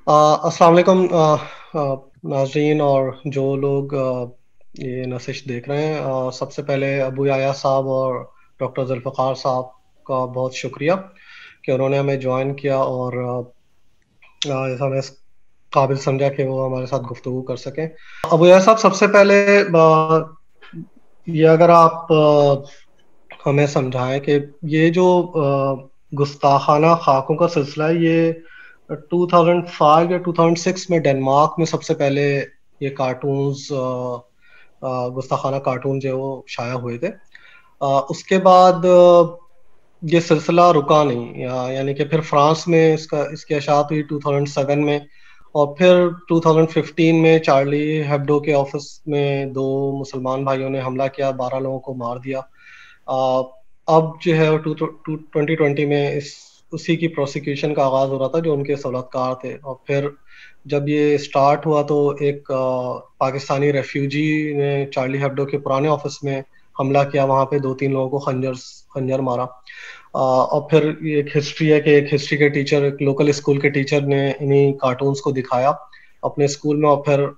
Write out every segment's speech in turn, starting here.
अस्सलाम वालेकुम नाज़रीन और जो लोग ये नशिश देख रहे हैं। सबसे पहले अबू याया साहब और डॉक्टर ज़ुल्फ़िकार साहब का बहुत शुक्रिया कि उन्होंने हमें जॉइन किया और ऐसा हमें इस काबिल समझा कि वो हमारे साथ गुफ्तगू कर सकें। अबू याया साहब, सबसे पहले ये अगर आप हमें समझाएं कि ये जो गुस्ताखाना खाकों का सिलसिला है, ये 2005 या 2006 में डेनमार्क में सबसे पहले ये कार्टून्स गुस्ताखाना कार्टून जो है वो शाया हुए थे। उसके बाद ये सिलसिला रुका नहीं, यानी कि फिर फ्रांस में इसकी अशात हुई 2007 में, और फिर 2015 में चार्ली हेब्डो के ऑफिस में दो मुसलमान भाइयों ने हमला किया, 12 लोगों को मार दिया। अ, अब जो है वो 2020 में इस उसी की प्रोसिक्यूशन का आगाज हो रहा था जो उनके सलाहकार थे। और फिर जब ये स्टार्ट हुआ तो एक पाकिस्तानी रेफ्यूजी ने चार्ली हेब्डो के पुराने ऑफिस में हमला किया, वहां पे 2-3 लोगों को खंजर मारा। और फिर ये एक हिस्ट्री है कि एक हिस्ट्री के टीचर, एक लोकल स्कूल के टीचर ने इन्हीं कार्टून्स को दिखाया अपने स्कूल में, और फिर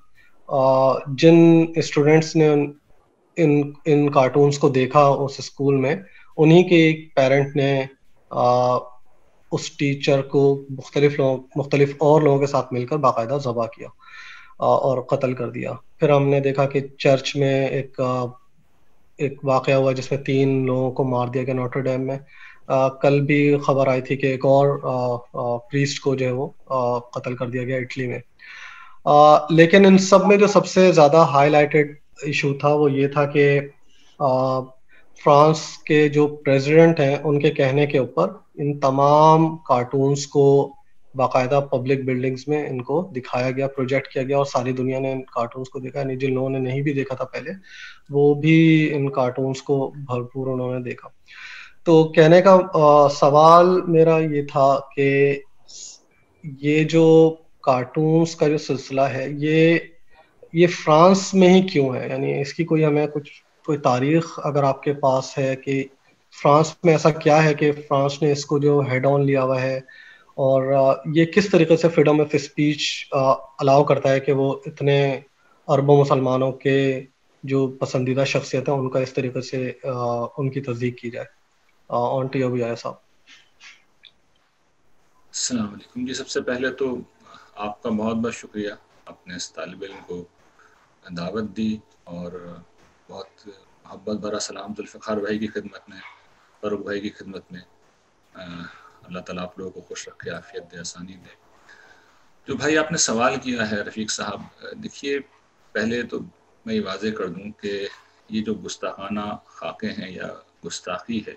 जिन स्टूडेंट्स ने इन इन कार्टून्स को देखा उस स्कूल में, उन्हीं के एक पेरेंट ने आ, उस टीचर को मुख्तलिफ और लोगों के साथ मिलकर बाकायदा ज़बह किया और कत्ल कर दिया। फिर हमने देखा कि चर्च में एक वाक़या हुआ जिसमें 3 लोगों को मार दिया गया नोटर डेम में। कल भी खबर आई थी कि एक और प्रीस्ट को जो है वो कत्ल कर दिया गया इटली में। लेकिन इन सब में जो सबसे ज़्यादा हाईलाइटेड इशू था वो ये था कि फ्रांस के जो प्रेसिडेंट हैं उनके कहने के ऊपर इन तमाम कार्टून्स को बाकायदा पब्लिक बिल्डिंग्स में इनको दिखाया गया, प्रोजेक्ट किया गया, और सारी दुनिया ने इन कार्टून्स को देखा। नहीं, जिन लोगों ने नहीं भी देखा था पहले, वो भी इन कार्टून्स को भरपूर उन्होंने देखा। तो कहने का सवाल मेरा ये था कि ये जो कार्टून्स का जो सिलसिला है, ये फ्रांस में ही क्यों है? यानी इसकी कोई हमें कोई तारीख अगर आपके पास है कि फ्रांस में ऐसा क्या है कि फ्रांस ने इसको जो हेड ऑन लिया हुआ है, और ये किस तरीके से फ्रीडम ऑफ स्पीच अलाउ करता है कि वो इतने अरबों मुसलमानों के जो पसंदीदा शख्सियत है उनका इस तरीके से उनकी तस्दीक की जाए। On to you Abu Yahya साहब। अस्सलाम वालेकुम जी। सबसे पहले तो आपका बहुत बहुत शुक्रिया, आपने इस तालिब इल्म को दावत दी, और बहुत मोहब्बत भरा सलाम ज़ुल्फ़िकार भाई की खिदमत में, फ़ारूक भाई की खिदमत में। अल्लाह ताला आप लोगों को खुश रखे, आफ़ियत दे, आसानी दे। जो भाई आपने सवाल किया है रफ़ीक साहब, देखिए, पहले तो मैं ये वाज़ेह कर दूँ कि ये जो गुस्ताखाना खाके हैं या गुस्ताखी है,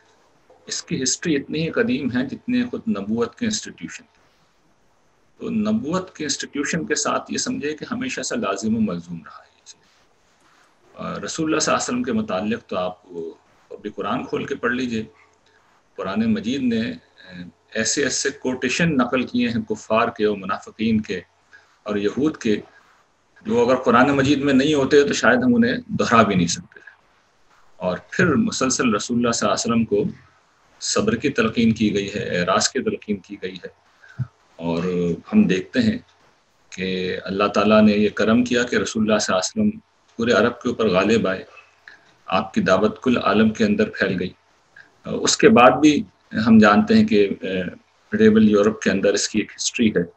इसकी हिस्ट्री इतनी ही कदीम है जितने खुद नबूवत के इंस्टीट्यूशन। तो नबूवत के इंस्टीट्यूशन के साथ ये समझे कि हमेशा से लाजिम व मलजूम रहा है ये चीज़। रसूलुल्लाह सल्लल्लाहु अलैहि वसल्लम के मुताल्लिक़ तो आप अभी कुरान खोल के पढ़ लीजिए, कुरान मजीद ने ऐसे ऐसे कोटेशन नकल किए हैं कुफ़ार के और मुनाफ़िकीन के और यहूद के, जो अगर कुरान मजीद में नहीं होते तो शायद हम उन्हें दोहरा भी नहीं सकते। और फिर मुसलसल रसूलुल्लाह सल्लल्लाहु अलैहि वसल्लम को सब्र की तलकीन की गई है, एराज़ की तलकीन की गई है। और हम देखते हैं कि अल्लाह ताला ने ये करम किया कि रसूलुल्लाह सल्लल्लाहु अलैहि वसल्लम पूरे अरब के ऊपर गालिब आए, आपकी दावत कुल आलम के अंदर फैल गई। उसके बाद भी हम जानते हैं कि मिडेवल यूरोप के अंदर इसकी एक हिस्ट्री है।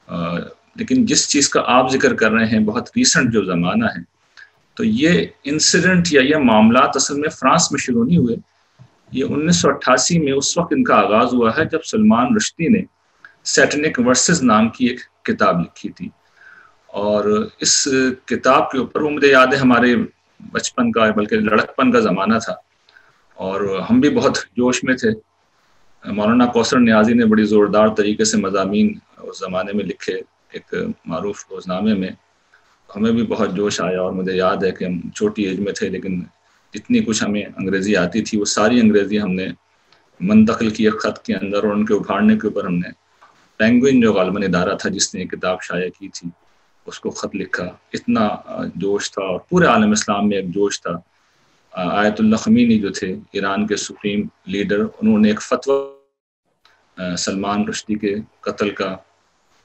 लेकिन जिस चीज़ का आप जिक्र कर रहे हैं, बहुत रीसेंट जो ज़माना है, तो ये इंसिडेंट या ये मामलात असल में फ़्रांस में शुरू नहीं हुए। ये 1988 में उस वक्त इनका आगाज़ हुआ है जब सलमान रुश्दी ने सैटनिक वर्सेस नाम की एक किताब लिखी थी। और इस किताब के ऊपर, वो मुझे याद है हमारे बचपन का बल्कि लड़कपन का ज़माना था, और हम भी बहुत जोश में थे। मौलाना कौसर नियाज़ी ने बड़ी ज़ोरदार तरीके से मज़ामीन उस ज़माने में लिखे एक मारूफ रोज़नामे में। हमें भी बहुत जोश आया, और मुझे याद है कि हम छोटी एज में थे, लेकिन जितनी कुछ हमें अंग्रेज़ी आती थी वो सारी अंग्रेज़ी हमने मुंतकिल की एक ख़त के अंदर, और उनके उभारने के ऊपर हमने पेंगुइन जो गालबन इदारा था जिसने किताब शाया की थी उसको ख़त लिखा। इतना जोश था, और पूरे आलम इस्लाम में एक जोश था। आयतुल्लाह ख़मीनी जो थे ईरान के सुप्रीम लीडर, उन्होंने एक फतवा सलमान रुश्दी के कत्ल का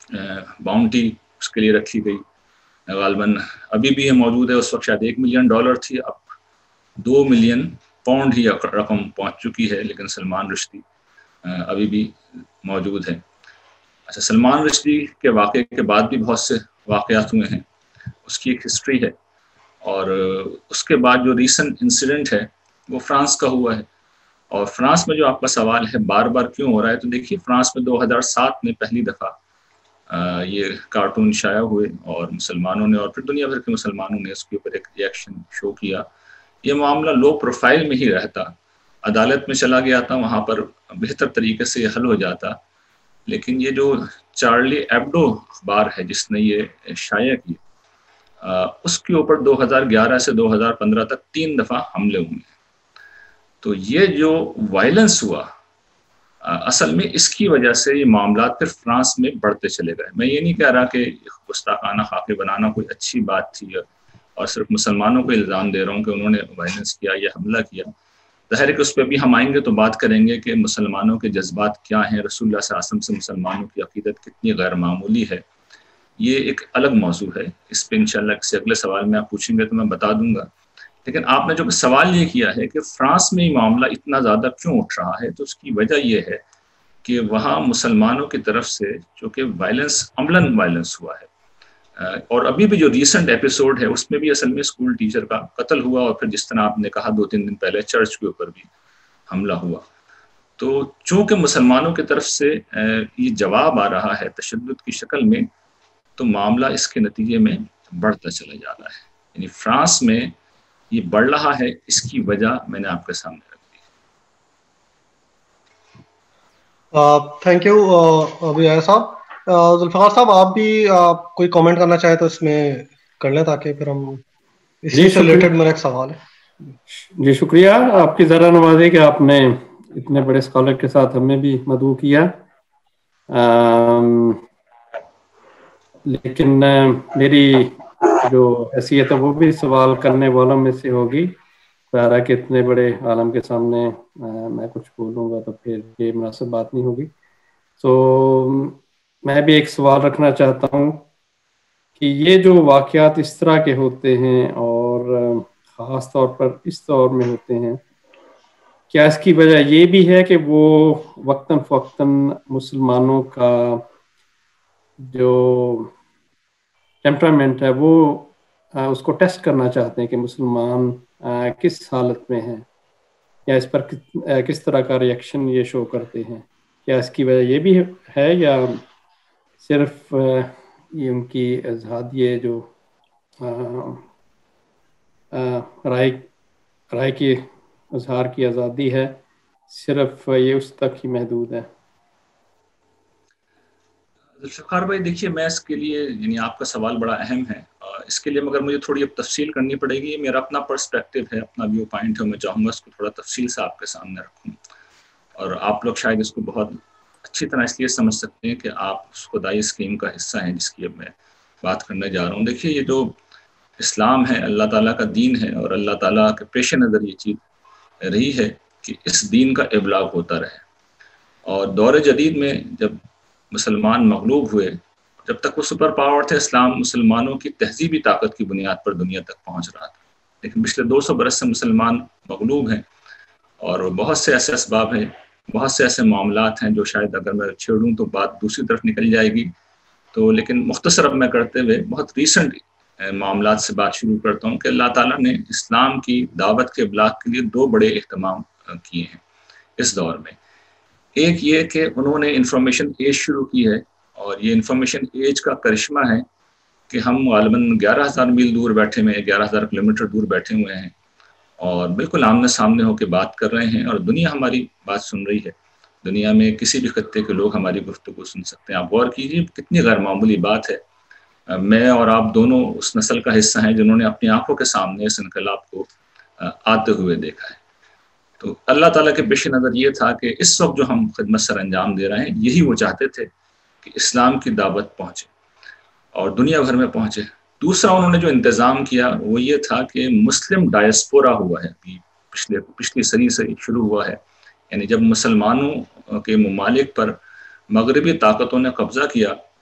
باؤنٹی اس کے لیے رکھی گئی، غالباً ابھی بھی یہ موجود ہے، اس وقت شاید $1 ملین تھی، اب 2 ملین پاؤنڈ ہی رقم پہنچ چکی ہے، لیکن سلمان رشدی ابھی بھی موجود ہے۔ اچھا، سلمان رشدی کے واقعے کے بعد بھی بہت سے واقعات ہوئے ہیں، اس کی ایک ہسٹری ہے، اور اس کے بعد جو ریسنٹ انسیڈنٹ ہے وہ فرانس کا ہوا ہے۔ اور فرانس میں جو آپ کا سوال ہے بار بار کیوں ہو رہا ہے، تو دیکھیے فرانس میں 2007 میں پہلی دفعہ یہ کارٹون شائع ہوئے، اور مسلمانوں نے اور پھر دنیا بھر کے مسلمانوں نے اس کے اوپر ایک ریئیکشن شو کیا۔ یہ معاملہ لو پروفائل میں ہی رہتا، عدالت میں چلا گیا تھا، وہاں پر بہتر طریقے سے یہ حل ہو جاتا، لیکن یہ جو چارلی ایبڈو اخبار ہے جس نے یہ شائع کی، اس کے اوپر 2011 سے 2015 تک 3 دفعہ حملے ہوئے ہیں۔ تو یہ جو وائلنس ہوا اصل میں اس کی وجہ سے یہ معاملات پھر فرانس میں بڑھتے چلے گئے۔ میں یہ نہیں کہہ رہا کہ گستاخانہ خاکے بنانا کوئی اچھی بات تھی اور صرف مسلمانوں کو الزام دے رہا ہوں کہ انہوں نے وائلنس کیا یا حملہ کیا۔ ظاہر ہے کہ اس پہ بھی ہم آئیں گے تو بات کریں گے کہ مسلمانوں کے جذبات کیا ہیں، رسول اللہ صلی اللہ علیہ وسلم سے مسلمانوں کی عقیدت کتنی غیر معمولی ہے، یہ ایک الگ موضوع ہے، اس پہ انشاءاللہ کسی اگلے سوال میں آپ پوچھیں گے تو میں بتا دوں گا۔ لیکن آپ نے جو سوال یہ کیا ہے کہ فرانس میں یہ معاملہ اتنا زیادہ کیوں اٹھ رہا ہے، تو اس کی وجہ یہ ہے کہ وہاں مسلمانوں کی طرف سے چونکہ وائلنس عملاً وائلنس ہوا ہے، اور ابھی بھی جو ریسنٹ ایپیسوڈ ہے اس میں بھی اصل میں اسکول ٹیچر کا قتل ہوا، اور پھر جس طرح آپ نے کہا 2-3 دن پہلے چرچ کے اوپر بھی حملہ ہوا۔ تو چونکہ مسلمانوں کی طرف سے یہ جواب آ رہا ہے تشدد کی شکل میں، تو معاملہ اس کے نتیجے میں بڑھتا چلا جا رہا ہے، یعنی فرانس میں یہ بڑھ رہا ہے، اس کی وجہ میں نے آپ کے سامنے رکھ دی۔ تھینک یو ابھی صاحب۔ ذوالفقار صاحب آپ بھی کوئی کامنٹ کرنا چاہیں تو اس میں کر لیں، تاکہ پھر ہم اسی سے ریلیٹڈ میرا ایک سوال ہے۔ جی شکریہ آپ کی ذرا نوازی کہ آپ نے اتنے بڑے اسکالر کے ساتھ ہمیں بھی مدعو کیا، لیکن میری جو حیثیت ہے وہ بھی سوال کرنے والوں میں سے ہوگی۔ ظاہر کہ اتنے بڑے عالم کے سامنے میں کچھ بولوں گا تو پھر یہ مناسب بات نہیں ہوگی، تو میں بھی ایک سوال رکھنا چاہتا ہوں کہ یہ جو واقعات اس طرح کے ہوتے ہیں اور خاص طور پر اس دور میں ہوتے ہیں، کیا اس کی وجہ یہ بھی ہے کہ وہ وقتاً فوقتاً مسلمانوں کا جو ٹیمپرامنٹ ہے وہ اس کو ٹیسٹ کرنا چاہتے ہیں کہ مسلمان کس حالت میں ہیں، یا اس پر کس طرح کا ریئیکشن یہ شو کرتے ہیں؟ کیا اس کی وجہ یہ بھی ہے، یا صرف یہ ان کی ازادی جو رائے کی اظہار کی آزادی ہے، صرف یہ اس تک ہی محدود ہے؟ ذوالفقار بھائی دیکھیے، میں اس کے لیے یعنی آپ کا سوال بڑا اہم ہے، اس کے لیے مگر مجھے تھوڑی اب تفصیل کرنی پڑے گی۔ یہ میرا اپنا پرسپیکٹیو ہے، اپنا ویو پوائنٹ ہے، میں چاہوں گا اس کو تھوڑا تفصیل سے آپ کے سامنے رکھوں، اور آپ لوگ شاید اس کو بہت اچھی طرح اس لیے سمجھ سکتے ہیں کہ آپ اس خدائی اسکیم کا حصہ ہیں جس کی اب میں بات کرنے جا رہا ہوں۔ دیکھیے، یہ جو اسلام ہے اللہ تعالیٰ کا دین ہے، اور اللہ تعالیٰ کے پیش نظر یہ چیز رہی ہے کہ اس دین کا ابلاغ ہوتا رہے، اور دور جدید میں جب مسلمان مغلوب ہوئے، جب تک وہ سپر پاور تھے، اسلام مسلمانوں کی تہذیبی طاقت کی بنیاد پر دنیا تک پہنچ رہا تھا، لیکن پچھلے 200 برس سے مسلمان مغلوب ہیں، اور بہت سے ایسے اسباب ہیں، بہت سے ایسے معاملات ہیں جو شاید اگر میں چھیڑوں تو بات دوسری طرف نکل جائے گی، تو لیکن مختصر اب میں کرتے ہوئے بہت ریسنٹ معاملات سے بات شروع کرتا ہوں کہ اللہ تعالیٰ نے اسلام کی دعوت کے ابلاغ کے لیے 2 بڑے اہتمام کیے ہیں اس دور میں۔ ایک یہ کہ انہوں نے انفارمیشن ایج شروع کی ہے، اور یہ انفارمیشن ایج کا کرشمہ ہے کہ ہم غالباً 11,000 میل دور بیٹھے ہوئے ہیں، 11,000 کلومیٹر دور بیٹھے ہوئے ہیں، اور بالکل آمنے سامنے ہو کے بات کر رہے ہیں، اور دنیا ہماری بات سن رہی ہے، دنیا میں کسی بھی خطے کے لوگ ہماری گفتگو سن سکتے ہیں۔ آپ غور کیجیے کتنی غیر معمولی بات ہے۔ میں اور آپ دونوں اس نسل کا حصہ ہیں جنہوں نے اپنی آنکھوں کے سامنے اس انقلاب کو آتے ہوئے دیکھا ہے۔ تو اللہ تعالیٰ کے پیش نظر یہ تھا کہ اس وقت جو ہم خدمت سر انجام دے رہے ہیں، یہی وہ چاہتے تھے کہ اسلام کی دعوت پہنچے اور دنیا بھر میں پہنچے۔ دوسرا انہوں نے جو انتظام کیا وہ یہ تھا کہ مسلم ڈائسپورا ہوا ہے، پچھلی صدی سے شروع ہوا ہے، یعنی جب مسلمانوں کے ممالک پر مغربی طاقتوں نے قبضہ کیا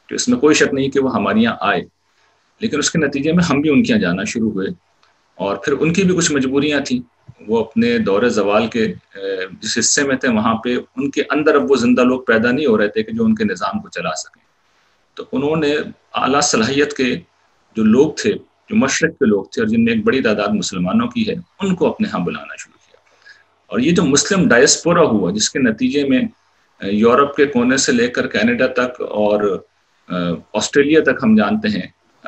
تو اس میں کوئی شک نہیں کہ وہ ہمارے یہاں آئے، لیکن اس کے نتیجے میں ہم بھی ان کے یہاں جانا شروع ہوئے، اور پھر ان کی بھی کچھ مجبوریاں تھیں. وہ اپنے دور زوال کے جس حصے میں تھے وہاں پہ ان کے اندر اب وہ زندہ لوگ پیدا نہیں ہو رہے تھے کہ جو ان کے نظام کو چلا سکیں. تو انہوں نے اعلیٰ صلاحیت کے جو لوگ تھے، جو مشرق کے لوگ تھے اور جن میں ایک بڑی تعداد مسلمانوں کی ہے، ان کو اپنے ہاں بلانا شروع کیا. اور یہ جو مسلم ڈائسپورا ہوا، جس کے نتیجے میں یورپ کے کونے سے لے کر کینیڈا تک اور آسٹریلیا تک ہم جانتے ہیں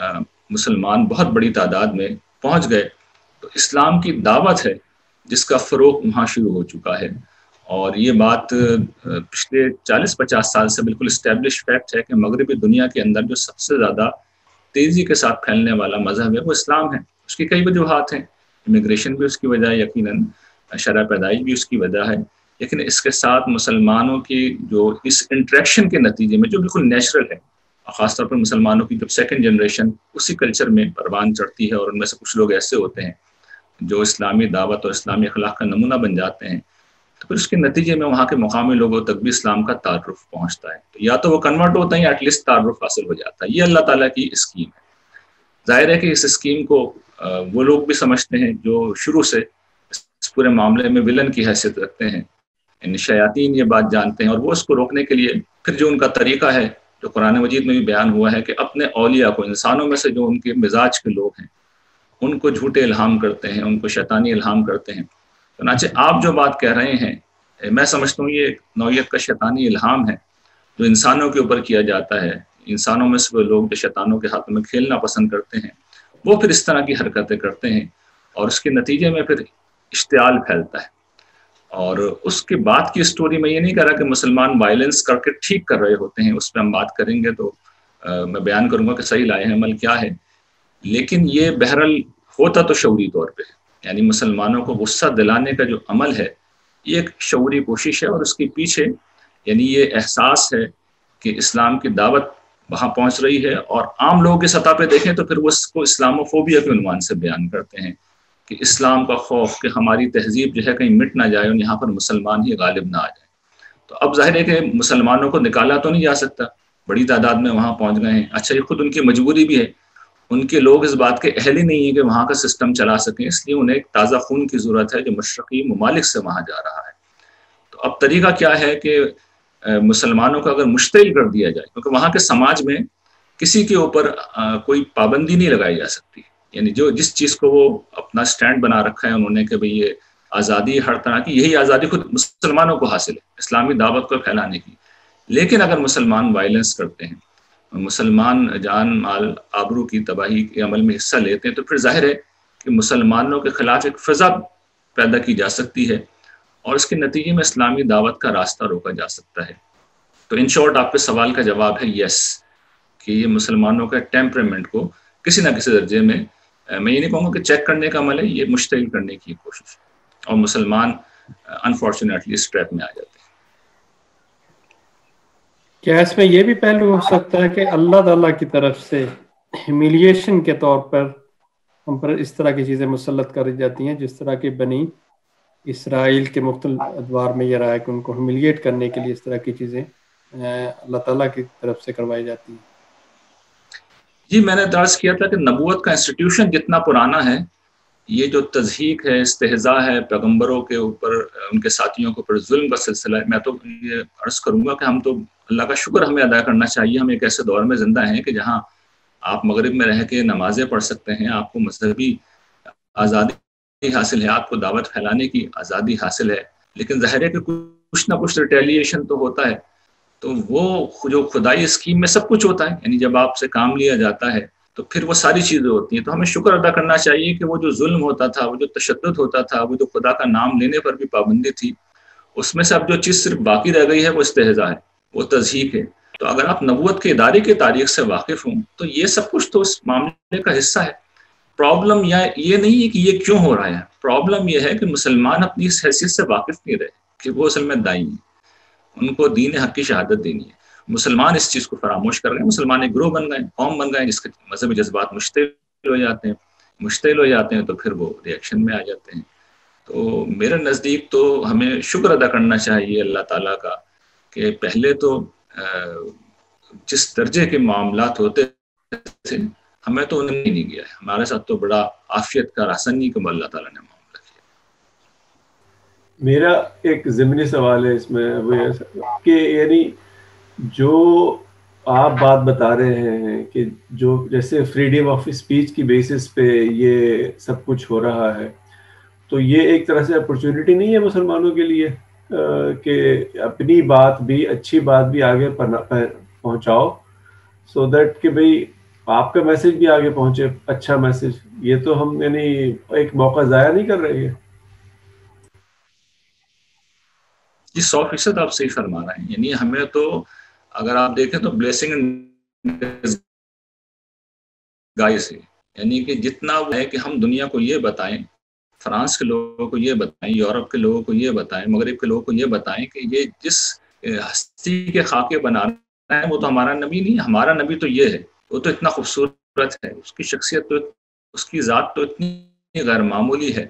مسلمان بہت بڑی تعداد میں پہنچ گئے. تو اسلام کی دعوت ہے جس کا فروغ وہاں شروع ہو چکا ہے. اور یہ بات پچھلے 40-50 سال سے بالکل اسٹیبلش فیکٹ ہے کہ مغربی دنیا کے اندر جو سب سے زیادہ تیزی کے ساتھ پھیلنے والا مذہب ہے وہ اسلام ہے. اس کی کئی وجوہات ہیں، امیگریشن بھی اس کی وجہ ہے، یقیناً شرح پیدائش بھی اس کی وجہ ہے، لیکن اس کے ساتھ مسلمانوں کی جو اس انٹریکشن کے نتیجے میں جو بالکل نیچرل ہے، خاص طور پر مسلمانوں کی جب سیکنڈ جنریشن اسی کلچر میں پروان چڑھتی ہے، اور ان میں سے کچھ لوگ ایسے ہوتے ہیں جو اسلامی دعوت اور اسلامی اخلاق کا نمونہ بن جاتے ہیں، تو پھر اس کے نتیجے میں وہاں کے مقامی لوگوں تک بھی اسلام کا تعارف پہنچتا ہے. تو یا تو وہ کنورٹ ہوتا ہے یا ایٹ لیسٹ تعارف حاصل ہو جاتا ہے. یہ اللہ تعالیٰ کی اسکیم ہے. ظاہر ہے کہ اس اسکیم کو وہ لوگ بھی سمجھتے ہیں جو شروع سے اس پورے معاملے میں ولن کی حیثیت رکھتے ہیں، یعنی شیاطین یہ بات جانتے ہیں، اور وہ اس کو روکنے کے لیے پھر جو ان کا طریقہ ہے جو قرآن مجید میں بھی بیان ہوا ہے کہ اپنے اولیاء کو، انسانوں میں سے جو ان کے مزاج کے لوگ ہیں، ان کو جھوٹے الہام کرتے ہیں، ان کو شیطانی الہام کرتے ہیں. چنانچہ آپ جو بات کہہ رہے ہیں، میں سمجھتا ہوں یہ ایک نوعیت کا شیطانی الہام ہے جو انسانوں کے اوپر کیا جاتا ہے. انسانوں میں سے وہ لوگ جو شیطانوں کے ہاتھ میں کھیلنا پسند کرتے ہیں، وہ پھر اس طرح کی حرکتیں کرتے ہیں، اور اس کے نتیجے میں پھر اشتعال پھیلتا ہے. اور اس کے بعد کی اسٹوری میں یہ نہیں کہہ رہا کہ مسلمان وائلنس کر کے ٹھیک کر رہے ہوتے ہیں، اس پہ ہم بات کریں گے تو میں بیان کروں گا کہ صحیح لائحہ عمل کیا ہے. لیکن یہ بہرحال ہوتا تو شعوری طور پہ، یعنی مسلمانوں کو غصہ دلانے کا جو عمل ہے یہ ایک شعوری کوشش ہے، اور اس کے پیچھے یعنی یہ احساس ہے کہ اسلام کی دعوت وہاں پہنچ رہی ہے. اور عام لوگوں کی سطح پہ دیکھیں تو پھر وہ اس کو اسلاموفوبیا کے عنوان سے بیان کرتے ہیں کہ اسلام کا خوف کہ ہماری تہذیب جو ہے کہیں مٹ نہ جائے اور یہاں پر مسلمان ہی غالب نہ آ جائے. تو اب ظاہر ہے کہ مسلمانوں کو نکالا تو نہیں جا سکتا، بڑی تعداد میں وہاں پہنچ گئے ہیں. اچھا، یہ خود ان کی مجبوری بھی ہے، ان کے لوگ اس بات کے اہل ہی نہیں ہیں کہ وہاں کا سسٹم چلا سکیں، اس لیے انہیں ایک تازہ خون کی ضرورت ہے جو مشرقی ممالک سے وہاں جا رہا ہے. تو اب طریقہ کیا ہے کہ مسلمانوں کو اگر مشتعل کر دیا جائے، کیونکہ وہاں کے سماج میں کسی کے اوپر کوئی پابندی نہیں لگائی جا سکتی، یعنی جو جس چیز کو وہ اپنا سٹینڈ بنا رکھا ہے انہوں نے کہ بھئی یہ آزادی ہر طرح کی، یہی آزادی خود مسلمانوں کو حاصل ہے اسلامی دعوت کو پھیلانے کی. لیکن اگر مسلمان وائلنس کرتے ہیں، مسلمان جان مال آبرو کی تباہی کے عمل میں حصہ لیتے ہیں، تو پھر ظاہر ہے کہ مسلمانوں کے خلاف ایک فضا پیدا کی جا سکتی ہے، اور اس کے نتیجے میں اسلامی دعوت کا راستہ روکا جا سکتا ہے. تو ان شارٹ آپ کے سوال کا جواب ہے یس، کہ یہ مسلمانوں کے ٹیمپرامنٹ کو کسی نہ کسی درجے میں یہ نہیں کہوں گا کہ چیک کرنے کا عمل ہے، یہ مشتعل کرنے کی کوشش ہے، اور مسلمان انفارچونیٹلی اس ٹریپ میں آ جاتے ہیں. کیا اس میں یہ بھی پہلو ہو سکتا ہے کہ اللہ تعالیٰ کی طرف سے ہیومیلیشن کے طور پر ہم پر اس طرح کی چیزیں مسلط کری جاتی ہیں، جس طرح کی بنی اسرائیل کے مختلف ادوار میں یہ رہا ہے کہ ان کو ہیومیلیٹ کرنے کے لیے اس طرح کی چیزیں اللہ تعالیٰ کی طرف سے کروائی جاتی ہیں؟ جی، میں نے درس کیا تھا کہ نبوت کا انسٹیٹیوشن جتنا پرانا ہے، یہ جو تضحیک ہے، استہزاء ہے، پیغمبروں کے اوپر، ان کے ساتھیوں کے اوپر ظلم کا سلسلہ ہے، میں تو یہ عرض کروں گا کہ ہم تو اللہ کا شکر ہمیں ادا کرنا چاہیے. ہم ایک ایسے دور میں زندہ ہیں کہ جہاں آپ مغرب میں رہ کے نمازیں پڑھ سکتے ہیں، آپ کو مذہبی آزادی حاصل ہے، آپ کو دعوت پھیلانے کی آزادی حاصل ہے. لیکن ظاہر ہے کہ کچھ نہ کچھ ریٹیلیشن تو ہوتا ہے. تو وہ جو خدائی اسکیم میں سب کچھ ہوتا ہے، یعنی جب آپ سے کام لیا جاتا ہے تو پھر وہ ساری چیزیں ہوتی ہیں. تو ہمیں شکر ادا کرنا چاہیے کہ وہ جو ظلم ہوتا تھا، وہ جو تشدد ہوتا تھا، وہ جو خدا کا نام لینے پر بھی پابندی تھی، اس میں سے اب جو چیز صرف باقی رہ گئی ہے وہ استہزاء ہے، وہ تضحیک ہے. تو اگر آپ نبوت کے ادارے کی تاریخ سے واقف ہوں تو یہ سب کچھ تو اس معاملے کا حصہ ہے. پرابلم یہ نہیں ہے کہ یہ کیوں ہو رہا ہے، پرابلم یہ ہے کہ مسلمان اپنی اس حیثیت سے واقف نہیں رہے کہ وہ اصل میں دائی ہیں، ان کو دین حق کی شہادت دینی ہے. مسلمان اس چیز کو فراموش کر گئے، مسلمان ایک گروہ بن گئے، قوم بن گئے جس کے مذہبی جذبات مشتعل ہو جاتے ہیں تو پھر وہ ریئیکشن میں آ جاتے ہیں. تو میرے نزدیک تو ہمیں شکر ادا کرنا چاہیے اللہ تعالیٰ کا کہ پہلے تو جس درجے کے معاملات ہوتے تھے ہمیں تو انہیں نہیں گیا ہے. ہمارے ساتھ تو بڑا عافیت کا آسانی کا اللہ تعالیٰ نے معاملہ کیا. میرا ایک ضمنی سوال ہے اس میں کہ یعنی جو آپ بات بتا رہے ہیں کہ جو جیسے فریڈم آف اسپیچ کی بیسس پہ یہ سب کچھ ہو رہا ہے، تو یہ ایک طرح سے اپرچونٹی نہیں ہے مسلمانوں کے لیے کہ اپنی بات بھی، اچھی بات بھی آگے پہنچاؤ، سو دیٹ کہ بھئی آپ کا میسج بھی آگے پہنچے، اچھا میسج. یہ تو ہم یعنی ایک موقع ضائع نہیں کر رہے ہیں. جی 100% آپ صحیح فرما رہے ہیں. یعنی ہمیں تو اگر آپ دیکھیں تو بلیسنگ گائز ہے، یعنی کہ جتنا وہ ہے کہ ہم دنیا کو یہ بتائیں، فرانس کے لوگوں کو یہ بتائیں، یورپ کے لوگوں کو یہ بتائیں، مغرب کے لوگوں کو یہ بتائیں کہ یہ جس ہستی کے خاکے بنا رہا ہے وہ تو ہمارا نبی نہیں، ہمارا نبی تو یہ ہے، وہ تو اتنا خوبصورت ہے، اس کی شخصیت تو، اس کی ذات تو اتنی غیر معمولی ہے،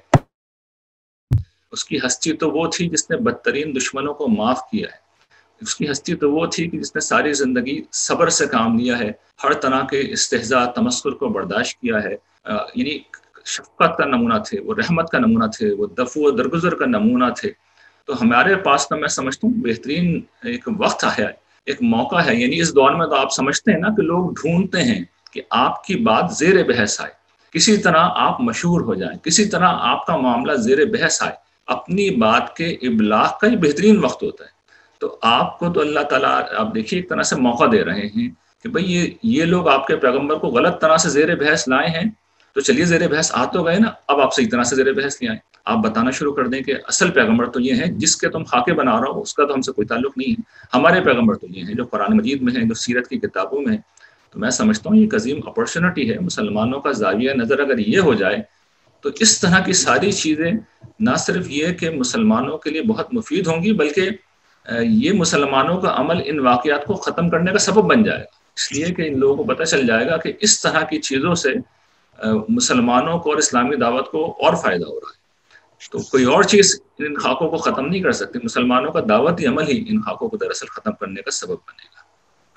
اس کی ہستی تو وہ تھی جس نے بدترین دشمنوں کو معاف کیا ہے، اس کی ہستی تو وہ تھی کہ جس نے ساری زندگی صبر سے کام لیا ہے، ہر طرح کے استہزاء تمسخر کو برداشت کیا ہے. یعنی شفقت کا نمونہ تھے، وہ رحمت کا نمونہ تھے، وہ دفع و درگزر کا نمونہ تھے. تو ہمارے پاس تو میں سمجھتا ہوں بہترین ایک وقت ہے، ایک موقع ہے. یعنی اس دور میں تو آپ سمجھتے ہیں نا کہ لوگ ڈھونڈتے ہیں کہ آپ کی بات زیر بحث آئے، کسی طرح آپ مشہور ہو جائیں، کسی طرح آپ کا معاملہ زیر بحث آئے. اپنی بات کے ابلاغ کا ہی بہترین وقت ہوتا ہے. تو آپ کو تو اللہ تعالیٰ آپ دیکھیے ایک طرح سے موقع دے رہے ہیں کہ بھئی یہ لوگ آپ کے پیغمبر کو غلط طرح سے زیر بحث لائے ہیں، تو چلیے زیر بحث آ تو گئے نا، اب آپ صحیح طرح سے زیر بحث لے آئیں. آپ بتانا شروع کر دیں کہ اصل پیغمبر تو یہ ہے جس کے تم خاکے بنا رہا ہو، اس کا تو ہم سے کوئی تعلق نہیں ہے. ہمارے پیغمبر تو یہ ہیں جو قرآن مجید میں ہیں، جو سیرت کی کتابوں میں ہیں. تو میں سمجھتا ہوں یہ ایک عظیم اپرچونٹی ہے. مسلمانوں کا زاویہ نظر اگر یہ ہو جائے تو اس طرح کی ساری چیزیں نہ صرف یہ کہ مسلمانوں کے لیے بہت مفید ہوں گی، بلکہ یہ مسلمانوں کا عمل ان واقعات کو ختم کرنے کا سبب بن جائے گا. اس لیے کہ ان لوگوں کو پتہ چل جائے گا کہ اس طرح کی چیزوں سے مسلمانوں کو اور اسلامی دعوت کو اور فائدہ ہو رہا ہے. تو کوئی اور چیز ان خاکوں کو ختم نہیں کر سکتی. مسلمانوں کا دعوتی عمل ہی ان خاکوں کو دراصل ختم کرنے کا سبب بنے گا.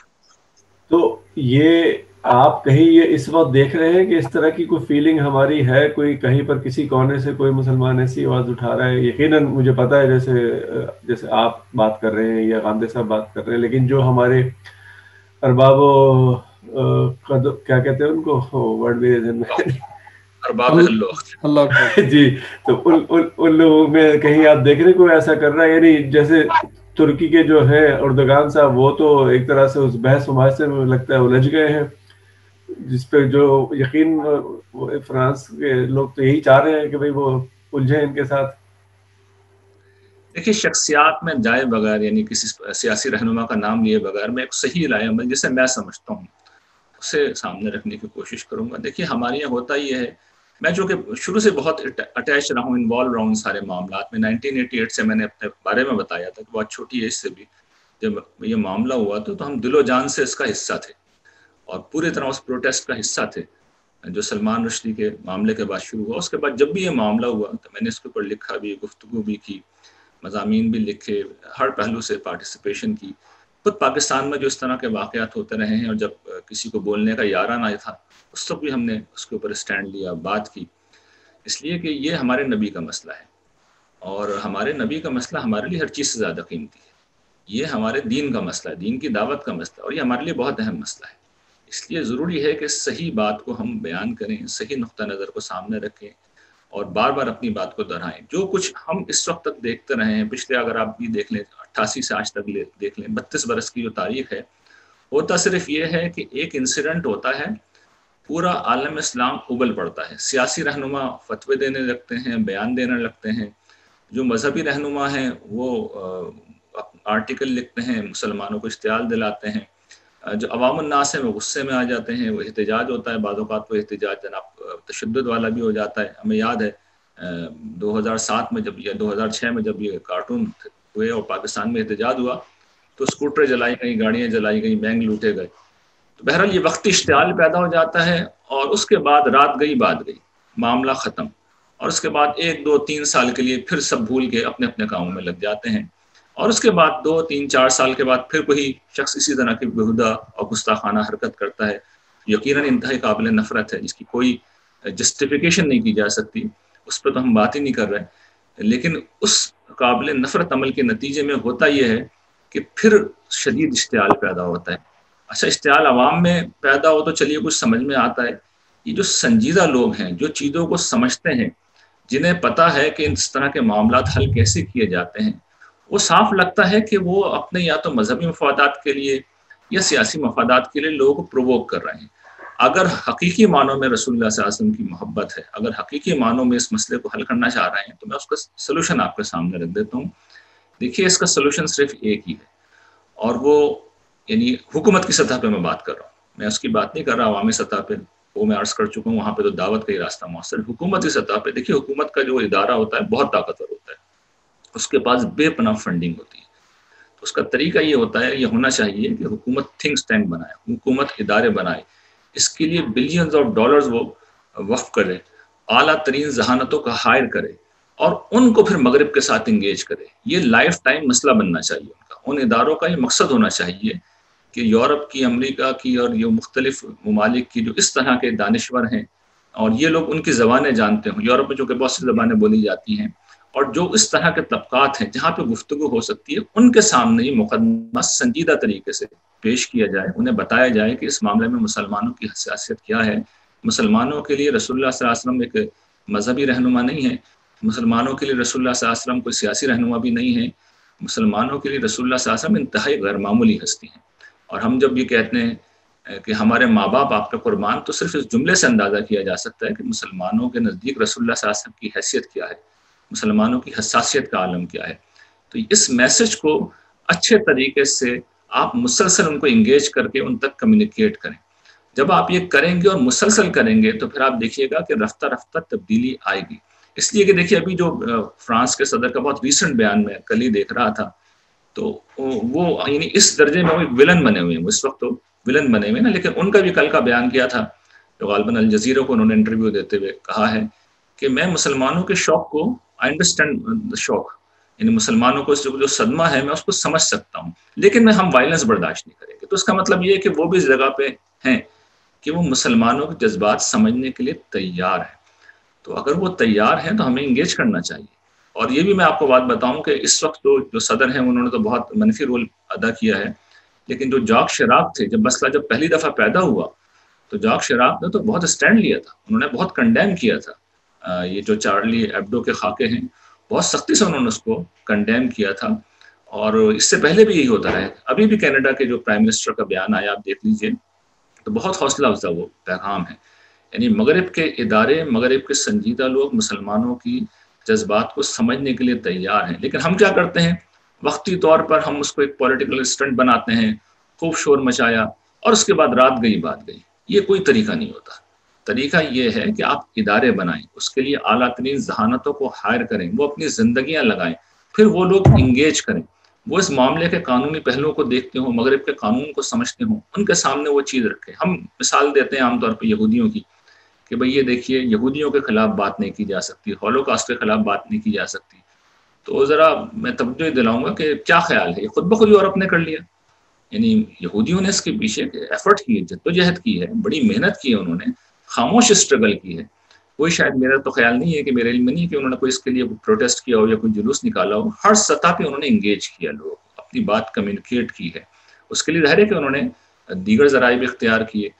تو یہ آپ کہیں یہ اس وقت دیکھ رہے ہیں کہ اس طرح کی کوئی فیلنگ ہماری ہے، کوئی کہیں پر کسی کونے سے کوئی مسلمان ایسی آواز اٹھا رہا ہے؟ یقیناً مجھے پتا ہے جیسے آپ بات کر رہے ہیں یا غامدے صاحب بات کر رہے ہیں، لیکن جو ہمارے ارباب کیا کہتے ہیں ان کو، ورڈ بھی ارباب اللہ جی، تو ان لوگوں میں کہیں آپ دیکھ رہے کوئی ایسا کر رہا ہے؟ یعنی جیسے ترکی کے جو ہے اردگان صاحب، وہ تو ایک طرح سے اس بحث و مباحثے میں لگتا ہے الجھ گئے ہیں، جس پہ جو یقین فرانس کے لوگ تو یہی چاہ رہے ہیں کہ بھئی وہ الجھیں ان کے ساتھ. دیکھیے شخصیات میں جائے بغیر، یعنی کسی سیاسی رہنما کا نام لیے بغیر، میں ایک صحیح رائے عمل جسے میں سمجھتا ہوں اسے سامنے رکھنے کی کوشش کروں گا. دیکھیے ہمارے یہاں ہوتا یہ ہے، میں جو کہ شروع سے بہت اٹیچ رہا ہوں، انوالو رہا ہوں سارے معاملات میں. 1988 سے میں نے اپنے بارے میں بتایا تھا کہ بہت چھوٹی ایج سے بھی جب یہ معاملہ ہوا تو ہم دل و جان سے اس کا حصہ تھے اور پوری طرح اس پروٹیسٹ کا حصہ تھے جو سلمان رشدی کے معاملے کے بعد شروع ہوا. اس کے بعد جب بھی یہ معاملہ ہوا تو میں نے اس کے اوپر لکھا بھی، گفتگو بھی کی، مضامین بھی لکھے، ہر پہلو سے پارٹیسپیشن کی. خود پاکستان میں جو اس طرح کے واقعات ہوتے رہے ہیں اور جب کسی کو بولنے کا یارانہ آیا تھا اس وقت بھی ہم نے اس کے اوپر اسٹینڈ لیا، بات کی، اس لیے کہ یہ ہمارے نبی کا مسئلہ ہے اور ہمارے نبی کا مسئلہ ہمارے لیے ہر چیز سے زیادہ قیمتی ہے. یہ ہمارے دین کا مسئلہ ہے، دین کی دعوت کا مسئلہ ہے اور یہ ہمارے لیے بہت اہم مسئلہ ہے. اس لیے ضروری ہے کہ صحیح بات کو ہم بیان کریں، صحیح نقطہ نظر کو سامنے رکھیں اور بار بار اپنی بات کو دہرائیں. جو کچھ ہم اس وقت تک دیکھتے رہے ہیں، پچھلے اگر آپ بھی دیکھ لیں 88 سے آج تک دیکھ لیں، 32 برس کی جو تاریخ ہے، ہوتا صرف یہ ہے کہ ایک انسیڈنٹ ہوتا ہے، پورا عالم اسلام ابل پڑتا ہے. سیاسی رہنما فتوے دینے لگتے ہیں، بیان دینے لگتے ہیں، جو مذہبی رہنما ہیں وہ آرٹیکل لکھتے ہیں، مسلمانوں کو اشتعال دلاتے ہیں، جو عوام الناس ہیں وہ غصے میں آ جاتے ہیں، وہ احتجاج ہوتا ہے، بعض اوقات وہ احتجاج جناب تشدد والا بھی ہو جاتا ہے. ہمیں یاد ہے 2007 میں جب یا 2006 میں جب یہ کارٹون ہوئے اور پاکستان میں احتجاج ہوا تو اسکوٹر جلائی گئیں، گاڑیاں جلائی گئیں، بینک لوٹے گئے. تو بہرحال یہ وقتی اشتعال پیدا ہو جاتا ہے اور اس کے بعد رات گئی بات گئی، معاملہ ختم، اور اس کے بعد 1 2 3 سال کے لیے پھر سب بھول کے اپنے اپنے کاموں میں لگ جاتے ہیں اور اس کے بعد 2, 3, 4 سال کے بعد پھر کوئی شخص اسی طرح کی بےہودہ اور گستاخانہ حرکت کرتا ہے، یقیناً انتہائی قابل نفرت ہے، جس کی کوئی جسٹیفیکیشن نہیں کی جا سکتی، اس پہ تو ہم بات ہی نہیں کر رہے، لیکن اس قابل نفرت عمل کے نتیجے میں ہوتا یہ ہے کہ پھر شدید اشتعال پیدا ہوتا ہے۔ اچھا، اشتعال عوام میں پیدا ہو تو چلیے کچھ سمجھ میں آتا ہے، یہ جو سنجیدہ لوگ ہیں، جو چیزوں کو سمجھتے ہیں، جنہیں پتا ہے کہ اس طرح کے معاملات حل کیسے کیے جاتے ہیں، وہ صاف لگتا ہے کہ وہ اپنے یا تو مذہبی مفادات کے لیے یا سیاسی مفادات کے لیے لوگوں کو پرووک کر رہے ہیں۔ اگر حقیقی معنوں میں رسول اللہ صلی اللہ علیہ وسلم کی محبت ہے، اگر حقیقی معنوں میں اس مسئلے کو حل کرنا چاہ رہے ہیں، تو میں اس کا سلوشن آپ کے سامنے رکھ دیتا ہوں۔ دیکھیے، اس کا سلوشن صرف ایک ہی ہے، اور وہ یعنی حکومت کی سطح پہ میں بات کر رہا ہوں، میں اس کی بات نہیں کر رہا عوامی سطح پہ، وہ میں عرض کر چکا ہوں، وہاں پہ تو دعوت کا ہی راستہ مؤثر۔ حکومت کی سطح پہ دیکھیے، حکومت کا جو ادارہ ہوتا ہے بہت طاقتور ہوتا ہے، اس کے پاس بے پناہ فنڈنگ ہوتی ہے۔ تو اس کا طریقہ یہ ہوتا ہے، یہ ہونا چاہیے کہ حکومت تھنک ٹینک بنائے، حکومت ادارے بنائے، اس کے لیے بلینز آف ڈالرز وہ وقف کرے، اعلیٰ ترین ذہانتوں کا ہائر کرے، اور ان کو پھر مغرب کے ساتھ انگیج کرے۔ یہ لائف ٹائم مسئلہ بننا چاہیے ان کا، ان اداروں کا یہ مقصد ہونا چاہیے کہ یورپ کی، امریکہ کی اور یہ مختلف ممالک کی جو اس طرح کے دانشور ہیں، اور یہ لوگ ان کی زبانیں جانتے ہوں، یورپ میں جو کہ بہت سی زبانیں بولی جاتی ہیں، اور جو اس طرح کے طبقات ہیں جہاں پہ گفتگو ہو سکتی ہے، ان کے سامنے یہ مقدمہ سنجیدہ طریقے سے پیش کیا جائے، انہیں بتایا جائے کہ اس معاملے میں مسلمانوں کی حساسیت کیا ہے۔ مسلمانوں کے لیے رسول اللہ صلی اللہ علیہ وسلم ایک مذہبی رہنما نہیں ہے، مسلمانوں کے لیے رسول اللہ صلی اللہ علیہ وسلم کوئی سیاسی رہنما بھی نہیں ہے، مسلمانوں کے لیے رسول اللہ صلی اللہ علیہ وسلم انتہائی غیر معمولی ہستی ہیں۔ اور ہم جب یہ کہتے ہیں کہ ہمارے ماں باپ آپ کا قربان، تو صرف اس جملے سے اندازہ کیا جا سکتا ہے کہ مسلمانوں کے نزدیک رسول اللہ صلی اللہ علیہ وسلم کی حیثیت کیا ہے، مسلمانوں کی حساسیت کا عالم کیا ہے۔ تو اس میسج کو اچھے طریقے سے آپ مسلسل ان کو انگیج کر کے ان تک کمیونیکیٹ کریں۔ جب آپ یہ کریں گے اور مسلسل کریں گے، تو پھر آپ دیکھیے گا کہ رفتہ رفتہ تبدیلی آئے گی۔ اس لیے کہ دیکھیے، ابھی جو فرانس کے صدر کا بہت ریسنٹ بیان میں کل ہی دیکھ رہا تھا، تو وہ یعنی اس درجے میں وہ ایک ولن بنے ہوئے ہیں، اس وقت تو ولن بنے ہوئے نا، لیکن ان کا بھی کل کا بیان کیا تھا، جو غالباً الجزیرہ کو انہوں نے انٹرویو دیتے ہوئے کہا ہے کہ میں مسلمانوں کے شوق کو، آئی انڈرسٹینڈ شوق، یعنی مسلمانوں کو جو صدمہ ہے میں اس کو سمجھ سکتا ہوں، لیکن ہم وائلنس برداشت نہیں کریں گے۔ تو اس کا مطلب یہ ہے کہ وہ بھی اس جگہ پہ ہیں کہ وہ مسلمانوں کے جذبات سمجھنے کے لیے تیار ہیں۔ تو اگر وہ تیار ہیں تو ہمیں انگیج کرنا چاہیے۔ اور یہ بھی میں آپ کو بات بتاؤں کہ اس وقت جو صدر ہیں انہوں نے تو بہت منفی رول ادا کیا ہے، لیکن جو جاک شراف تھے، جب مسئلہ جب پہلی دفعہ پیدا ہوا تو جاک شراف نے تو بہت اسٹینڈ لیا تھا، انہوں نے بہت کنڈیم کیا تھا۔ یہ جو چارلی ایبڈو کے خاکے ہیں، بہت سختی سے انہوں نے اس کو کنڈیم کیا تھا، اور اس سے پہلے بھی یہی ہوتا ہے۔ ابھی بھی کینیڈا کے جو پرائم منسٹر کا بیان آیا، آپ دیکھ لیجئے، تو بہت حوصلہ افزا وہ پیغام ہے۔ یعنی مغرب کے ادارے، مغرب کے سنجیدہ لوگ مسلمانوں کی جذبات کو سمجھنے کے لیے تیار ہیں، لیکن ہم کیا کرتے ہیں، وقتی طور پر ہم اس کو ایک پولیٹیکل اسٹنٹ بناتے ہیں، خوب شور مچایا اور اس کے بعد رات گئی بات گئی۔ یہ کوئی طریقہ نہیں ہوتا۔ طریقہ یہ ہے کہ آپ ادارے بنائیں، اس کے لیے اعلیٰ ترین ذہانتوں کو ہائر کریں، وہ اپنی زندگیاں لگائیں، پھر وہ لوگ انگیج کریں، وہ اس معاملے کے قانونی پہلوؤں کو دیکھتے ہوں، مغرب کے قانون کو سمجھتے ہوں، ان کے سامنے وہ چیز رکھیں۔ ہم مثال دیتے ہیں عام طور پہ یہودیوں کی کہ بھئی یہ دیکھیے، یہودیوں کے خلاف بات نہیں کی جا سکتی، ہولوکاسٹ کے خلاف بات نہیں کی جا سکتی، تو ذرا میں توجہ دلاؤں گا کہ کیا خیال ہے، یہ خود بخود یورپ نے کر لیا؟ یعنی یہودیوں نے اس کے پیچھے ایفرٹ کی ہے، جدوجہد کی ہے، بڑی محنت کی ہے، انہوں نے خاموش اسٹرگل کی ہے۔ کوئی شاید، میرا تو خیال نہیں ہے کہ میرے علم میں نہیں ہے کہ انہوں نے کوئی اس کے لیے پروٹیسٹ کیا ہو یا کوئی جلوس نکالا ہو، ہر سطح پہ انہوں نے انگیج کیا، لوگ اپنی بات کمیونیکیٹ کی ہے۔ اس کے لیے ظاہر ہے کہ انہوں نے دیگر ذرائع بھی اختیار کیے،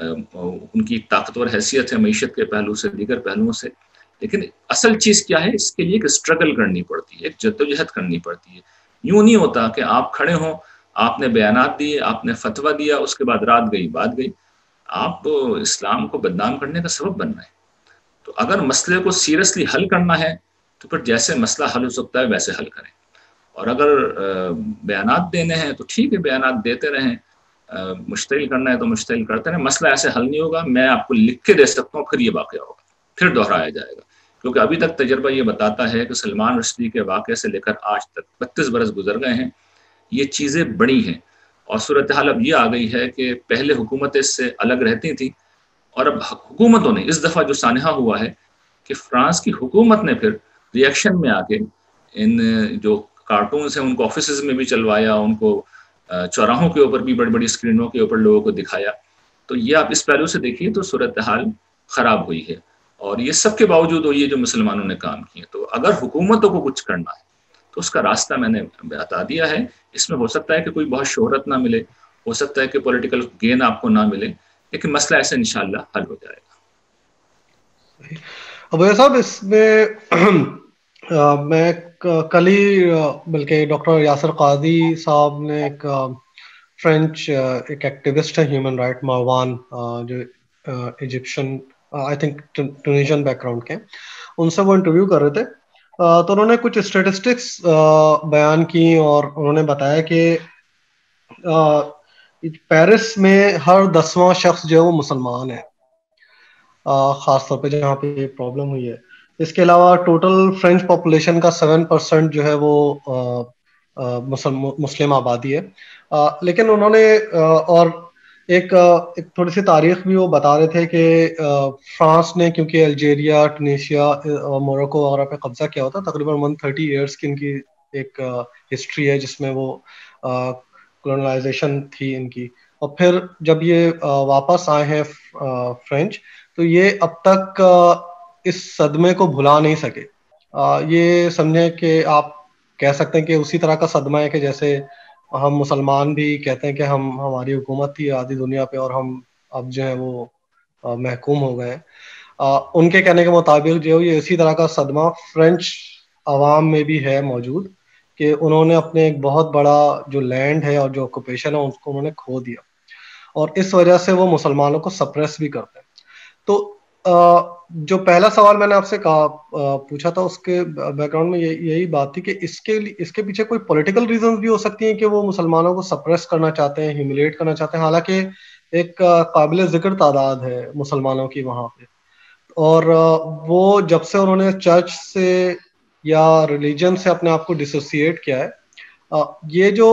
ان کی ایک طاقتور حیثیت ہے معیشت کے پہلو سے، دیگر پہلوؤں سے، لیکن اصل چیز کیا ہے، اس کے لیے ایک اسٹرگل کرنی پڑتی ہے، ایک جدوجہد کرنی پڑتی ہے۔ یوں نہیں ہوتا کہ آپ کھڑے ہوں، آپ نے بیانات دیے، آپ نے فتویٰ دیا، اس کے بعد رات گئی بات گئی۔ آپ اسلام کو بدنام کرنے کا سبب بننا ہے۔ تو اگر مسئلے کو سیریسلی حل کرنا ہے تو پھر جیسے مسئلہ حل ہو سکتا ہے ویسے حل کریں، اور اگر بیانات دینے ہیں تو ٹھیک ہے، بیانات دیتے رہیں، مشتعل کرنا ہے تو مشتعل کرتے رہیں، مسئلہ ایسے حل نہیں ہوگا۔ میں آپ کو لکھ کے دے سکتا ہوں، پھر یہ واقعہ ہوگا، پھر دہرایا جائے گا، کیونکہ ابھی تک تجربہ یہ بتاتا ہے کہ سلمان رشدی کے واقعے سے لے کر آج تک 32 برس گزر گئے ہیں، یہ چیزیں بڑی ہیں، اور صورتحال اب یہ آ گئی ہے کہ پہلے حکومتیں اس سے الگ رہتی تھیں، اور اب حکومتوں نے اس دفعہ جو سانحہ ہوا ہے کہ فرانس کی حکومت نے پھر ری ایکشن میں آ کے ان جو کارٹونس ہیں ان کو آفیسز میں بھی چلوایا, ان کو چوراہوں کے اوپر بھی بڑی بڑی اسکرینوں کے اوپر لوگوں کو دکھایا. تو یہ آپ اس پہلو سے دیکھیے تو صورتحال خراب ہوئی ہے, اور یہ سب کے باوجود ہوئی ہے جو مسلمانوں نے کام کیے. تو اگر حکومتوں کو کچھ کرنا ہے تو اس کا راستہ میں نے بتا دیا ہے. اس میں ہو سکتا ہے کہ کوئی بہت شہرت نہ ملے, ہو سکتا ہے کہ پولیٹیکل گین آپ کو نہ ملے, لیکن مسئلہ ایسے انشاءاللہ حل ہو جائے گا. ابو صاحب اس میں میں کل ہی بلکہ ڈاکٹر یاسر قاضی صاحب نے ایک فرینچ ایک ایکٹیوسٹ ہے ہیومن رائٹ, مروان, جو Egyptian I think Tunisian background کے, ان سے وہ انٹرویو کر رہے تھے. تو انہوں نے کچھ اسٹیٹسٹکس بیان کی اور انہوں نے بتایا کہ پیرس میں ہر 10واں شخص جو ہے وہ مسلمان ہے, خاص طور پہ جہاں پہ یہ پرابلم ہوئی ہے. اس کے علاوہ ٹوٹل فرینچ پاپولیشن کا 7% جو ہے وہ مسلم آبادی ہے. لیکن انہوں نے اور ایک تھوڑی سی تاریخ بھی وہ بتا رہے تھے کہ فرانس نے کیونکہ الجیریا, ٹونیشیا اور موروکو وغیرہ پہ قبضہ کیا ہوتا, تقریباً 130 ایئرس کی ان کی ایک ہسٹری ہے جس میں وہ کولونائزیشن تھی ان کی. اور پھر جب یہ واپس آئے ہیں فرینچ, تو یہ اب تک اس صدمے کو بھلا نہیں سکے. یہ سمجھیں کہ آپ کہہ سکتے ہیں کہ اسی طرح کا صدمہ ہے کہ جیسے ہم مسلمان بھی کہتے ہیں کہ ہماری حکومت تھی آدھی دنیا پہ اور ہم اب جو ہے وہ محکوم ہو گئے. ان کے کہنے کے مطابق جو یہ اسی طرح کا صدمہ فرینچ عوام میں بھی ہے موجود, کہ انہوں نے اپنے ایک بہت بڑا جو لینڈ ہے اور جو آکوپیشن ہے اس کو انہوں نے کھو دیا, اور اس وجہ سے وہ مسلمانوں کو سپریس بھی کرتے ہیں. تو جو پہلا سوال میں نے آپ سے پوچھا تھا اس کے بیک گراؤنڈ میں یہی بات تھی کہ اس کے پیچھے کوئی پولیٹیکل ریزنز بھی ہو سکتی ہیں کہ وہ مسلمانوں کو سپریس کرنا چاہتے ہیں, ہیوملیٹ کرنا چاہتے ہیں, حالانکہ ایک قابل ذکر تعداد ہے مسلمانوں کی وہاں پہ. اور وہ جب سے انہوں نے چرچ سے یا ریلیجن سے اپنے آپ کو ڈسوسیٹ کیا ہے, یہ جو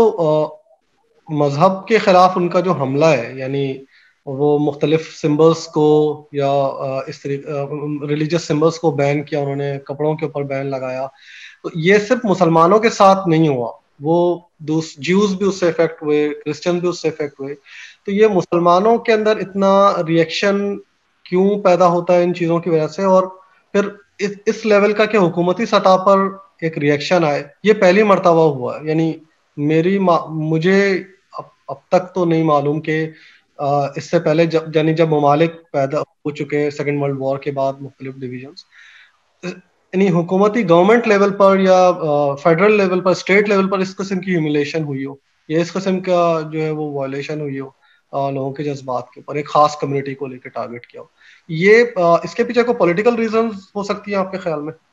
مذہب کے خلاف ان کا جو حملہ ہے, یعنی وہ مختلف سمبلس کو یا اس طریقے ریلیجس سمبلس کو بین کیا انہوں نے, کپڑوں کے اوپر بین لگایا, تو یہ صرف مسلمانوں کے ساتھ نہیں ہوا, وہ جیوز بھی اس سے افیکٹ ہوئے, کرسچن بھی اس سے افیکٹ ہوئے. تو یہ مسلمانوں کے اندر اتنا ریئیکشن کیوں پیدا ہوتا ہے ان چیزوں کی وجہ سے, اور پھر اس لیول کا کہ حکومتی سطح پر ایک ریئیکشن آئے, یہ پہلی مرتبہ ہوا. یعنی مجھے اب تک تو نہیں معلوم کہ اس سے پہلے جب ممالک پیدا ہو چکے سیکنڈ ورلڈ وار کے بعد مختلف ڈویژنز, یعنی حکومتی گورنمنٹ لیول پر یا فیڈرل لیول پر, اسٹیٹ لیول پر اس قسم کی ہیوملیشن ہوئی ہو, یا اس قسم کا جو ہے وہ وائلیشن ہوئی ہو لوگوں کے جذبات کے اوپر, ایک خاص کمیونٹی کو لے کے ٹارگٹ کیا ہو, یہ اس کے پیچھے کوئی پولیٹیکل ریزنز ہو سکتی ہیں آپ کے خیال میں؟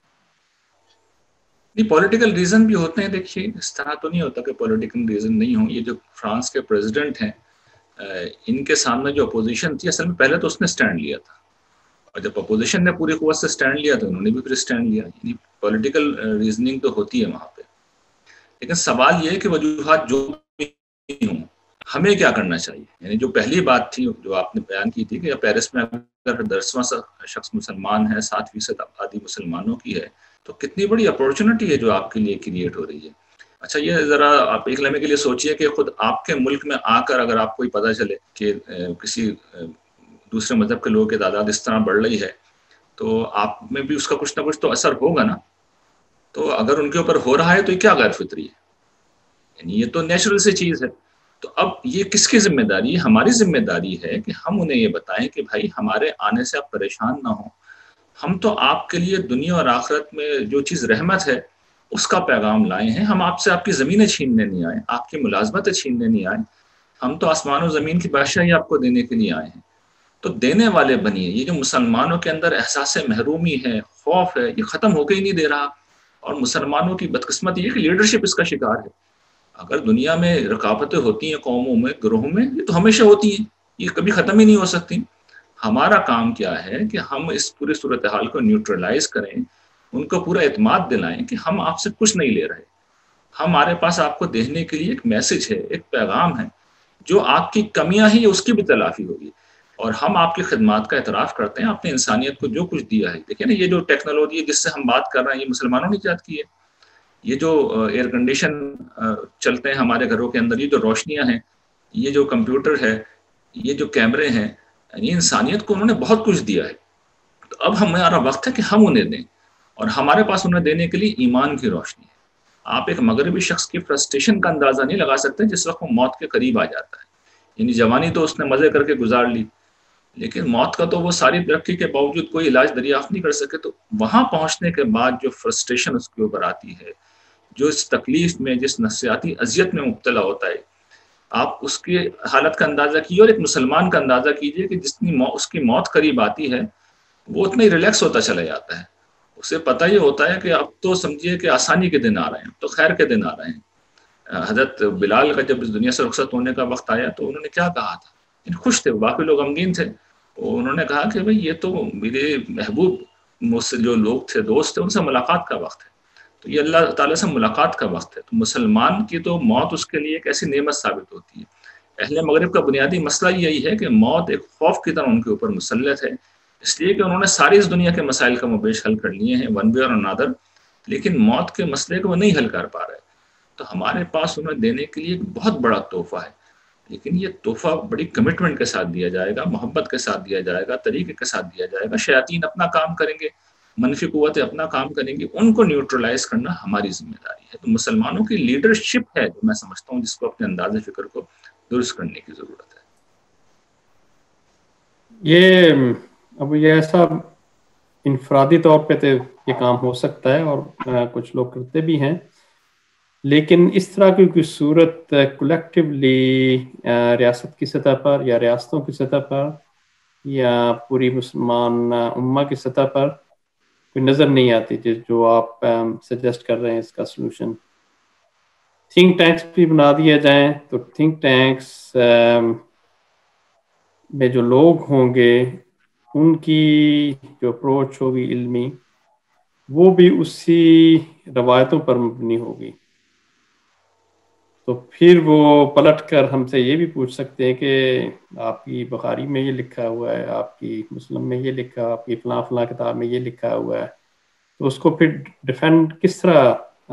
نہیں, پولیٹیکل ریزن بھی ہوتے ہیں. دیکھیے اس طرح تو نہیں ہوتا کہ پولیٹیکل ریزن نہیں ہوں. یہ جو فرانس کے پریزیڈنٹ ہیں, ان کے سامنے جو اپوزیشن تھی, اصل میں پہلے تو اس نے سٹینڈ لیا تھا, اور جب اپوزیشن نے پوری قوت سے سٹینڈ لیا تو انہوں نے بھی پھر سٹینڈ لیا. یعنی پولیٹیکل ریزننگ تو ہوتی ہے وہاں پہ, لیکن سوال یہ ہے کہ وجوہات جو بھی ہوں ہمیں کیا کرنا چاہیے. یعنی جو پہلی بات تھی جو آپ نے بیان کی تھی کہ پیرس میں اگر 10واں شخص مسلمان ہے, 7% آبادی مسلمانوں کی ہے, تو کتنی بڑی اپورچونٹی ہے جو آپ کے لیے کریٹ ہو رہی ہے. اچھا یہ ذرا آپ ایک لمحے کے لیے سوچئے کہ خود آپ کے ملک میں آ کر اگر آپ کو پتہ چلے کہ کسی دوسرے مذہب کے لوگوں کی تعداد اس طرح بڑھ رہی ہے, تو آپ میں بھی اس کا کچھ نہ کچھ تو اثر ہوگا نا. تو اگر ان کے اوپر ہو رہا ہے تو یہ کیا غیر فطری ہے, یعنی یہ تو نیچرل سی چیز ہے. تو اب یہ کس کی ذمہ داری ہے؟ ہماری ذمہ داری ہے کہ ہم انہیں یہ بتائیں کہ بھائی ہمارے آنے سے آپ پریشان نہ ہوں, ہم تو آپ کے لیے دنیا اور آخرت میں جو چیز رحمت ہے اس کا پیغام لائے ہیں. ہم آپ سے آپ کی زمینیں چھیننے نہیں آئے, آپ کی ملازمتیں چھیننے نہیں آئے, ہم تو آسمان و زمین کی بادشاہی آپ کو دینے کے لیے آئے ہیں. تو دینے والے بنیے. یہ جو مسلمانوں کے اندر احساس محرومی ہے, خوف ہے, یہ ختم ہو کے ہی نہیں دے رہا. اور مسلمانوں کی بدقسمتی یہ کہ لیڈرشپ اس کا شکار ہے. اگر دنیا میں رکاوٹیں ہوتی ہیں قوموں میں, گروہوں میں, یہ تو ہمیشہ ہوتی ہیں, یہ کبھی ختم ہی نہیں ہو سکتی. ہمارا کام کیا ہے کہ ہم اس پورے صورتحال کو نیوٹرلائز کریں, ان کو پورا اعتماد دلائیں کہ ہم آپ سے کچھ نہیں لے رہے, ہمارے پاس آپ کو دینے کے لیے ایک میسج ہے, ایک پیغام ہے. جو آپ کی کمیاں ہیں اس کی بھی تلافی ہوگی, اور ہم آپ کی خدمات کا اعتراف کرتے ہیں. آپ نے انسانیت کو جو کچھ دیا ہے, دیکھیں نا یہ جو ٹیکنالوجی ہے جس سے ہم بات کر رہے ہیں, یہ مسلمانوں نے ایجاد کی ہے. یہ جو ایئر کنڈیشن چلتے ہیں ہمارے گھروں کے اندر، یہ جو روشنیاں ہیں، یہ جو کمپیوٹر ہے، یہ جو کیمرے ہیں، یعنی انسانیت کو انہوں نے بہت کچھ دیا ہے. تو اب ہمارا وقت ہے کہ ہم انہیں دیں، اور ہمارے پاس انہیں دینے کے لیے ایمان کی روشنی ہے. آپ ایک مغربی شخص کی فرسٹریشن کا اندازہ نہیں لگا سکتے جس وقت وہ موت کے قریب آ جاتا ہے. یعنی جوانی تو اس نے مزے کر کے گزار لی، لیکن موت کا تو وہ ساری ترقی کے باوجود کوئی علاج دریافت نہیں کر سکے. تو وہاں پہنچنے کے بعد جو فرسٹریشن اس کے اوپر آتی ہے، جو اس تکلیف میں، جس نفسیاتی اذیت میں مبتلا ہوتا ہے، آپ اس کی حالت کا اندازہ کیجیے، اور ایک مسلمان کا اندازہ کیجیے کہ جتنی اس کی موت قریب آتی ہے وہ اتنا ہی ریلیکس ہوتا چلا جاتا ہے. اسے پتہ یہ ہوتا ہے کہ اب تو سمجھیے کہ آسانی کے دن آ رہے ہیں، تو خیر کے دن آ رہے ہیں. حضرت بلال کا جب اس دنیا سے رخصت ہونے کا وقت آیا تو انہوں نے کیا کہا تھا؟ خوش تھے، باقی لوگ غمگین تھے. انہوں نے کہا کہ بھئی یہ تو میرے محبوب مجھ سے جو لوگ تھے، دوست تھے، ان سے ملاقات کا وقت ہے. تو یہ اللہ تعالیٰ سے ملاقات کا وقت ہے. تو مسلمان کی تو موت اس کے لیے ایک ایسی نعمت ثابت ہوتی ہے. اہل مغرب کا بنیادی مسئلہ یہی ہے کہ موت ایک خوف کی طرح ان کے اوپر مسلط ہے، اس لیے کہ انہوں نے ساری اس دنیا کے مسائل کا مبیش حل کر لیے ہیں ون وے اور انادر، لیکن موت کے مسئلے کو وہ نہیں حل کر پا رہے. تو ہمارے پاس انہیں دینے کے لیے ایک بہت بڑا تحفہ ہے، لیکن یہ تحفہ بڑی کمٹمنٹ کے ساتھ دیا جائے گا، محبت کے ساتھ دیا جائے گا، طریقے کے ساتھ دیا جائے گا. شیاطین اپنا کام کریں گے، منفی قوتیں اپنا کام کریں گی، ان کو نیوٹرلائز کرنا ہماری ذمہ داری ہے. تو مسلمانوں کی لیڈرشپ ہے جو میں سمجھتا ہوں، جس کو اپنے انداز فکر کو درست کرنے کی ضرورت ہے. اب یہ ایسا انفرادی طور پہ تو یہ کام ہو سکتا ہے اور کچھ لوگ کرتے بھی ہیں، لیکن اس طرح کی کوئی صورت کولیکٹیولی ریاست کی سطح پر یا ریاستوں کی سطح پر یا پوری مسلمان امہ کی سطح پر کوئی نظر نہیں آتی جو آپ سجیسٹ کر رہے ہیں اس کا سلوشن. تھنک ٹینکس بھی بنا دیا جائیں تو تھنک ٹینکس میں جو لوگ ہوں گے ان کی جو اپروچ ہوگی علمی، وہ بھی اسی روایتوں پر مبنی ہوگی. تو پھر وہ پلٹ کر ہم سے یہ بھی پوچھ سکتے ہیں کہ آپ کی بخاری میں یہ لکھا ہوا ہے، آپ کی مسلم میں یہ لکھا، آپ کی فلاں فلاں کتاب میں یہ لکھا ہوا ہے. تو اس کو پھر ڈیفینڈ کس طرح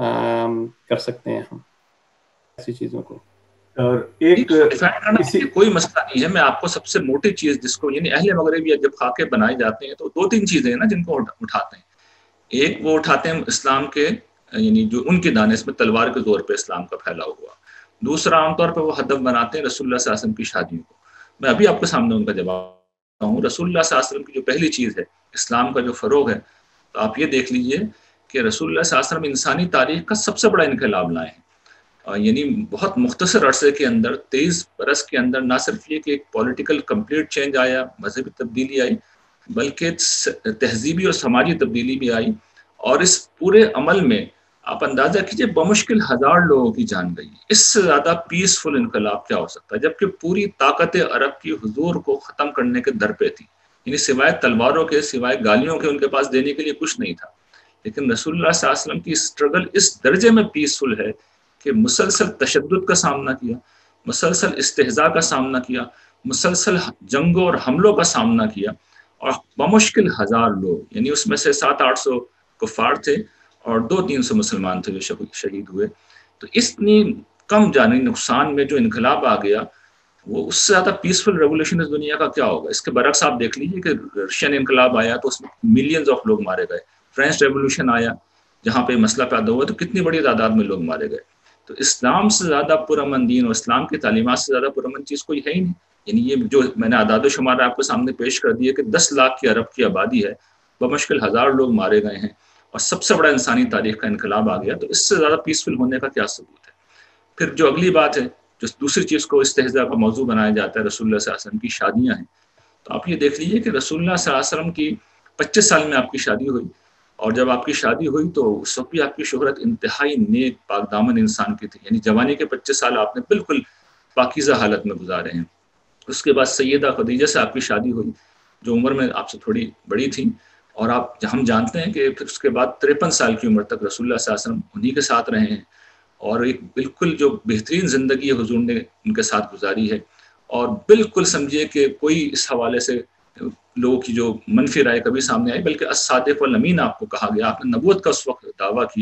کر سکتے ہیں ہم ایسی چیزوں کو؟ اور ایک ڈیفینڈ کرنا کوئی مسئلہ نہیں ہے. میں آپ کو سب سے موٹی چیز جس کو، یعنی اہل مغرب یا جب خاکے بنائے جاتے ہیں تو دو تین چیزیں ہیں نا جن کو اٹھاتے ہیں. ایک وہ اٹھاتے ہیں اسلام کے، یعنی جو ان کی دانش میں تلوار کے زور پہ اسلام کا پھیلا ہوا. دوسرا عام طور پہ وہ ہدف بناتے ہیں رسول اللہ صلی اللہ علیہ وسلم کی شادیوں کو. میں ابھی آپ کے سامنے ان کا جواب ہوں. رسول اللہ صلی اللہ علیہ وسلم کی جو پہلی چیز ہے اسلام کا جو فروغ ہے، تو آپ یہ دیکھ لیجئے کہ رسول اللہ صلی اللہ علیہ وسلم انسانی تاریخ کا سب سے بڑا انقلاب لائے ہیں. یعنی بہت مختصر عرصے کے اندر 23 برس کے اندر نہ صرف یہ کہ ایک پولیٹیکل کمپلیٹ چینج آیا، مذہبی تبدیلی آئی، بلکہ تہذیبی اور سماجی تبدیلی بھی آئی. اور اس پورے عمل میں آپ اندازہ کیجئے بمشکل 1000 لوگوں کی جان گئی. اس سے زیادہ پیسفل انقلاب کیا ہو سکتا ہے؟ جبکہ پوری طاقت عرب کی حضور کو ختم کرنے کے در پہ تھی، یعنی سوائے تلواروں کے، سوائے گالیوں کے ان کے پاس دینے کے لیے کچھ نہیں تھا. لیکن رسول اللہ صلی اللہ علیہ وسلم کی اسٹرگل اس درجے میں پیسفل ہے کہ مسلسل تشدد کا سامنا کیا، مسلسل استہزاء کا سامنا کیا، مسلسل جنگوں اور حملوں کا سامنا کیا، اور بمشکل 1000 لوگ، یعنی اس میں سے 700-800 کفار تھے اور 200-300 مسلمان تھے جو شہید ہوئے. تو اتنی کم جانی نقصان میں جو انقلاب آ گیا، وہ اس سے زیادہ پیسفل ریولوشن اس دنیا کا کیا ہوگا؟ اس کے برعکس آپ دیکھ لیجیے کہ رشین انقلاب آیا تو اس میں ملینز آف لوگ مارے گئے. فرینچ ریولوشن آیا جہاں پہ مسئلہ پیدا ہوا تو کتنی بڑی تعداد میں لوگ مارے گئے. تو اسلام سے زیادہ پرامن دین اور اسلام کی تعلیمات سے زیادہ پرامن چیز کوئی ہے ہی نہیں. یعنی یہ جو میں نے اعداد و شمار آپ کے سامنے پیش کر دیے کہ 10 لاکھ کی عرب کی آبادی ہے، بمشکل 1000 لوگ مارے گئے ہیں، اور سب سے بڑا انسانی تاریخ کا انقلاب آ گیا. تو اس سے زیادہ پیسفل ہونے کا کیا ثبوت ہے؟ پھر جو اگلی بات ہے، جو دوسری چیز کو استہزاء کا موضوع بنایا جاتا ہے، رسول اللہ صلی اللہ علیہ وسلم کی شادیاں ہیں. تو آپ یہ دیکھ لیجیے کہ رسول اللہ صلی اللہ علیہ وسلم کی 25 سال میں آپ کی شادی ہوئی، اور جب آپ کی شادی ہوئی تو اس وقت بھی آپ کی شہرت انتہائی نیک پاک دامن انسان کی تھی. یعنی جوانی کے 25 سال آپ نے بالکل پاکیزہ حالت میں گزارے ہیں. اس کے بعد سیدہ خدیجہ سے آپ کی شادی ہوئی جو عمر میں آپ سے تھوڑی بڑی تھیں، اور ہم جانتے ہیں کہ پھر اس کے بعد 53 سال کی عمر تک رسول اللہ صلی اللہ علیہ وسلم انہی کے ساتھ رہے ہیں، اور ایک بالکل جو بہترین زندگی حضور نے ان کے ساتھ گزاری ہے. اور بالکل سمجھیے کہ کوئی اس حوالے سے لوگوں کی جو منفی رائے کبھی سامنے آئی، بلکہ الصادق والامین آپ کو کہا گیا. آپ نے نبوت کا اس وقت دعویٰ کیا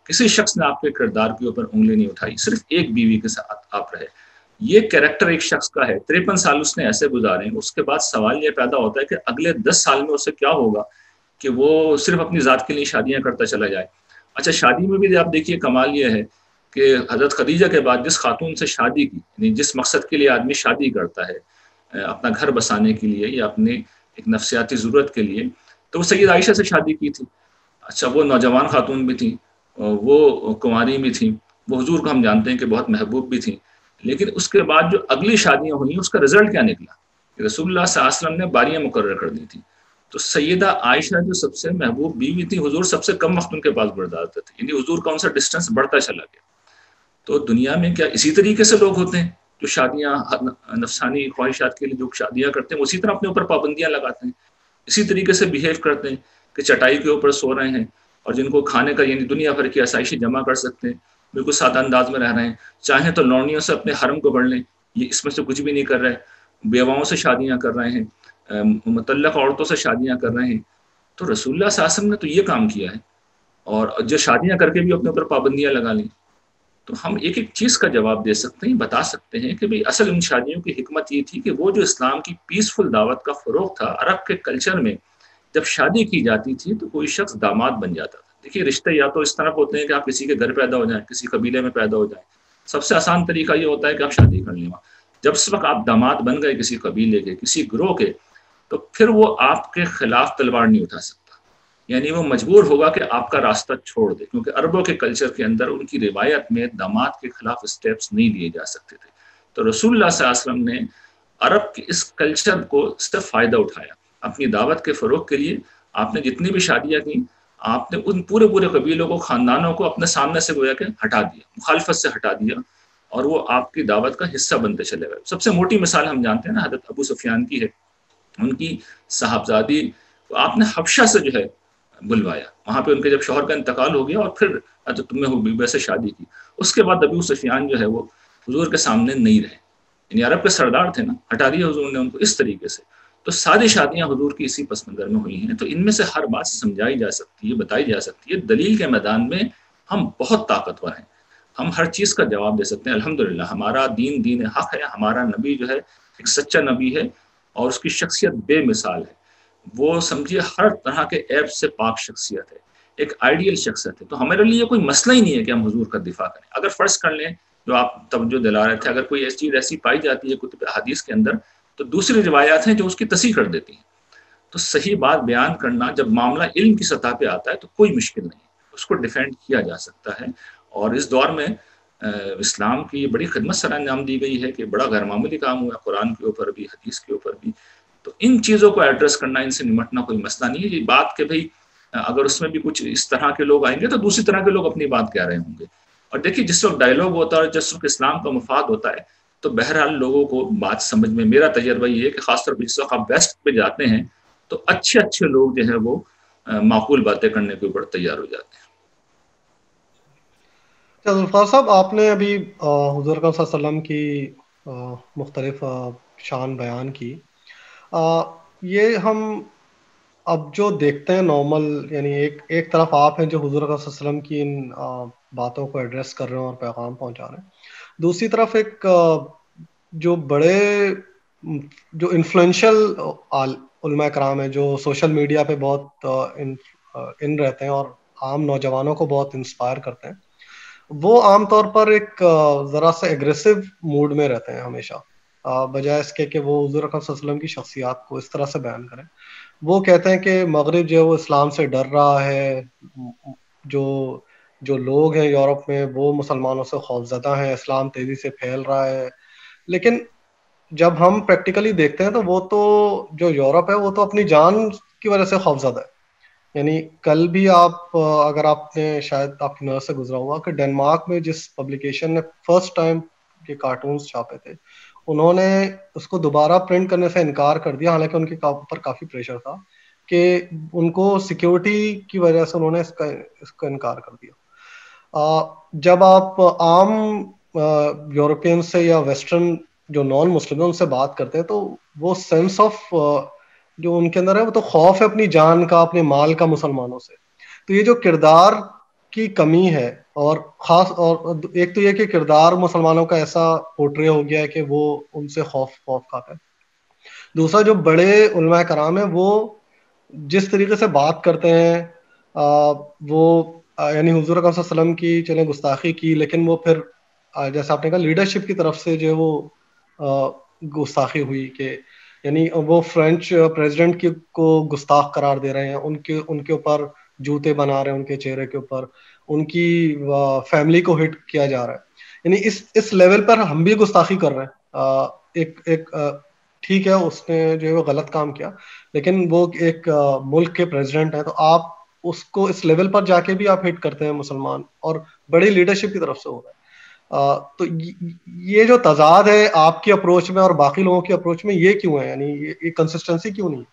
کسی شخص نے آپ کے کردار کے اوپر انگلی نہیں اٹھائی، صرف ایک بیوی کے ساتھ آپ رہے. یہ کیریکٹر ایک شخص کا ہے، 53 سال اس نے ایسے گزارے. اس کے بعد سوال یہ پیدا ہوتا ہے کہ اگلے 10 سال میں اسے کیا ہوگا کہ وہ صرف اپنی ذات کے لیے شادیاں کرتا چلا جائے. اچھا، شادی میں بھی آپ دیکھیے کمال یہ ہے کہ حضرت خدیجہ کے بعد جس خاتون سے شادی کی، یعنی جس مقصد کے لیے آدمی شادی کرتا ہے، اپنا گھر بسانے کے لیے یا اپنے ایک نفسیاتی ضرورت کے لیے، تو وہ سید عائشہ سے شادی کی تھی. اچھا، وہ نوجوان خاتون بھی تھیں، وہ کنواری بھی تھیں، وہ حضور کو ہم جانتے ہیں کہ بہت محبوب بھی تھیں. لیکن اس کے بعد جو اگلی شادیاں ہوئیں اس کا رزلٹ کیا نکلا؟ رسول اللہ صلی اللہ علیہ وسلم نے باریاں مقرر کر دی تھیں. تو سیدہ عائشہ جو سب سے محبوب بیوی تھی، حضور سب سے کم وقت ان کے پاس گزارتے تھے، یعنی حضور کا ان سے ڈسٹینس بڑھتا چلا گیا. تو دنیا میں کیا اسی طریقے سے لوگ ہوتے ہیں جو شادیاں نفسانی خواہشات کے لیے جو شادیاں کرتے ہیں اسی طرح اپنے اوپر پابندیاں لگاتے ہیں، اسی طریقے سے بیہیو کرتے ہیں کہ چٹائی کے اوپر سو رہے ہیں، اور جن کو کھانے کا یعنی دنیا بھر کی آسائشیں جمع کر سکتے ہیں بالکل سادہ انداز میں رہ رہے ہیں. چاہیں تو لونڈیوں سے اپنے حرم کو بڑھ لیں، یہ اس میں سے کچھ بھی نہیں کر رہے. بیواؤں سے شادیاں کر رہے ہیں، مطلق عورتوں سے شادیاں کر رہے ہیں. تو رسول اللہ صلی اللہ علیہ وسلم نے تو یہ کام کیا ہے، اور جو شادیاں کر کے بھی اپنے اوپر پابندیاں لگا لیں. تو ہم ایک ایک چیز کا جواب دے سکتے ہیں، بتا سکتے ہیں کہ اصل ان شادیوں کی حکمت یہ تھی کہ وہ جو اسلام کی پیسفل دعوت کا فروغ تھا، عرب کے کلچر میں جب شادی کی جاتی تھی تو کوئی شخص داماد بن جاتا تھا. دیکھیے رشتے یا تو اس طرح ہوتے ہیں کہ آپ کسی کے گھر پیدا ہو جائیں، کسی قبیلے میں پیدا ہو جائیں. سب سے آسان طریقہ یہ ہوتا ہے کہ آپ شادی کر لیں. جب اس وقت آپ داماد بن گئے کسی قبیلے کے، کسی گروہ کے، تو پھر وہ آپ کے خلاف تلوار نہیں اٹھا سکتا، یعنی وہ مجبور ہوگا کہ آپ کا راستہ چھوڑ دے، کیونکہ عربوں کے کلچر کے اندر ان کی روایت میں داماد کے خلاف اسٹیپس نہیں لیے جا سکتے تھے. تو رسول اللہ صلی اللہ علیہ وسلم نے عرب کے اس کلچر کو سے فائدہ اٹھایا اپنی دعوت کے فروغ کے لیے. آپ نے جتنی بھی شادیاں کی، آپ نے ان پورے قبیلوں کو، خاندانوں کو اپنے سامنے سے گویا کہ ہٹا دیا، مخالفت سے ہٹا دیا، اور وہ آپ کی دعوت کا حصہ بنتے چلے گئے. سب سے موٹی مثال ہم جانتے ہیں نا حضرت ابو سفیان کی ہے. ان کی صاحبزادی آپ نے حبشہ سے جو ہے بلوایا، وہاں پہ ان کے جب شوہر کا انتقال ہو گیا اور پھر حضرت ام حبیبہ سے شادی کی. اس کے بعد ابو سفیان جو ہے وہ حضور کے سامنے نہیں رہے، یعنی عرب کے سردار تھے نا، ہٹا دیا حضور نے ان کو اس طریقے سے. تو ساری شادیاں حضور کی اسی پس منظر میں ہوئی ہیں. تو ان میں سے ہر بات سمجھائی جا سکتی ہے، بتائی جا سکتی ہے. دلیل کے میدان میں ہم بہت طاقتور ہیں، ہم ہر چیز کا جواب دے سکتے ہیں. الحمدللہ ہمارا دین حق ہے، ہمارا نبی جو ہے ایک سچا نبی ہے، اور اس کی شخصیت بے مثال ہے. وہ سمجھیے ہر طرح کے عیب سے پاک شخصیت ہے، ایک آئیڈیل شخصیت ہے. تو ہمارے لیے کوئی مسئلہ ہی نہیں ہے کہ ہم حضور کا دفاع کریں. اگر فرض کر لیں جو آپ توجہ دلا رہے تھے، اگر کوئی ایسی چیز ایسی پائی جاتی ہے کتب احادیث کے اندر، تو دوسری روایات ہیں جو اس کی تصحیح کر دیتی ہیں. تو صحیح بات بیان کرنا جب معاملہ علم کی سطح پہ آتا ہے تو کوئی مشکل نہیں، اس کو ڈیفینڈ کیا جا سکتا ہے. اور اس دور میں اسلام کی یہ بڑی خدمت سر انجام دی گئی ہے کہ بڑا غیر معمولی کام ہوا، قرآن کے اوپر بھی، حدیث کے اوپر بھی. تو ان چیزوں کو ایڈریس کرنا، ان سے نمٹنا کوئی مسئلہ نہیں ہے. یہ بات کہ بھئی اگر اس میں بھی کچھ اس طرح کے لوگ آئیں گے تو دوسری طرح کے لوگ اپنی بات کہہ رہے ہوں گے. اور دیکھیے جس وقت ڈائیلاگ ہوتا ہے اور جس وقت اسلام کا مفاد ہوتا ہے تو بہرحال لوگوں کو بات سمجھ میں، میرا تجربہ یہ ہے کہ خاص طور پہ جس وقت آپ ویسٹ پہ جاتے ہیں تو اچھے لوگ جو ہیں وہ معقول باتیں کرنے کے اوپر تیار ہو جاتے ہیں. ذوالفقار صاحب، آپ نے ابھی حضور صلی اللہ علیہ وسلم کی مختلف شان بیان کی. یہ ہم اب جو دیکھتے ہیں نارمل، یعنی ایک طرف آپ ہیں جو حضور صلی اللہ علیہ وسلم کی ان باتوں کو ایڈریس کر رہے ہیں اور پیغام پہنچا رہے ہیں، دوسری طرف ایک جو بڑے جو انفلوئنشل علماء کرام ہیں جو سوشل میڈیا پہ بہت ان رہتے ہیں اور عام نوجوانوں کو بہت انسپائر کرتے ہیں، وہ عام طور پر ایک ذرا سے ایگریسو موڈ میں رہتے ہیں ہمیشہ، بجائے اس کے کہ وہ حضور صلی اللہ علیہ وسلم کی شخصیات کو اس طرح سے بیان کریں. وہ کہتے ہیں کہ مغرب جو ہے وہ اسلام سے ڈر رہا ہے، جو لوگ ہیں یورپ میں وہ مسلمانوں سے خوفزدہ ہیں، اسلام تیزی سے پھیل رہا ہے. لیکن جب ہم پریکٹیکلی دیکھتے ہیں تو وہ تو جو یورپ ہے وہ تو اپنی جان کی وجہ سے خوفزدہ ہے. یعنی کل بھی آپ اگر آپ نے شاید آپ کی نظر سے گزرا ہوا کہ ڈنمارک میں جس پبلیکیشن نے فرسٹ ٹائم کے کارٹونز چھاپے تھے، انہوں نے اس کو دوبارہ پرنٹ کرنے سے انکار کر دیا، حالانکہ ان کے اوپر کافی پریشر تھا کہ ان کو سیکیورٹی کی وجہ سے انہوں نے اس کا انکار کر دیا. جب آپ عام یورپین سے یا ویسٹرن جو نان مسلم ہیں ان سے بات کرتے ہیں تو وہ سینس آف جو ان کے اندر ہے وہ تو خوف ہے اپنی جان کا، اپنے مال کا مسلمانوں سے. تو یہ جو کردار کی کمی ہے، اور خاص اور ایک تو یہ کہ کردار مسلمانوں کا ایسا پورٹرے ہو گیا ہے کہ وہ ان سے خوف کھاتا ہے. دوسرا جو بڑے علماء کرام ہیں وہ جس طریقے سے بات کرتے ہیں وہ یعنی حضور اکرم صلی اللہ علیہ وسلم کی چلیں گستاخی کی، لیکن وہ پھر جیسے آپ نے کہا لیڈرشپ کی طرف سے جو ہے وہ گستاخی ہوئی کہ یعنی وہ فرینچ پریزیڈنٹ کو گستاخ قرار دے رہے ہیں، ان کے اوپر جوتے بنا رہے ہیں، ان کے چہرے کے اوپر ان کی فیملی کو ہٹ کیا جا رہا ہے. یعنی اس لیول پر ہم بھی گستاخی کر رہے ہیں. ایک ٹھیک ہے اس نے جو ہے وہ غلط کام کیا، لیکن وہ ایک ملک کے پریزیڈنٹ ہیں، تو آپ اس کو اس لیول پر جا کے بھی آپ ہٹ کرتے ہیں مسلمان، اور بڑی لیڈرشپ کی طرف سے ہو رہا ہے. تو یہ جو تضاد ہے آپ کی اپروچ میں اور باقی لوگوں کی اپروچ میں، یہ کیوں ہے؟ یعنی یہ کنسسٹنسی کیوں نہیں ہے؟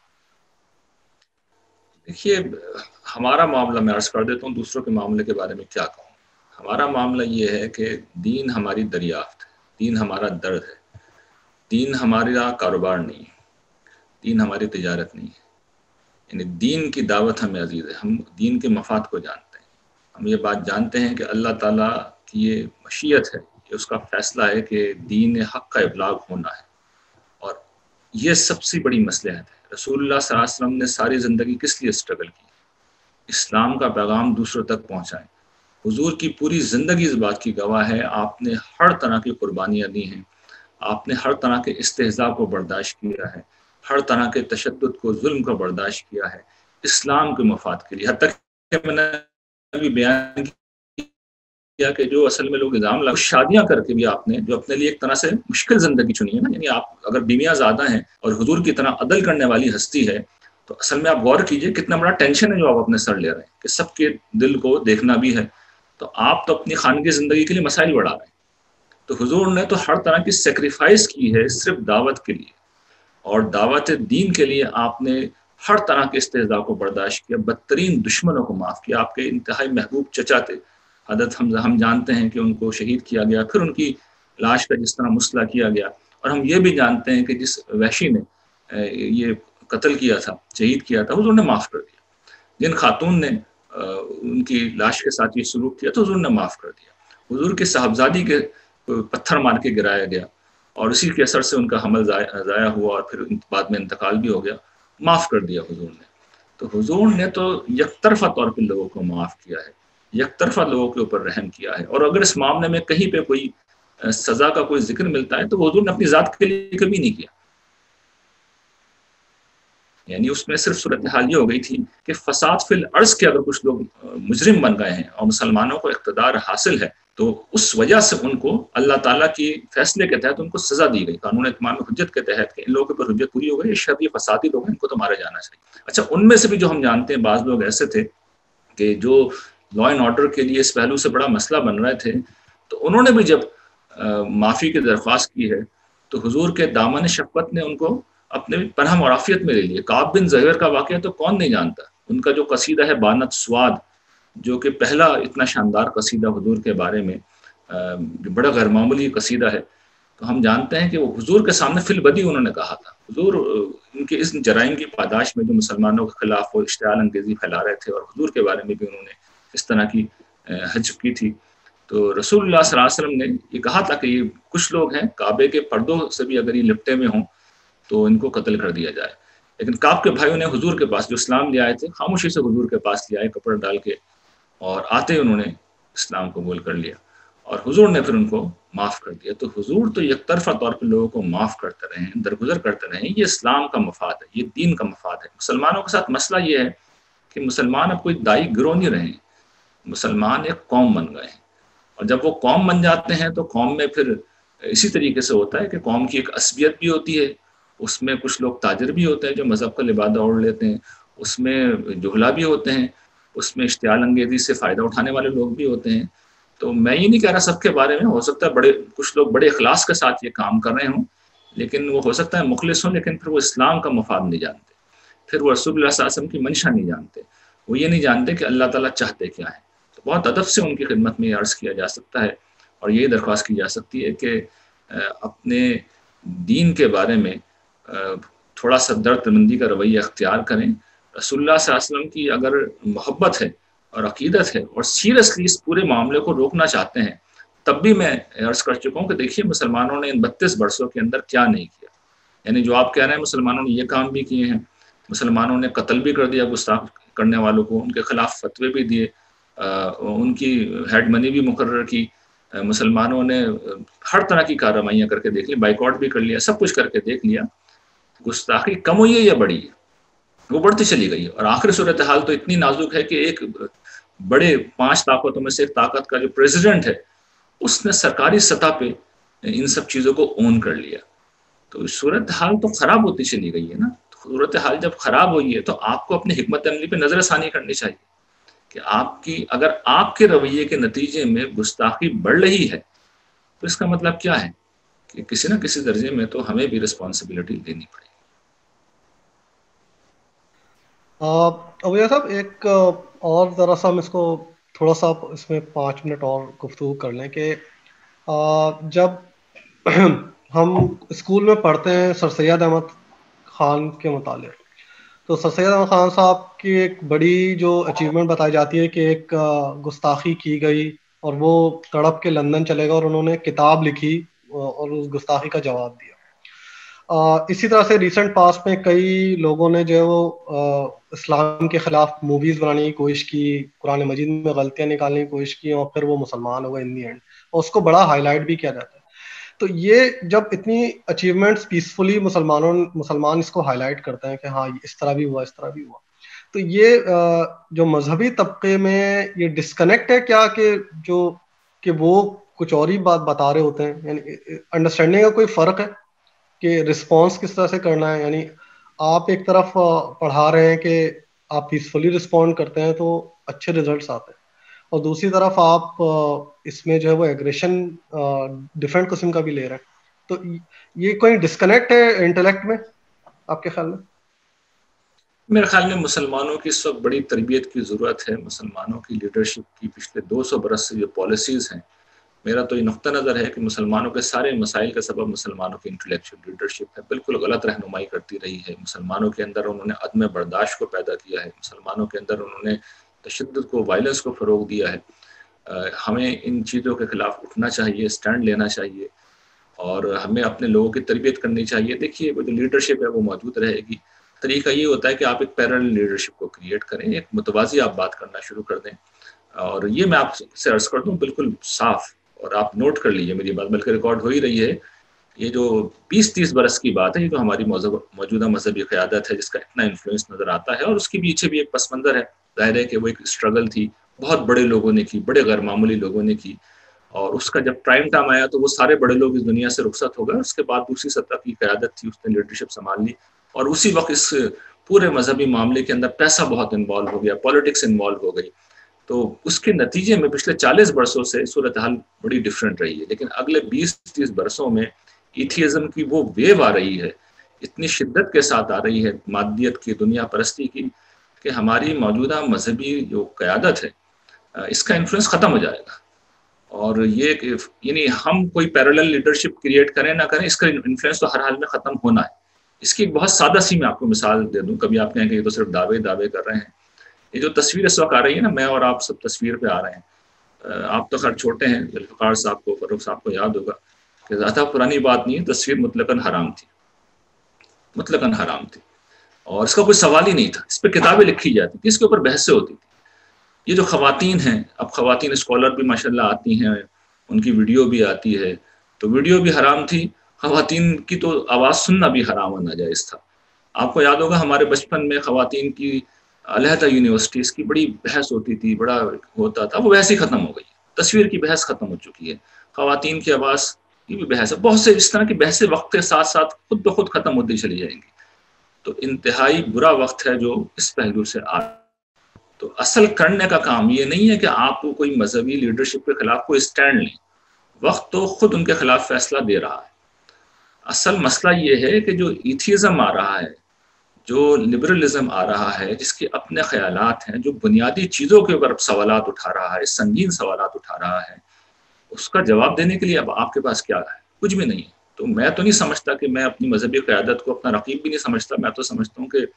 دیکھیے ہمارا معاملہ میں عرض کر دیتا ہوں، دوسروں کے معاملے کے بارے میں کیا کہوں. ہمارا معاملہ یہ ہے کہ دین ہماری دریافت ہے، دین ہمارا درد ہے، دین ہمارا کاروبار نہیں ہے، دین ہماری تجارت نہیں ہے. یعنی دین کی دعوت ہمیں عزیز ہے، ہم دین کے مفاد کو جانتے ہیں. ہم یہ بات جانتے ہیں کہ اللہ تعالیٰ کی یہ مشیت ہے، یہ اس کا فیصلہ ہے کہ دین حق کا ابلاغ ہونا ہے، اور یہ سب سے بڑی مصلحت ہے. رسول اللہ صلی اللہ علیہ وسلم نے ساری زندگی کس لیے اسٹرگل کی؟ اسلام کا پیغام دوسروں تک پہنچائیں. حضور کی پوری زندگی اس بات کی گواہ ہے، آپ نے ہر طرح کی قربانیاں دی ہیں، آپ نے ہر طرح کے استہزاء کو برداشت کیا ہے، ہر طرح کے تشدد کو، ظلم کو برداشت کیا ہے اسلام کے مفاد کے لیے. حتیٰ کہ میں نے بھی بیان کیا کہ جو اصل میں لوگ الزام لگا شادیاں کر کے بھی آپ نے جو اپنے لیے ایک طرح سے مشکل زندگی چنی ہے نا، یعنی آپ اگر بیویاں زیادہ ہیں اور حضور کی طرح عدل کرنے والی ہستی ہے، تو اصل میں آپ غور کیجئے کتنا بڑا ٹینشن ہے جو آپ اپنے سر لے رہے ہیں کہ سب کے دل کو دیکھنا بھی ہے. تو آپ تو اپنی خانگی زندگی کے لیے مسائل بڑھا رہے ہیں. تو حضور نے تو ہر طرح کی سیکریفائس کی ہے صرف دعوت کے لیے، اور دعوت دین کے لیے آپ نے ہر طرح کے استہزاء کو برداشت کیا، بدترین دشمنوں کو معاف کیا. آپ کے انتہائی محبوب چچا تھے حضرت حمزہ، ہم جانتے ہیں کہ ان کو شہید کیا گیا، پھر ان کی لاش کا جس طرح مسئلہ کیا گیا، اور ہم یہ بھی جانتے ہیں کہ جس وحشی نے یہ قتل کیا تھا، شہید کیا تھا، حضور نے معاف کر دیا. جن خاتون نے ان کی لاش کے ساتھ یہ سلوک کیا تو حضور نے معاف کر دیا. حضور کے صاحبزادی کے پتھر مار کے گرایا گیا، اور اسی کے اثر سے ان کا حمل ضائع ہوا، اور پھر بعد میں انتقال بھی ہو گیا، معاف کر دیا حضور نے. تو حضور نے تو یک طرفہ طور پہ لوگوں کو معاف کیا ہے، یک طرفہ لوگوں کے اوپر رحم کیا ہے. اور اگر اس معاملے میں کہیں پہ کوئی سزا کا کوئی ذکر ملتا ہے تو حضور نے اپنی ذات کے لیے کبھی نہیں کیا. یعنی اس میں صرف صورتحال یہ ہو گئی تھی کہ فساد فی الارض کے اگر کچھ لوگ مجرم بن گئے ہیں اور مسلمانوں کو اقتدار حاصل ہے، تو اس وجہ سے ان کو اللہ تعالیٰ کی فیصلے کے تحت ان کو سزا دی گئی، قانون اتمام حجت کے تحت کہ ان لوگوں پر حجت پوری ہو گئی، یہ شرعی فسادی لوگ ہیں، ان کو تو مارا جانا چاہیے. اچھا، ان میں سے بھی جو ہم جانتے ہیں بعض لوگ ایسے تھے کہ جو لا اینڈ آرڈر کے لیے اس پہلو سے بڑا مسئلہ بن رہے تھے، تو انہوں نے بھی جب معافی کی درخواست کی ہے تو حضور کے دامن شفقت نے ان کو اپنے پناہ معافیت میں لے لیے. کعب بن زہیر کا واقعہ تو کون نہیں جانتا، ان کا جو قصیدہ ہے بانت سواد، جو کہ پہلا اتنا شاندار قصیدہ حضور کے بارے میں، بڑا غیر معمولی قصیدہ ہے. تو ہم جانتے ہیں کہ وہ حضور کے سامنے فی البدی انہوں نے کہا تھا. حضور ان کے اس جرائم کی پاداش میں جو مسلمانوں کے خلاف وہ اشتعال انگیزی پھیلا رہے تھے، اور حضور کے بارے میں بھی انہوں نے اس طرح کی حجب کی تھی، تو رسول اللہ صلی اللہ علیہ وسلم نے یہ کہا تھا کہ یہ کچھ لوگ ہیں کعبے کے پردوں سے بھی اگر یہ لپٹے میں ہوں تو ان کو قتل کر دیا جائے. لیکن کعب کے بھائیوں نے حضور کے پاس جو اسلام لے آئے تھے خاموشی سے حضور کے پاس لے آئے کپڑے ڈال کے، اور آتے انہوں نے اسلام قبول کر لیا، اور حضور نے پھر ان کو معاف کر دیا. تو حضور تو یک طرفہ طور پر لوگوں کو معاف کرتے رہے ہیں، درگزر کرتے رہے ہیں. یہ اسلام کا مفاد ہے، یہ دین کا مفاد ہے. مسلمانوں کے ساتھ مسئلہ یہ ہے کہ مسلمان اب کوئی دائی گروہ نہیں رہے ہیں، مسلمان ایک قوم بن گئے ہیں، اور جب وہ قوم بن جاتے ہیں تو قوم میں پھر اسی طریقے سے ہوتا ہے کہ قوم کی ایک عصبیت بھی ہوتی ہے، اس میں کچھ لوگ تاجر بھی ہوتے ہیں جو مذہب کا لبادہ اوڑھ لیتے ہیں، اس میں جہلا بھی ہوتے ہیں، اس میں اشتعال انگیزی سے فائدہ اٹھانے والے لوگ بھی ہوتے ہیں. تو میں یہ نہیں کہہ رہا سب کے بارے میں، ہو سکتا ہے کچھ لوگ بڑے اخلاص کے ساتھ یہ کام کر رہے ہوں، لیکن وہ ہو سکتا ہے مخلص ہوں، لیکن پھر وہ اسلام کا مفاد نہیں جانتے، پھر وہ رسول اللہ صلی اللہ علیہ وسلم کی منشا نہیں جانتے، وہ یہ نہیں جانتے کہ اللہ تعالیٰ چاہتے کیا ہے. تو بہت ادب سے ان کی خدمت میں یہ عرض کیا جا سکتا ہے، اور یہی درخواست کی جا سکتی ہے کہ اپنے دین کے بارے میں تھوڑا سا درد مندی کا رویہ اختیار کریں. رسول اللہ صلی اللہ علیہ وسلم کی اگر محبت ہے اور عقیدت ہے اور سیریسلی اس پورے معاملے کو روکنا چاہتے ہیں، تب بھی میں عرض کر چکا ہوں کہ دیکھیے مسلمانوں نے ان 32 برسوں کے اندر کیا نہیں کیا. یعنی جو آپ کہہ رہے ہیں مسلمانوں نے یہ کام بھی کیے ہیں، مسلمانوں نے قتل بھی کر دیا گستاخ کرنے والوں کو، ان کے خلاف فتوے بھی دیے، ان کی ہیڈ منی بھی مقرر کی، مسلمانوں نے ہر طرح کی کارروائیاں کر کے دیکھ لی، بائیکاٹ بھی کر لیا، سب کچھ کر کے دیکھ لیا. گستاخی کم ہوئی ہے یا بڑی ہے؟ وہ بڑھتی چلی گئی ہے. اور آخری صورتحال تو اتنی نازک ہے کہ ایک بڑے 5 طاقتوں میں سے ایک طاقت کا جو پریزیڈنٹ ہے اس نے سرکاری سطح پہ ان سب چیزوں کو اون کر لیا. تو صورتحال تو خراب ہوتی چلی گئی ہے نا. صورتحال جب خراب ہوئی ہے تو آپ کو اپنی حکمت عملی پہ نظر ثانی کرنی چاہیے کہ آپ کی اگر آپ کے رویے کے نتیجے میں گستاخی بڑھ رہی ہے تو اس کا مطلب کیا ہے کہ کسی نہ کسی درجے میں تو ہمیں بھی رسپانسبلٹی لینی پڑے گی. ابو صاحب ایک اور ذرا سا ہم اس کو تھوڑا سا اس میں 5 منٹ اور گفتگو کر لیں کہ جب ہم اسکول میں پڑھتے ہیں سر سید احمد خان کے متعلق، تو سر سید احمد خان صاحب کی ایک بڑی جو اچیومنٹ بتائی جاتی ہے کہ ایک گستاخی کی گئی اور وہ تڑپ کے لندن چلے گئے اور انہوں نے کتاب لکھی اور اس گستاخی کا جواب دیا. اسی طرح سے ریسنٹ پاسٹ میں کئی لوگوں نے جو اسلام کے خلاف موویز بنانے کی کوشش کی، قرآن مجید میں غلطیاں نکالنے کی کوشش کی، اور پھر وہ مسلمان ہو گئے ان دی اینڈ، اور اس کو بڑا ہائی لائٹ بھی کیا جاتا ہے. تو یہ جب اتنی اچیومنٹس پیسفلی مسلمان اس کو ہائی لائٹ کرتے ہیں کہ ہاں اس طرح بھی ہوا، اس طرح بھی ہوا، تو یہ جو مذہبی طبقے میں یہ ڈسکنیکٹ ہے کیا کہ وہ کچھ اور ہی بات بتا رہے ہوتے ہیں؟ یعنی انڈرسٹینڈنگ کا کوئی فرق ہے کہ رسپانس کس طرح سے کرنا ہے؟ یعنی آپ ایک طرف پڑھا رہے ہیں کہ آپ پیسفلی رسپونڈ کرتے ہیں تو اچھے ریزلٹس آتے ہیں، اور دوسری طرف آپ اس میں جو ہے وہ ایگریشن ڈفرینٹ قسم کا بھی لے رہے ہیں. تو یہ کوئی ڈسکنیکٹ ہے انٹلیکٹ میں آپ کے خیال میں؟ میرے خیال میں مسلمانوں کی اس وقت بڑی تربیت کی ضرورت ہے. مسلمانوں کی لیڈرشپ کی پچھلے 200 برس سے جو پالیسیز ہیں، میرا تو یہ نقطہ نظر ہے کہ مسلمانوں کے سارے مسائل کا سبب مسلمانوں کی انٹلیکچوئل لیڈرشپ ہے. بالکل غلط رہنمائی کرتی رہی ہے. مسلمانوں کے اندر انہوں نے عدم برداشت کو پیدا کیا ہے، مسلمانوں کے اندر انہوں نے تشدد کو، وائلنس کو فروغ دیا ہے. ہمیں ان چیزوں کے خلاف اٹھنا چاہیے، سٹینڈ لینا چاہیے، اور ہمیں اپنے لوگوں کی تربیت کرنی چاہیے. دیکھیے وہ جو لیڈرشپ ہے وہ موجود رہے گی. طریقہ یہ ہوتا ہے کہ آپ ایک پیرل لیڈرشپ کو کریٹ کریں، ایک متوازی آپ بات کرنا شروع کر دیں. اور یہ میں آپ سے عرض کر دوں بالکل صاف، اور آپ نوٹ کر لیجیے میری بات، بلکہ ریکارڈ ہو ہی رہی ہے. یہ جو 20-30 برس کی بات ہے، یہ جو ہماری موجودہ مذہبی قیادت ہے جس کا اتنا انفلوئنس نظر آتا ہے، اور اس کے پیچھے بھی ایک پس منظر ہے. ظاہر ہے کہ وہ ایک اسٹرگل تھی، بہت بڑے لوگوں نے کی، بڑے غیر معمولی لوگوں نے کی، اور اس کا جب ٹائم آیا تو وہ سارے بڑے لوگ اس دنیا سے رخصت ہو گئے. اس کے بعد دوسری سطح کی قیادت تھی، اس نے لیڈرشپ سنبھال لی، اور اسی وقت اس پورے مذہبی معاملے کے اندر پیسہ بہت انوالو ہو گیا، پالیٹکس انوالو ہو گئی. تو اس کے نتیجے میں پچھلے 40 برسوں سے صورتحال بڑی ڈفرینٹ رہی ہے. لیکن اگلے 20-30 برسوں میں ایتھیزم کی وہ ویو آ رہی ہے، اتنی شدت کے ساتھ آ رہی ہے مادیت کی، دنیا پرستی کی، کہ ہماری موجودہ مذہبی جو قیادت ہے اس کا انفلوئنس ختم ہو جائے گا. اور یہ یعنی ہم کوئی پیرالل لیڈرشپ کریٹ کریں نہ کریں، اس کا انفلوئنس تو ہر حال میں ختم ہونا ہے. اس کی ایک بہت سادہ سی میں آپ کو مثال دے دوں. کبھی آپ کہیں کہ یہ تو صرف دعوے کر رہے ہیں. یہ جو تصویر اس وقت آ رہی ہے نا، میں اور آپ سب تصویر پہ آ رہے ہیں. آپ تو خیر چھوٹے ہیں، ذوالفقار صاحب کو، فاروق صاحب کو یاد ہوگا کہ زیادہ پرانی بات نہیں ہے، تصویر مطلقاً حرام تھی، مطلقاً حرام تھی، اور اس کا کوئی سوال ہی نہیں تھا. اس پہ کتابیں لکھی جاتی تھی، اس کے اوپر بحثیں ہوتی تھی. یہ جو خواتین ہیں، اب خواتین اسکالر بھی ماشاءاللہ آتی ہیں، ان کی ویڈیو بھی آتی ہے، تو ویڈیو بھی حرام تھی، خواتین کی تو آواز سننا بھی حرام و ناجائز تھا. آپ کو یاد ہوگا ہمارے بچپن میں خواتین کی علیحدہ یونیورسٹیز کی بڑی بحث ہوتی تھی، بڑا ہوتا تھا. وہ بحث ہی ختم ہو گئی، تصویر کی بحث ختم ہو چکی ہے. خواتین کی آواز کی بھی بحث ہے. بہت سے اس طرح کی بحثیں وقت کے ساتھ ساتھ خود بخود ختم ہوتی چلی جائیں گی. تو انتہائی برا وقت ہے جو اس پہلو سے آ. تو اصل کرنے کا کام یہ نہیں ہے کہ آپ کو کوئی مذہبی لیڈرشپ کے خلاف کوئی اسٹینڈ لیں، وقت تو خود ان کے خلاف فیصلہ دے رہا ہے. اصل مسئلہ یہ ہے کہ جو ایتھیزم آ رہا ہے، جو لبرلزم آ رہا ہے، جس کے اپنے خیالات ہیں، جو بنیادی چیزوں کے اوپر سوالات اٹھا رہا ہے، سنگین سوالات اٹھا رہا ہے، اس کا جواب دینے کے لیے اب آپ کے پاس کیا ہے؟ کچھ بھی نہیں ہے. تو میں تو نہیں سمجھتا کہ میں اپنی مذہبی قیادت کو اپنا رقیب بھی نہیں سمجھتا. میں تو سمجھتا ہوں کہ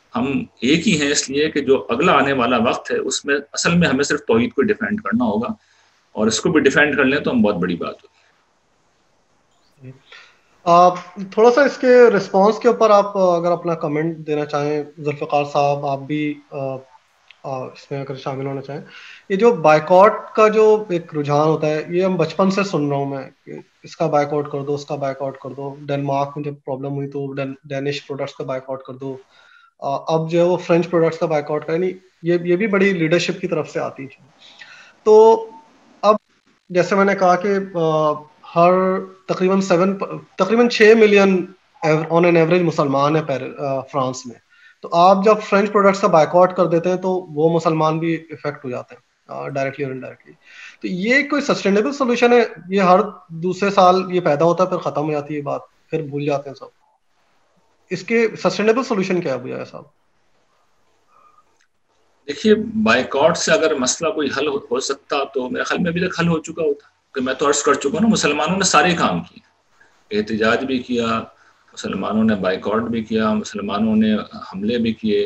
ہم ایک ہی ہیں، اس لیے کہ جو اگلا آنے والا وقت ہے اس میں اصل میں ہمیں صرف توحید کو ڈیفینڈ کرنا ہوگا، اور اس کو بھی ڈیفینڈ کر لیں تو ہم بہت بڑی بات ہوگی۔ تھوڑا سا اس کے رسپانس کے اوپر آپ اگر اپنا کمنٹ دینا چاہیں ذوالفقار صاحب، آپ بھی اس میں اگر شامل ہونا چاہیں. یہ جو بائیکاٹ کا جو ایک رجحان ہوتا ہے، یہ ہم بچپن سے سن رہا ہوں میں کہ اس کا بائیکاٹ کر دو، اس کا بائیکاٹ کر دو. ڈنمارک میں جب پرابلم ہوئی تو ڈینش پروڈکٹس کا بائیکاٹ کر دو. اب جو ہے وہ فرینچ پروڈکٹس کا بائیکاٹ کا، یعنی یہ بھی بڑی لیڈرشپ کی طرف سے آتی ہے. تو اب جیسے میں نے کہا کہ ہر تقریباً 6 ملین آن این ایوریج مسلمان ہیں فرانس میں. تو آپ جب فرینچ پروڈکٹس کا بائیکاٹ کر دیتے ہیں تو وہ مسلمان بھی افیکٹ ہو جاتے ہیں ڈائریکٹلی اور انڈائریکٹلی. تو یہ کوئی سسٹینیبل سولوشن ہے؟ یہ ہر دوسرے سال یہ پیدا ہوتا ہے پھر ختم ہو جاتی ہے بات، پھر بھول جاتے ہیں سب. اس کے سسٹینیبل سولوشن کیا ہے بھیا صاحب؟ دیکھیے، بائیکاٹ سے اگر مسئلہ کوئی حل ہو سکتا تو میرے خیال میں ابھی تک حل ہو چکا ہوتا. کہ میں تو عرض کر چکا ہوں نا، مسلمانوں نے سارے کام کیے، احتجاج بھی کیا، مسلمانوں نے بائیکاٹ بھی کیا، مسلمانوں نے حملے بھی کیے،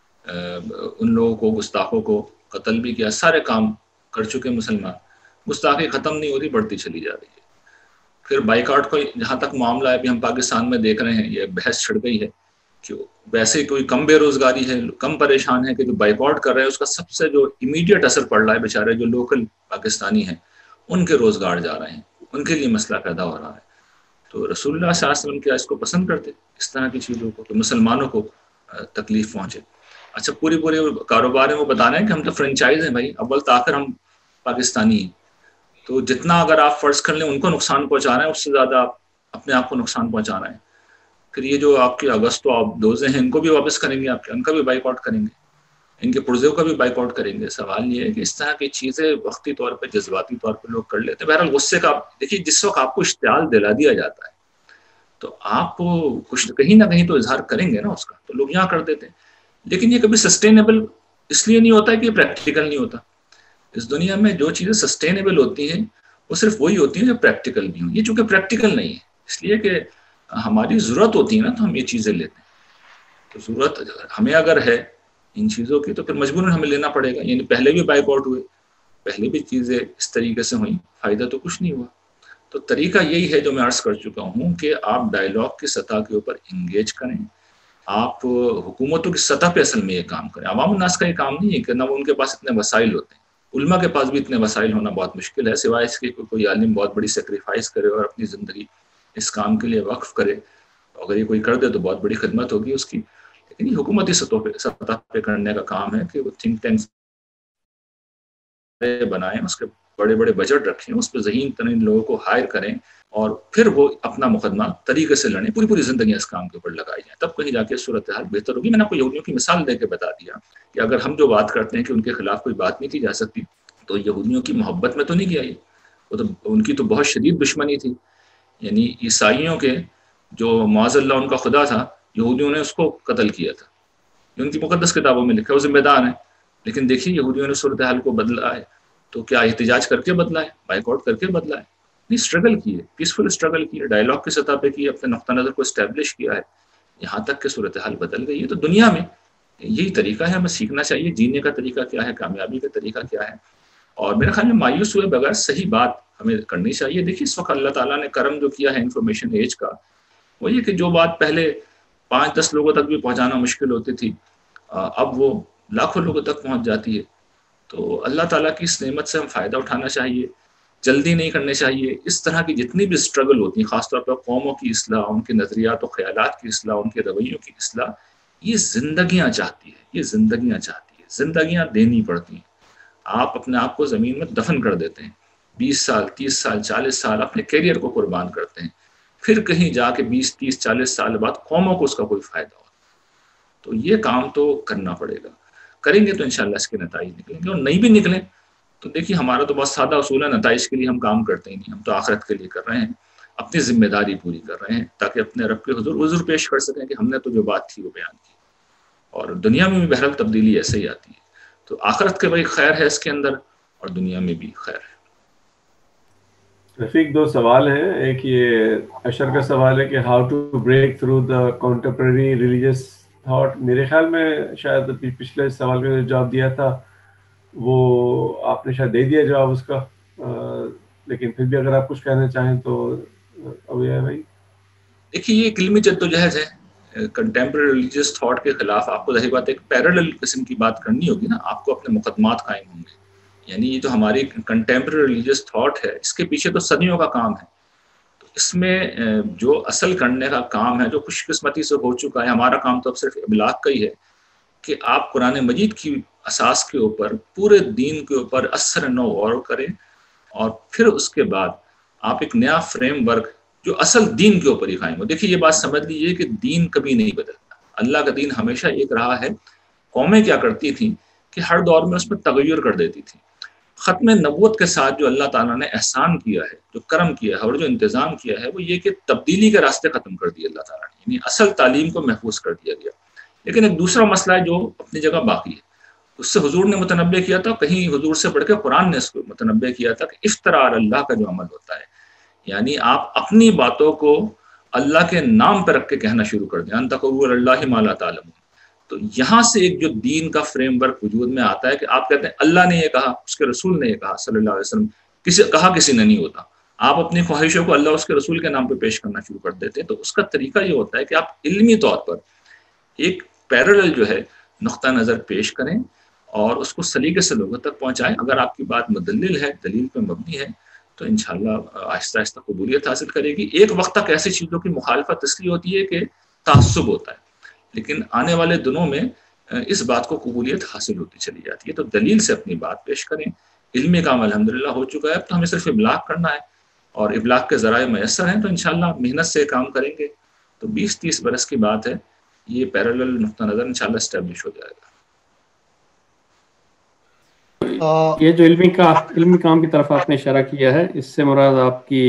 ان لوگوں کو گستاخوں کو قتل بھی کیا، سارے کام کر چکے مسلمان. گستاخی ختم نہیں ہو رہی، بڑھتی چلی جا رہی ہے. پھر بائیکاٹ کو جہاں تک معاملہ ہے ابھی ہم پاکستان میں دیکھ رہے ہیں، یہ بحث چھڑ گئی ہے کہ ویسے کوئی کم بے روزگاری ہے، کم پریشان ہے کہ جو بائیکاٹ کر رہے ہیں اس کا سب سے جو امیڈیٹ اثر پڑ رہا ہے بیچارے جو لوکل پاکستانی ہیں ان کے روزگار جا رہے ہیں، ان کے لیے مسئلہ پیدا ہو رہا ہے. تو رسول اللہ صلی اللہ علیہ وسلم کیا اس کو پسند کرتے اس طرح کی چیزوں کو کہ مسلمانوں کو تکلیف پہنچے؟ اچھا، پوری کاروبار میں وہ بتانا ہے کہ ہم تو فرنچائز ہیں بھائی، اول تاخر ہم پاکستانی ہیں. تو جتنا اگر آپ فرض کر لیں ان کو نقصان پہنچا رہے ہیں، اس سے زیادہ آپ اپنے آپ کو نقصان پہنچا رہے ہیں. پھر یہ جو آپ کے اگست و دوزے ہیں ان کو بھی واپس کریں گے، آپ کے ان کا بھی بائیک آؤٹ کریں گے، ان کے پرزوں کا بھی بائیک آؤٹ کریں گے. سوال یہ ہے کہ اس طرح کی چیزیں وقتی طور پہ جذباتی طور پہ لوگ کر لیتے ہیں. بہرحال غصے کا دیکھیے، جس وقت آپ کو اشتعال دلا دیا جاتا ہے تو آپ کچھ کہیں نہ کہیں تو اظہار کریں گے نا اس کا، تو لوگ یہاں کر دیتے ہیں. لیکن یہ کبھی سسٹینیبل اس لیے نہیں ہوتا ہے کہ یہ پریکٹیکل نہیں ہوتا. اس دنیا میں جو چیزیں سسٹینیبل ہوتی ہیں وہ صرف وہی ہوتی ہیں جو پریکٹیکل بھی ہوں. یہ چونکہ پریکٹیکل نہیں ہے اس لیے کہ ہماری ضرورت ہوتی ہے نا، تو ہم یہ چیزیں لیتے ہیں. تو ضرورت ہمیں اگر ہے ان چیزوں کی تو پھر مجبوراً ہمیں لینا پڑے گا. یعنی پہلے بھی بائیک آؤٹ ہوئے، پہلے بھی چیزیں اس طریقے سے ہوئیں، فائدہ تو کچھ نہیں ہوا. تو طریقہ یہی ہے جو میں عرض کر چکا ہوں کہ آپ ڈائیلاگ کی سطح کے اوپر انگیج کریں. آپ حکومتوں کی سطح پہ اصل میں یہ کام کریں. عوام الناس کا یہ کام نہیں ہے کہ نہ ان کے پاس اتنے وسائل ہوتے ہیں. علماء کے پاس بھی اتنے وسائل ہونا بہت مشکل ہے، سوائے اس کے کوئی عالم بہت بڑی سیکریفائس کرے اور اپنی زندگی اس کام کے لیے وقف کرے. اگر یہ کوئی کر دے تو بہت بڑی خدمت ہوگی اس کی. لیکن یہ حکومتی سطح پہ کرنے کا کام ہے کہ وہ تھنک ٹینکس بنائیں، اس کے بڑے بڑے بجٹ رکھیں، اس پہ ذہین ترین لوگوں کو ہائر کریں اور پھر وہ اپنا مقدمہ طریقے سے لڑیں. پوری زندگیاں اس کام کے اوپر لگائی جائیں، تب کہیں جا کے صورتحال بہتر ہوگی. میں نے آپ کو یہودیوں کی مثال دے کے بتا دیا کہ اگر ہم جو بات کرتے ہیں کہ ان کے خلاف کوئی بات نہیں کی جا سکتی، تو یہودیوں کی محبت میں تو نہیں کیا یہ، وہ تو ان کی تو بہت شدید دشمنی تھی. یعنی عیسائیوں کے جو معاذ اللہ ان کا خدا تھا، یہودیوں نے اس کو قتل کیا تھا. ان کی مقدس کتابوں میں لکھا ہے، وہ ذمہ دار ہیں. لیکن دیکھیے یہودیوں نے صورتحال کو بدلا ہے. تو کیا احتجاج کر کے بدلا ہے؟ بائیک آؤٹ کر کے بدلا ہے؟ نہیں، اسٹرگل کی ہے، پیسفل اسٹرگل کی ہے، ڈائیلاگ کی سطح پہ کی ہے، اپنے نقطہ نظر کو اسٹیبلش کیا ہے، یہاں تک کہ صورتحال بدل گئی ہے. تو دنیا میں یہی طریقہ ہے، ہمیں سیکھنا چاہیے جینے کا طریقہ کیا ہے، کامیابی کا طریقہ کیا ہے. اور میرے خیال میں مایوس ہوئے بغیر صحیح بات ہمیں کرنی چاہیے. دیکھیے اس وقت اللہ تعالیٰ نے کرم جو کیا ہے انفارمیشن ایج کا، وہ یہ کہ جو بات پہلے 5-10 لوگوں تک بھی پہنچانا مشکل ہوتی تھی، اب وہ لاکھوں لوگوں تک پہنچ جاتی ہے. تو اللہ تعالیٰ کی اس نعمت سے ہم فائدہ اٹھانا چاہیے، جلدی نہیں کرنے چاہیے. اس طرح کی جتنی بھی اسٹرگل ہوتی ہیں، خاص طور پر قوموں کی اصلاح، ان کے نظریات و خیالات کی اصلاح، ان کے رویوں کی اصلاح، یہ زندگیاں چاہتی ہے، یہ زندگیاں چاہتی ہے، زندگیاں دینی پڑتی ہیں. آپ اپنے آپ کو زمین میں دفن کر دیتے ہیں، 20 سال 30 سال 40 سال اپنے کیریئر کو قربان کرتے ہیں، پھر کہیں جا کے 20 30 40 سال بعد قوموں کو اس کا کوئی فائدہ ہو. تو یہ کام تو کرنا پڑے گا. کریں گے تو انشاءاللہ اس کے نتائج نکلیں گے، اور نہیں بھی نکلیں تو دیکھیے ہمارا تو بہت سادہ اصول ہے، نتائج کے لیے ہم کام کرتے ہی نہیں، ہم تو آخرت کے لیے کر رہے ہیں، اپنی ذمہ داری پوری کر رہے ہیں تاکہ اپنے رب کے حضور عذر پیش کر سکیں کہ ہم نے تو جو بات تھی وہ بیان کی. اور دنیا میں بھی بہرحال تبدیلی ایسے ہی آتی ہے. تو آخرت کے بھائی خیر ہے اس کے اندر، اور دنیا میں بھی خیر ہے. رفیق، 2 سوال ہیں. ایک یہ اشر کا سوال ہے کہ how to break through the contemporary religious thought میرے خیال میں شاید پچھلے سوال کا جواب دیا تھا وہ آپ نے شاید دے دیا جواب اس کا، لیکن پھر بھی اگر آپ کچھ کہنا چاہیں تو اویا بھائی. دیکھیے یہ ایک علمی جدوجہد ہے کنٹمپرری ریلیجیس تھاٹ کے خلاف. آپ کو ظاہر بات ہے ایک پیرالل قسم کی بات کرنی ہوگی نا، آپ کو اپنے مقدمات قائم ہوں گے. یعنی یہ جو ہماری کنٹمپرری ریلیجیس تھاٹ ہے اس کے پیچھے تو صدیوں کا کام ہے. تو اس میں جو اصل کرنے کا کام ہے جو خوش قسمتی سے ہو چکا ہے، ہمارا کام تو اب صرف ابلاغ کا ہی ہے کہ آپ قرآن مجید کی اساس کے اوپر پورے دین کے اوپر اثر نو غور کریں، اور پھر اس کے بعد آپ ایک نیا فریم ورک جو اصل دین کے اوپر ہی قائم ہو. دیکھیے یہ بات سمجھ لیجیے کہ دین کبھی نہیں بدلتا. اللہ کا دین ہمیشہ ایک رہا ہے. قومیں کیا کرتی تھیں کہ ہر دور میں اس میں تغیر کر دیتی تھیں. ختم نبوت کے ساتھ جو اللہ تعالیٰ نے احسان کیا ہے، جو کرم کیا ہے اور جو انتظام کیا ہے، وہ یہ کہ تبدیلی کے راستے ختم کر دیے اللہ تعالیٰ نے، یعنی اصل تعلیم کو محفوظ کر دیا گیا. لیکن ایک دوسرا مسئلہ ہے جو اپنی جگہ باقی ہے. اس سے حضور نے متنبع کیا تھا، کہیں حضور سے بڑھ کے قرآن نے اس کو متنبع کیا تھا کہ افطراء اللہ کا جو عمل ہوتا ہے، یعنی آپ اپنی باتوں کو اللہ کے نام پہ رکھ کے کہنا شروع کر دیں. ان تقولوا علی اللہ ما لا تعلمون. تو یہاں سے ایک جو دین کا فریم ورک وجود میں آتا ہے کہ آپ کہتے ہیں اللہ نے یہ کہا، اس کے رسول نے یہ کہا صلی اللہ علیہ وسلم، کسی نے نہیں ہوتا. آپ اپنی خواہشوں کو اللہ اس کے رسول کے نام پہ پیش کرنا شروع کر دیتے ہیں. تو اس کا طریقہ یہ ہوتا ہے کہ آپ علمی طور پر ایک پیرالل جو ہے نقطہ نظر پیش کریں اور اس کو سلیقے سے لوگوں تک پہنچائیں. اگر آپ کی بات مدلل ہے، دلیل پہ مبنی ہے، تو انشاءاللہ آہستہ آہستہ قبولیت حاصل کرے گی. ایک وقت تک ایسی چیزوں کی مخالفت اس لیے ہوتی ہے کہ تعصب ہوتا ہے، لیکن آنے والے دنوں میں اس بات کو قبولیت حاصل ہوتی چلی جاتی ہے. تو دلیل سے اپنی بات پیش کریں. علمی کام الحمدللہ ہو چکا ہے، اب تو ہمیں صرف ابلاغ کرنا ہے اور ابلاغ کے ذرائع میسر ہیں، تو انشاءاللہ محنت سے کام کریں گے تو 20-30 برس کی بات ہے، یہ پیرالل نقطہ نظر انشاءاللہ اسٹیبلش ہو جائے گا. یہ جو علمی کام کی طرف آپ نے اشارہ کیا ہے، اس سے مراد آپ کی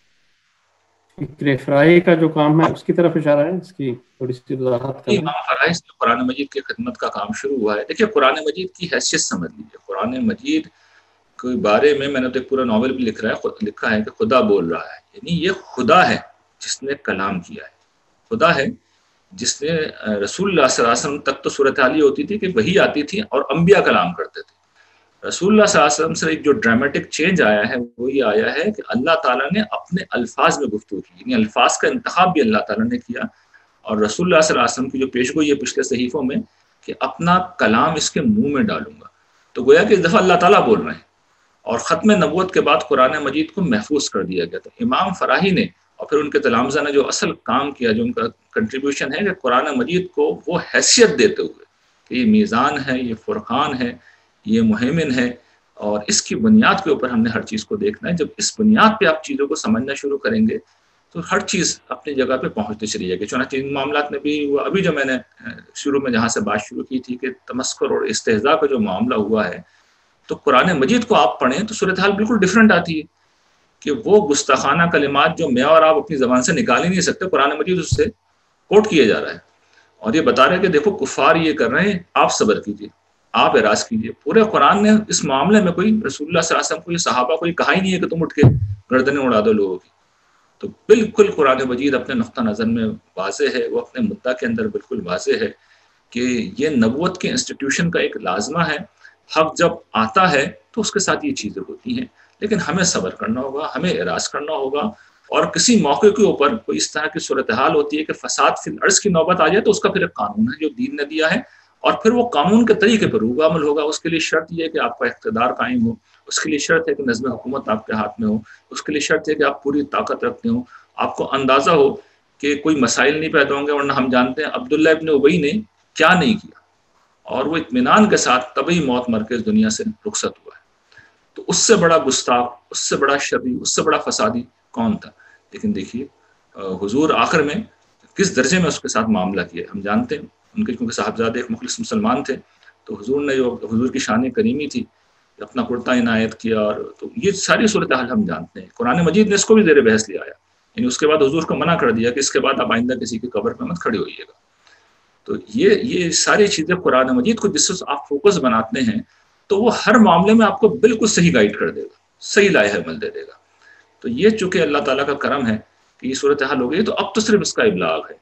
فکر فرائی کا جو کام ہے اس کی طرف اشارہ ہے؟ اس کی تھوڑی سی وضاحت کریں. امام فرائض قرآن مجید کی خدمت کا کام شروع ہوا ہے. دیکھیے قرآن مجید کی حیثیت سمجھ لیجیے. قرآن مجید کے بارے میں نے تو ایک پورا ناول بھی لکھا ہے کہ خدا بول رہا ہے. یعنی یہ خدا ہے جس نے کلام کیا ہے، خدا ہے جس نے رسول اللہ صلی اللہ علیہ وسلم تک تو صورتحال یہ ہوتی تھی کہ وہی آتی تھی اور انبیاء کلام کرتے تھے. رسول اللہ صلی اللہ علیہ وسلم سے ایک جو ڈرامیٹک چینج آیا ہے وہ یہ آیا ہے کہ اللہ تعالیٰ نے اپنے الفاظ میں گفتگو کی، یعنی الفاظ کا انتخاب بھی اللہ تعالیٰ نے کیا. اور رسول اللہ صلی اللہ علیہ وسلم کی جو پیشگوئی ہے پچھلے صحیفوں میں کہ اپنا کلام اس کے منہ میں ڈالوں گا، تو گویا کہ اس دفعہ اللہ تعالیٰ بول رہے ہیں. اور ختم نبوت کے بعد قرآن مجید کو محفوظ کر دیا گیا. تو امام فراہی نے اور پھر ان کے تلامذہ نے جو اصل کام کیا، جو ان کا کنٹریبیوشن ہے، کہ قرآن مجید کو وہ حیثیت دیتے ہوئے کہ یہ میزان ہے، یہ فرقان ہے، یہ مہمن ہے، اور اس کی بنیاد کے اوپر ہم نے ہر چیز کو دیکھنا ہے. جب اس بنیاد پہ آپ چیزوں کو سمجھنا شروع کریں گے تو ہر چیز اپنی جگہ پہ پہنچتی چلی جائے گی. چنانچہ ان معاملات میں بھی ابھی جو میں نے شروع میں جہاں سے بات شروع کی تھی کہ تمسخر اور استہزاء کا جو معاملہ ہوا ہے، تو قرآن مجید کو آپ پڑھیں تو صورتحال بالکل ڈیفرنٹ آتی ہے کہ وہ گستاخانہ کلمات جو میں اور آپ اپنی زبان سے نکال ہی نہیں سکتے، قرآن مجید اس سے کوٹ کیا جا رہا ہے اور یہ بتا رہے ہیں کہ دیکھو کفار یہ کر رہے ہیں، آپ صبر کیجیے، آپ اعراض کیجیے. پورے قرآن نے اس معاملے میں کوئی رسول اللہ صلی اللہ علیہ وسلم کو، یہ صحابہ کو یہ کہا ہی نہیں ہے کہ تم اٹھ کے گردنیں اڑا دو لوگوں کی. تو بالکل قرآن مجید اپنے نقطہ نظر میں واضح ہے، وہ اپنے مدعا کے اندر بالکل واضح ہے کہ یہ نبوت کے انسٹیٹیوشن کا ایک لازمہ ہے. حق جب آتا ہے تو اس کے ساتھ یہ چیزیں ہوتی ہیں، لیکن ہمیں صبر کرنا ہوگا، ہمیں اعراض کرنا ہوگا. اور کسی موقع کے اوپر کوئی اس طرح کی صورتحال ہوتی ہے کہ فساد فی الارض کی نوبت آ جائے تو اس کا پھر ایک قانون ہے جو دین نے دیا ہے، اور پھر وہ قانون کے طریقے پر روح عمل ہوگا. اس کے لیے شرط یہ ہے کہ آپ کا اقتدار قائم ہو، اس کے لیے شرط ہے کہ نظم حکومت آپ کے ہاتھ میں ہو، اس کے لیے شرط ہے کہ آپ پوری طاقت رکھتے ہوں، آپ کو اندازہ ہو کہ کوئی مسائل نہیں پیدا ہوں گے. ورنہ ہم جانتے ہیں عبداللہ ابن ابی نے کیا نہیں کیا، اور وہ اطمینان کے ساتھ طبعی موت مر کے اس دنیا سے رخصت ہوا ہے. تو اس سے بڑا گستاخ، اس سے بڑا شرری، اس سے بڑا فسادی کون تھا؟ لیکن دیکھیے حضور آخر میں کس درجے میں اس کے ساتھ معاملہ کیا. ہم جانتے ہیں ان کے کیونکہ صاحبزادے ایک مخلص مسلمان تھے، تو حضور نے جو حضور کی شان کریمی تھی اپنا کرتا عنایت کیا. اور تو یہ ساری صورتحال ہم جانتے ہیں. قرآن مجید نے اس کو بھی زیر بحث لے آیا، یعنی اس کے بعد حضور کو منع کر دیا کہ اس کے بعد آپ آئندہ کسی کی قبر پہ مت کھڑے ہوئیے گا. تو یہ ساری چیزیں قرآن مجید کو جس سے آپ فوکس بناتے ہیں تو وہ ہر معاملے میں آپ کو بالکل صحیح گائیڈ کر دے گا، صحیح لائحہ عمل دے دے گا. تو یہ چونکہ اللہ تعالیٰ کا کرم ہے کہ یہ صورتحال ہو گئی، تو اب تو صرف اس کا ابلاغ ہے.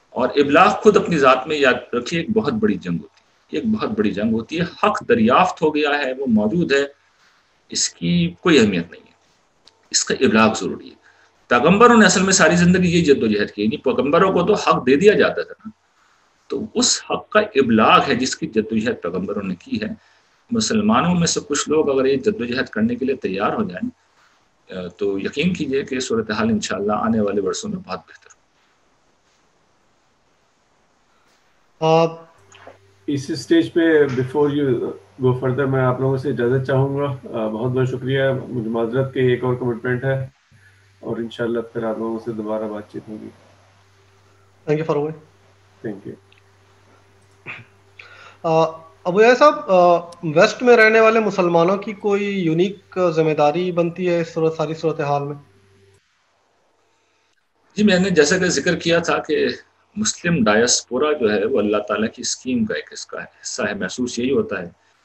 اور ابلاغ خود اپنی ذات میں یاد رکھیے ایک بہت بڑی جنگ ہوتی ہے، ایک بہت بڑی جنگ ہوتی ہے. حق دریافت ہو گیا ہے، وہ موجود ہے، اس کی کوئی اہمیت نہیں ہے، اس کا ابلاغ ضروری ہے. پیغمبروں نے اصل میں ساری زندگی یہ جدوجہد کی، پیغمبروں کو تو حق دے دیا جاتا تھا نا، تو اس حق کا ابلاغ ہے جس کی جدوجہد پیغمبروں نے کی ہے. مسلمانوں میں سے کچھ لوگ اگر یہ جدوجہد کرنے کے لیے تیار ہو جائیں تو یقین کیجئے کہ صورتحال انشاءاللہ آنے والے برسوں میں بہت بہتر ہو. اس اسٹیج پہ بیفور یو گو فردر میں آپ لوگوں سے اجازت چاہوں گا. بہت بہت شکریہ. مجھے معذرت کہ ایک اور کمٹمنٹ ہے اور انشاءاللہ پھر آپ لوگوں سے دوبارہ بات چیت ہوگی. Thank you Farooq. Thank you. Abu Yahya صاحب، ویسٹ میں رہنے والے مسلمانوں کی کوئی یونیک ذمہ داری بنتی ہے اس ساری صورتحال میں؟ جی میں نے جیسا کہ ذکر کیا تھا کہ مسلم ڈائسپورا جو ہے وہ اللہ تعالیٰ کی اسکیم کا ایک حصہ ہے. محسوس یہی ہوتا ہے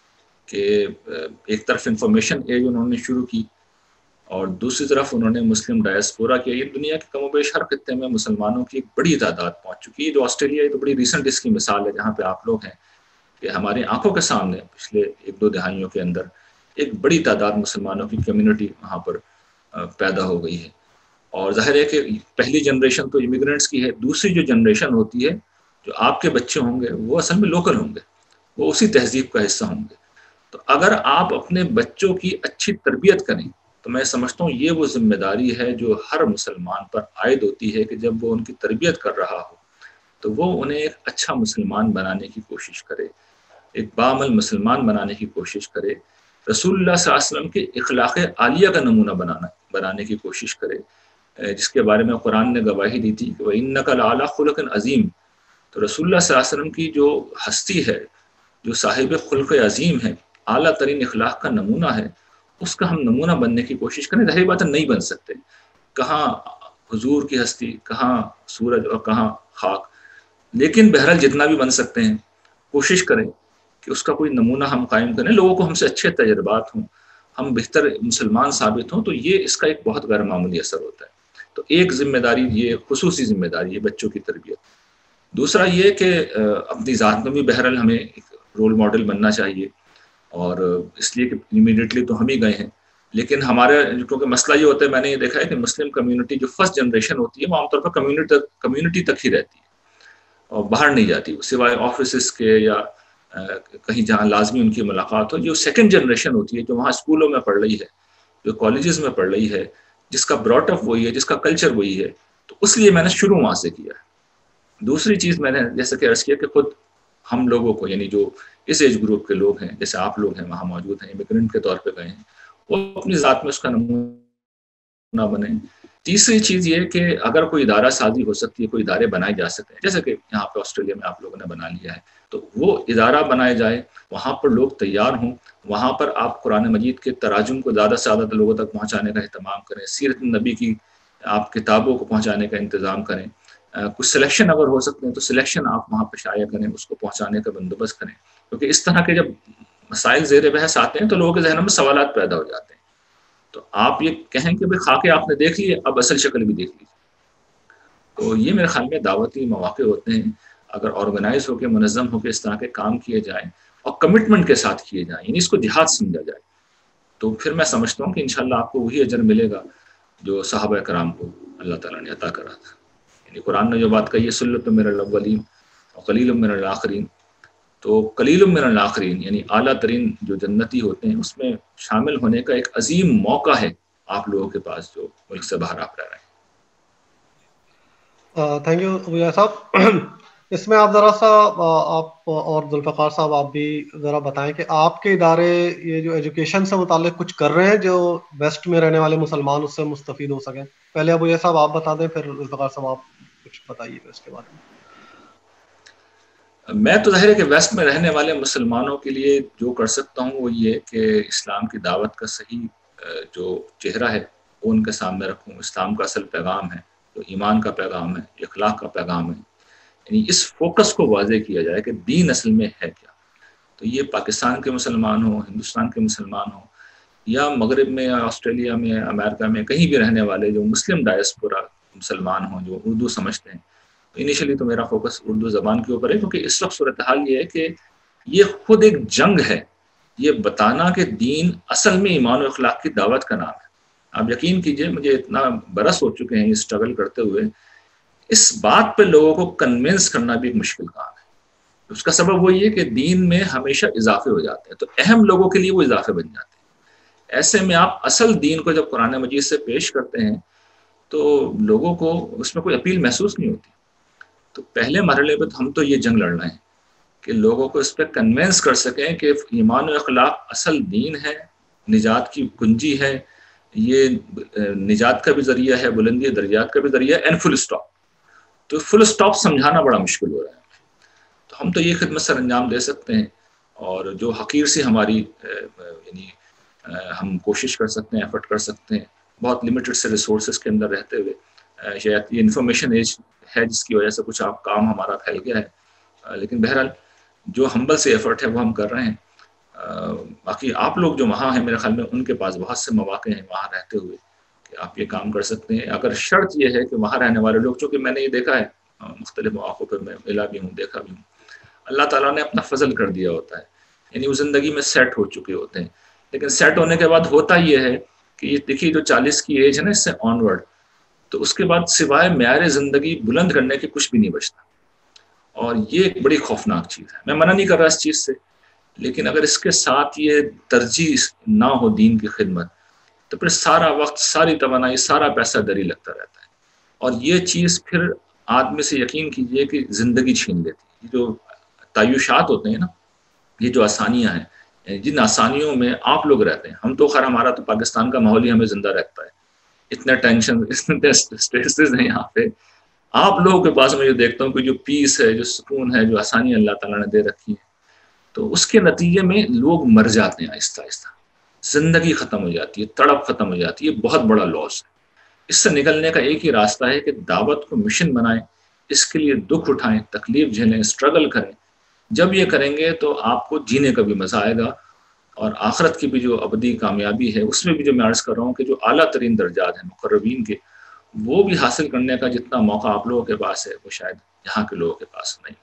کہ ایک طرف انفارمیشن ایج انہوں نے شروع کی اور دوسری طرف انہوں نے مسلم ڈائسپورا کی. یہ دنیا کے کم و بیش ہر خطے میں مسلمانوں کی ایک بڑی تعداد پہنچ چکی ہے. جو آسٹریلیا ہے تو بڑی ریسنٹ اس کی مثال ہے جہاں پہ آپ لوگ ہیں کہ ہماری آنکھوں کے سامنے پچھلے 1-2 دہائیوں کے اندر ایک بڑی تعداد مسلمانوں کی کمیونٹی وہاں پر پیدا ہو گئی ہے. اور ظاہر ہے کہ پہلی جنریشن تو امیگرینٹس کی ہے، دوسری جو جنریشن ہوتی ہے جو آپ کے بچے ہوں گے وہ اصل میں لوکل ہوں گے، وہ اسی تہذیب کا حصہ ہوں گے. تو اگر آپ اپنے بچوں کی اچھی تربیت کریں تو میں سمجھتا ہوں یہ وہ ذمہ داری ہے جو ہر مسلمان پر عائد ہوتی ہے کہ جب وہ ان کی تربیت کر رہا ہو تو وہ انہیں ایک اچھا مسلمان بنانے کی کوشش کرے، ایک بعمل مسلمان بنانے کی کوشش کرے، رسول اللہ صلی اللہ علیہ وسلم کے اخلاق عالیہ کا نمونہ بنانے کی کوشش کرے، جس کے بارے میں قرآن نے گواہی دی تھی کہ وَإِنَّكَ لَعَلَىٰ خُلُقٍ عَظِيمٍ. تو رسول اللہ صلی اللہ علیہ وسلم کی جو ہستی ہے، جو صاحب خلق عظیم ہے، اعلیٰ ترین اخلاق کا نمونہ ہے، اس کا ہم نمونہ بننے کی کوشش کریں. ظاہر بات ہے نہیں بن سکتے، کہاں حضور کی ہستی، کہاں سورج اور کہاں خاک، لیکن بہرحال جتنا بھی بن سکتے ہیں کوشش کریں کہ اس کا کوئی نمونہ ہم قائم کریں، لوگوں کو ہم سے اچھے تجربات ہوں، ہم بہتر مسلمان ثابت ہوں. تو یہ اس کا ایک بہت غیر معمولی اثر ہوتا ہے. تو ایک ذمہ داری یہ خصوصی ذمہ داری ہے بچوں کی تربیت. دوسرا یہ کہ اپنی ذات میں بھی بہرحال ہمیں ایک رول ماڈل بننا چاہیے، اور اس لیے کہ امیڈیٹلی تو ہم ہی گئے ہیں، لیکن ہمارے کیونکہ مسئلہ یہ ہوتا ہے، میں نے یہ دیکھا ہے کہ مسلم کمیونٹی جو فرسٹ جنریشن ہوتی ہے وہ عام طور پر کمیونٹی تک ہی رہتی ہے اور باہر نہیں جاتی سوائے آفیسز کے یا کہیں جہاں لازمی ان کی ملاقات ہو. جو سیکنڈ جنریشن ہوتی ہے جو وہاں اسکولوں میں پڑھ رہی ہے، جو کالجز میں پڑھ رہی ہے، جس کا براٹ اپ وہی ہے، جس کا کلچر وہی ہے، تو اس لیے میں نے شروع وہاں سے کیا ہے. دوسری چیز میں نے جیسے کہ عرض کیا کہ خود ہم لوگوں کو، یعنی جو اس ایج گروپ کے لوگ ہیں جیسے آپ لوگ ہیں وہاں موجود ہیں، امیگرینٹ کے طور پہ گئے ہیں، وہ اپنی ذات میں اس کا نمونہ بنیں. تیسری چیز یہ کہ اگر کوئی ادارہ سازی ہو سکتی ہے، کوئی ادارے بنائے جا سکتے ہیں جیسے کہ یہاں پہ آسٹریلیا میں آپ لوگوں نے بنا لیا ہے، تو وہ ادارہ بنائے جائے، وہاں پر لوگ تیار ہوں، وہاں پر آپ قرآن مجید کے تراجم کو زیادہ سے زیادہ لوگوں تک پہنچانے کا اہتمام کریں، سیرت النبی کی آپ کتابوں کو پہنچانے کا انتظام کریں، کچھ سلیکشن اگر ہو سکتے ہیں تو سلیکشن آپ وہاں پہ شائع کریں، اس کو پہنچانے کا بندوبست کریں. کیونکہ اس طرح کے جب مسائل زیر بحث آتے ہیں تو لوگوں کے ذہنوں میں سوالات پیدا ہو جاتے ہیں. تو آپ یہ کہیں کہ بھائی خاکے آپ نے دیکھ لیے، اب اصل شکل بھی دیکھ لیجیے. تو یہ میرے خیال میں دعوتی مواقع ہوتے ہیں، اگر آرگنائز ہو کے منظم ہو کے اس طرح کے کام کیے جائیں اور کمٹمنٹ کے ساتھ کیے جائیں، یعنی اس کو جہاد سمجھا جائے، تو پھر میں سمجھتا ہوں کہ انشاءاللہ آپ کو وہی اجر ملے گا جو صحابہ کرام کو اللہ تعالیٰ نے عطا کرا تھا. یعنی قرآن نے جو بات کہی ہے سلۃ من الاولین وقلیل من الاخرین، تو قلیل من الاخرین یعنی اعلیٰ ترین جو جنتی ہوتے ہیں اس میں شامل ہونے کا ایک عظیم موقع ہے آپ لوگوں کے پاس جو ملک سے باہر آپ رہ رہے ہیں. تھینک یو ابو صاحب. اس میں آپ ذرا سا آپ اور ذوالفقار صاحب آپ بھی ذرا بتائیں کہ آپ کے ادارے یہ جو ایجوکیشن سے متعلق کچھ کر رہے ہیں جو ویسٹ میں رہنے والے مسلمان اس سے مستفید ہو سکیں. پہلے ابو صاحب آپ بتا دیں، پھر ذوالفقار صاحب آپ کچھ بتائیے اس کے بارے میں. میں تو ظاہر ہے کہ ویسٹ میں رہنے والے مسلمانوں کے لیے جو کر سکتا ہوں وہ یہ کہ اسلام کی دعوت کا صحیح جو چہرہ ہے وہ ان کے سامنے رکھوں. اسلام کا اصل پیغام ہے، جو ایمان کا پیغام ہے، اخلاق کا پیغام ہے، یعنی اس فوکس کو واضح کیا جائے کہ دین اصل میں ہے کیا. تو یہ پاکستان کے مسلمان ہوں، ہندوستان کے مسلمان ہوں، یا مغرب میں یا آسٹریلیا میں امریکہ میں کہیں بھی رہنے والے جو مسلم ڈائسپورا مسلمان ہوں جو اردو سمجھتے ہیں، انیشلی تو میرا فوکس اردو زبان کے اوپر ہے، کیونکہ اس وقت صورتحال یہ ہے کہ یہ خود ایک جنگ ہے، یہ بتانا کہ دین اصل میں ایمان و اخلاق کی دعوت کا نام ہے۔ آپ یقین کیجئے مجھے اتنا برس ہو چکے ہیں یہ اسٹرگل کرتے ہوئے، اس بات پہ لوگوں کو کنونس کرنا بھی ایک مشکل کام ہے۔ اس کا سبب وہی ہے کہ دین میں ہمیشہ اضافے ہو جاتے ہیں، تو اہم لوگوں کے لیے وہ اضافے بن جاتے ہیں۔ ایسے میں آپ اصل دین کو جب قرآن مجید سے پیش کرتے ہیں تو لوگوں کو اس میں کوئی اپیل محسوس نہیں ہوتی۔ تو پہلے مرحلے پہ ہم تو یہ جنگ لڑ رہے ہیں کہ لوگوں کو اس پہ کنونس کر سکیں کہ ایمان و اخلاق اصل دین ہے، نجات کی کنجی ہے، یہ نجات کا بھی ذریعہ ہے، بلندی درجات کا بھی ذریعہ ہے، اینڈ فل اسٹاپ۔ تو فل اسٹاپ سمجھانا بڑا مشکل ہو رہا ہے، تو ہم تو یہ خدمت سر انجام دے سکتے ہیں، اور جو حقیر سی ہماری یعنی ہم کوشش کر سکتے ہیں، ایفرٹ کر سکتے ہیں، بہت لمیٹڈ سے ریسورسز کے اندر رہتے ہوئے۔ شاید یہ انفارمیشن ایج ہے جس کی وجہ سے کچھ کام ہمارا پھیل گیا ہے، لیکن بہرحال جو ہمبل سے ایفرٹ ہے وہ ہم کر رہے ہیں۔ باقی آپ لوگ جو وہاں ہیں میرے خیال میں ان کے پاس بہت سے مواقع ہیں وہاں رہتے ہوئے کہ آپ یہ کام کر سکتے ہیں، اگر شرط یہ ہے کہ وہاں رہنے والے لوگ، چونکہ میں نے یہ دیکھا ہے مختلف مواقع پر، میں ملا بھی ہوں، دیکھا بھی ہوں، اللہ تعالیٰ نے اپنا فضل کر دیا ہوتا ہے، یعنی وہ زندگی میں سیٹ ہو چکے ہوتے ہیں، لیکن سیٹ ہونے کے بعد ہوتا یہ ہے کہ یہ دیکھیے جو 40 کی ایج ہے نا، اس سے آن ورڈ، تو اس کے بعد سوائے معیار زندگی بلند کرنے کے کچھ بھی نہیں بچتا، اور یہ ایک بڑی خوفناک چیز ہے۔ میں منع نہیں کر رہا اس چیز سے، لیکن اگر اس کے ساتھ یہ ترجیح نہ ہو دین کی خدمت، تو پھر سارا وقت، ساری توانائی، سارا پیسہ دری لگتا رہتا ہے، اور یہ چیز پھر آدمی سے یقین کیجئے کہ زندگی چھین لیتی ہے۔ یہ جو تعیشات ہوتے ہیں نا، یہ جو آسانیاں ہیں، جن آسانیوں میں آپ لوگ رہتے ہیں، ہم تو خیر ہمارا تو پاکستان کا ماحول ہی ہمیں زندہ رکھتا ہے، اتنے ٹینشن، اتنے اسٹریسز ہیں یہاں پہ، آپ لوگوں کے پاس میں یہ دیکھتا ہوں کہ جو پیس ہے، جو سکون ہے، جو آسانی اللہ تعالیٰ نے دے رکھی ہے، تو اس کے نتیجے میں لوگ مر جاتے ہیں آہستہ آہستہ، زندگی ختم ہو جاتی ہے، تڑپ ختم ہو جاتی ہے، بہت بڑا لاس ہے۔ اس سے نکلنے کا ایک ہی راستہ ہے کہ دعوت کو مشن بنائیں، اس کے لیے دکھ اٹھائیں، تکلیف جھیلیں، اسٹرگل کریں۔ جب یہ کریں گے تو آپ کو جینے کا بھی مزہ آئے گا، اور آخرت کی بھی جو ابدی کامیابی ہے اس میں بھی جو میں عرض کر رہا ہوں کہ جو اعلیٰ ترین درجات ہیں مقربین کے، وہ بھی حاصل کرنے کا جتنا موقع آپ لوگوں کے پاس ہے وہ شاید یہاں کے لوگوں کے پاس نہیں۔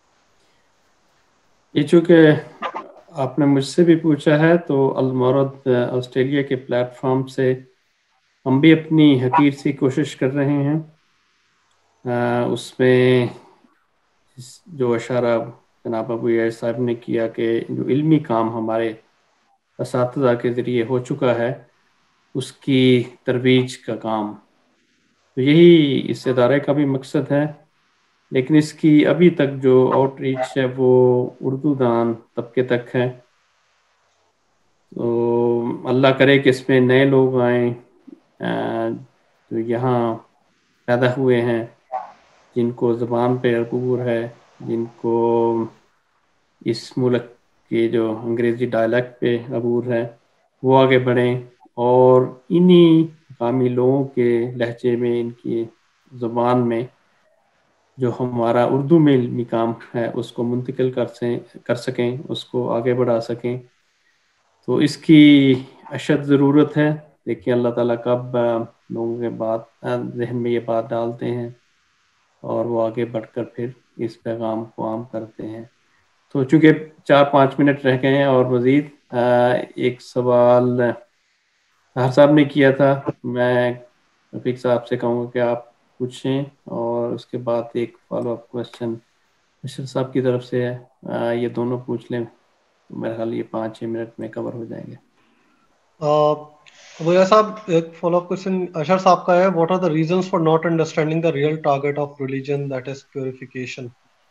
یہ چونکہ آپ نے مجھ سے بھی پوچھا ہے تو المورد آسٹریلیا کے پلیٹ فارم سے ہم بھی اپنی حقیر سی کوشش کر رہے ہیں، اس میں جو اشارہ جناب ابو یحییٰ صاحب نے کیا کہ جو علمی کام ہمارے اساتذہ کے ذریعے ہو چکا ہے اس کی ترویج کا کام، تو یہی اس ادارے کا بھی مقصد ہے، لیکن اس کی ابھی تک جو آؤٹ ریچ ہے وہ اردو دان طبقے تک ہے۔ تو اللہ کرے کہ اس میں نئے لوگ آئیں جو یہاں پیدا ہوئے ہیں، جن کو زبان پہ عبور ہے، جن کو اس ملک کے جو انگریزی ڈائلیکٹ پہ عبور ہے، وہ آگے بڑھیں اور انہی مقامی لوگوں کے لہجے میں، ان کی زبان میں جو ہمارا اردو میں علمی کام ہے اس کو منتقل کر سکیں، اس کو آگے بڑھا سکیں۔ تو اس کی اشد ضرورت ہے، دیکھیں اللہ تعالیٰ کب لوگوں کے ذہن میں یہ بات ڈالتے ہیں اور وہ آگے بڑھ کر پھر اس پیغام کو عام کرتے ہیں۔ تو چونکہ 4-5 منٹ رہ گئے ہیں اور مزید ایک سوال طاہر صاحب نے کیا تھا، میں رفیق صاحب سے کہوں گا کہ آپ پوچھیں، اور اس کے بعد ایک فالو اپ کوشچن مشر صاحب کی طرف سے ہے، یہ دونوں پوچھ لیں، میرے خیال یہ 5-6 منٹ میں کور ہو جائیں گے۔ ابو یحییٰ صاحب ایک فالو اپ کوشچن اشر صاحب کا ہے، what are the reasons for not understanding the real target of religion that is purification?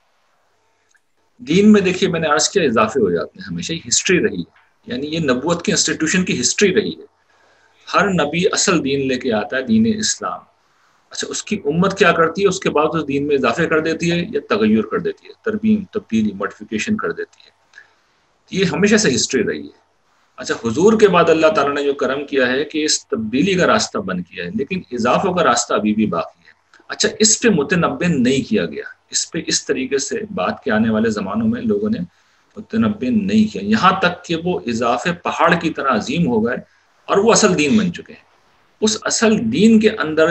دین میں دیکھیے میں نے عرض کیا اضافے ہو جاتے ہیں، ہمیشہ ہی ہسٹری رہی ہے، یعنی یہ نبوت کے انسٹیٹیوشن کی ہسٹری رہی ہے، ہر نبی اصل دین لے کے آتا ہے، دین اسلام، اچھا اس کی امت کیا کرتی ہے، اس کے بعد اس دین میں اضافے کر دیتی ہے یا تغیر کر دیتی ہے، ترمیم، تبدیلی، ماڈیفیکیشن کر دیتی ہے، یہ ہمیشہ سے ہسٹری رہی ہے۔ اچھا حضور کے بعد اللہ تعالیٰ نے جو کرم کیا ہے کہ اس تبدیلی کا راستہ بند کیا ہے، لیکن اضافوں کا راستہ ابھی بھی باقی ہے۔ اچھا اس پہ متنبع نہیں کیا گیا، اس پہ اس طریقے سے بات کے آنے والے زمانوں میں لوگوں نے متنبع نہیں کیا، یہاں تک کہ وہ اضافے پہاڑ کی طرح عظیم ہو گئے اور وہ اصل دین بن چکے ہیں۔ اس اصل دین کے اندر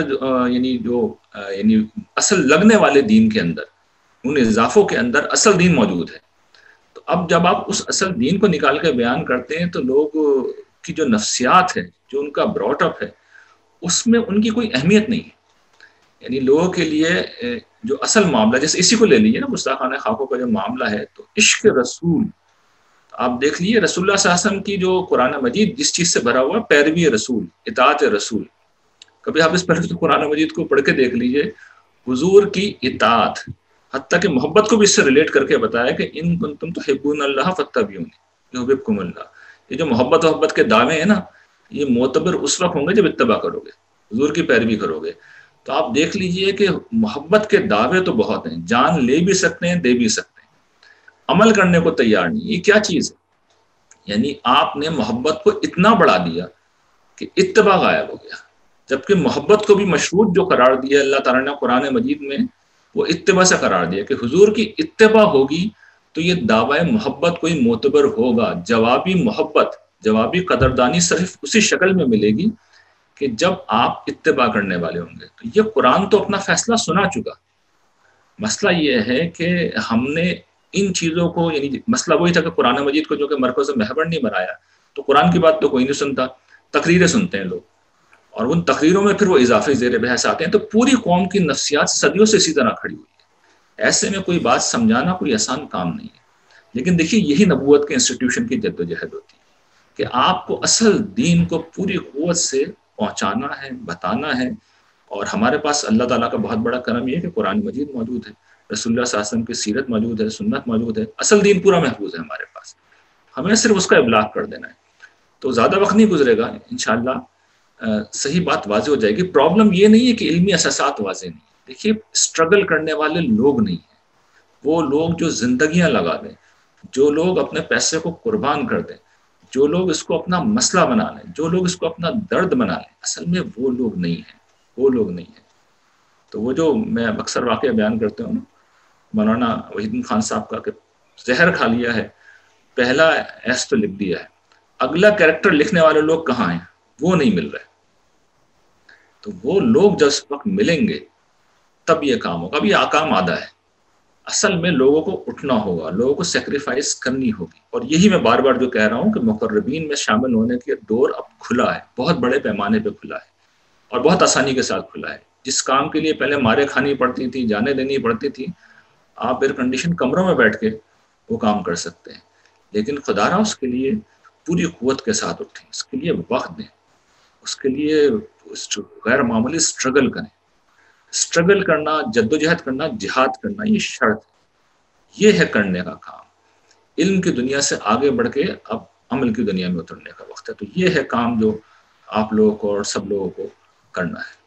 یعنی اصل لگنے والے دین کے اندر، ان اضافوں کے اندر اصل دین موجود ہے. تو اب جب آپ اس اصل دین کو نکال کے بیان کرتے ہیں تو لوگ کی جو نفسیات ہے، جو ان کا براٹ اپ ہے، اس میں ان کی کوئی اہمیت نہیں ہے. یعنی لوگوں کے لیے جو اصل معاملہ، جیسے اسی کو لے لیجیے نا، گستاخانہ خاکوں کا جو معاملہ ہے، تو عشق رسول، آپ دیکھ لیجیے رسول اللہ صلی اللہ علیہ وسلم کی جو قرآن مجید جس چیز سے بھرا ہوا، پیروی رسول، اطاعت رسول. کبھی آپ اس پر قرآن مجید کو پڑھ کے دیکھ لیجیے، حضور کی اطاعت، حتیٰ کہ محبت کو بھی اس سے ریلیٹ کر کے بتایا کہ ان کنتم تحبون اللہ فاتبعونی یحببکم اللہ. یہ جو محبت کے دعوے ہیں نا، یہ معتبر اس وقت ہوں گے جب اتباع کرو گے، حضور کی پیروی کرو گے. تو آپ دیکھ لیجئے کہ محبت کے دعوے تو بہت ہیں، جان لے بھی سکتے ہیں، دے بھی سکتے ہیں، عمل کرنے کو تیار نہیں. یہ کیا چیز ہے؟ یعنی آپ نے محبت کو اتنا بڑھا دیا کہ اتباع غائب ہو گیا، جبکہ محبت کو بھی مشروط جو قرار دیا اللہ تعالیٰ نے قرآن مجید میں، وہ اتباع سے قرار دیا کہ حضور کی اتباع ہوگی تو یہ دعوی محبت کوئی معتبر ہوگا. جوابی محبت، جوابی قدردانی صرف اسی شکل میں ملے گی کہ جب آپ اتباع کرنے والے ہوں گے. تو یہ قرآن تو اپنا فیصلہ سنا چکا. مسئلہ یہ ہے کہ ہم نے ان چیزوں کو، یعنی مسئلہ وہی تھا کہ قرآن مجید کو جو کہ مرکز محور نہیں بنایا، تو قرآن کی بات تو کوئی نہیں سنتا، تقریریں سنتے ہیں لوگ، اور ان تقریروں میں پھر وہ اضافی زیر بحث آتے ہیں. تو پوری قوم کی نفسیات صدیوں سے اسی طرح کھڑی ہوئی ہے. ایسے میں کوئی بات سمجھانا کوئی آسان کام نہیں ہے. لیکن دیکھیے، یہی نبوت کے انسٹیٹیوشن کی جدوجہد ہوتی ہے کہ آپ کو اصل دین کو پوری قوت سے پہنچانا ہے، بتانا ہے. اور ہمارے پاس اللہ تعالیٰ کا بہت بڑا کرم یہ ہے کہ قرآن مجید موجود ہے، رسول اللہ صلی اللہ علیہ وسلم کی سیرت موجود ہے، سنت موجود ہے، اصل دین پورا محفوظ ہے ہمارے پاس. ہمیں صرف اس کا ابلاغ کر دینا ہے. تو زیادہ وقت نہیں گزرے گا، انشاءاللہ صحیح بات واضح ہو جائے گی. پرابلم یہ نہیں ہے کہ علمی اساسات واضح نہیں. دیکھیے، اسٹرگل کرنے والے لوگ نہیں ہیں، وہ لوگ جو زندگیاں لگا دیں، جو لوگ اپنے پیسے کو قربان کر دیں، جو لوگ اس کو اپنا مسئلہ بنا لیں، جو لوگ اس کو اپنا درد بنا لیں، اصل میں وہ لوگ نہیں ہیں، وہ لوگ نہیں ہیں. تو وہ جو میں اکثر واقعہ بیان کرتا ہوں مولانا وحید الدین خان صاحب کا، کہ زہر کھا لیا ہے، پہلا ایس تو لکھ دیا ہے، اگلا کریکٹر لکھنے والے لوگ کہاں ہیں؟ وہ نہیں مل رہے. تو وہ لوگ جب اس وقت ملیں گے تب یہ کام ہوگا. اب یہ کام آدھا ہے. اصل میں لوگوں کو اٹھنا ہوگا، لوگوں کو سیکریفائس کرنی ہوگی. اور یہی میں بار بار جو کہہ رہا ہوں کہ مقربین میں شامل ہونے کے دور اب کھلا ہے، بہت بڑے پیمانے پہ کھلا ہے، اور بہت آسانی کے ساتھ کھلا ہے. جس کام کے لیے پہلے مارے کھانی پڑتی تھی، جانے دینی پڑتی تھی، آپ ایئر کنڈیشن کمروں میں بیٹھ کے وہ کام کر سکتے ہیں. لیکن خدا را اس کے لیے پوری قوت کے ساتھ اٹھیں، اس کے لیے وقت دیں، اس کے لیے غیر معمولی اسٹرگل کریں. اسٹرگل کرنا، جدوجہد کرنا، جہاد کرنا، یہ شرط ہے، یہ ہے کرنے کا کام. علم کی دنیا سے آگے بڑھ کے اب عمل کی دنیا میں اترنے کا وقت ہے. تو یہ ہے کام جو آپ لوگوں کو اور سب لوگوں کو کرنا ہے.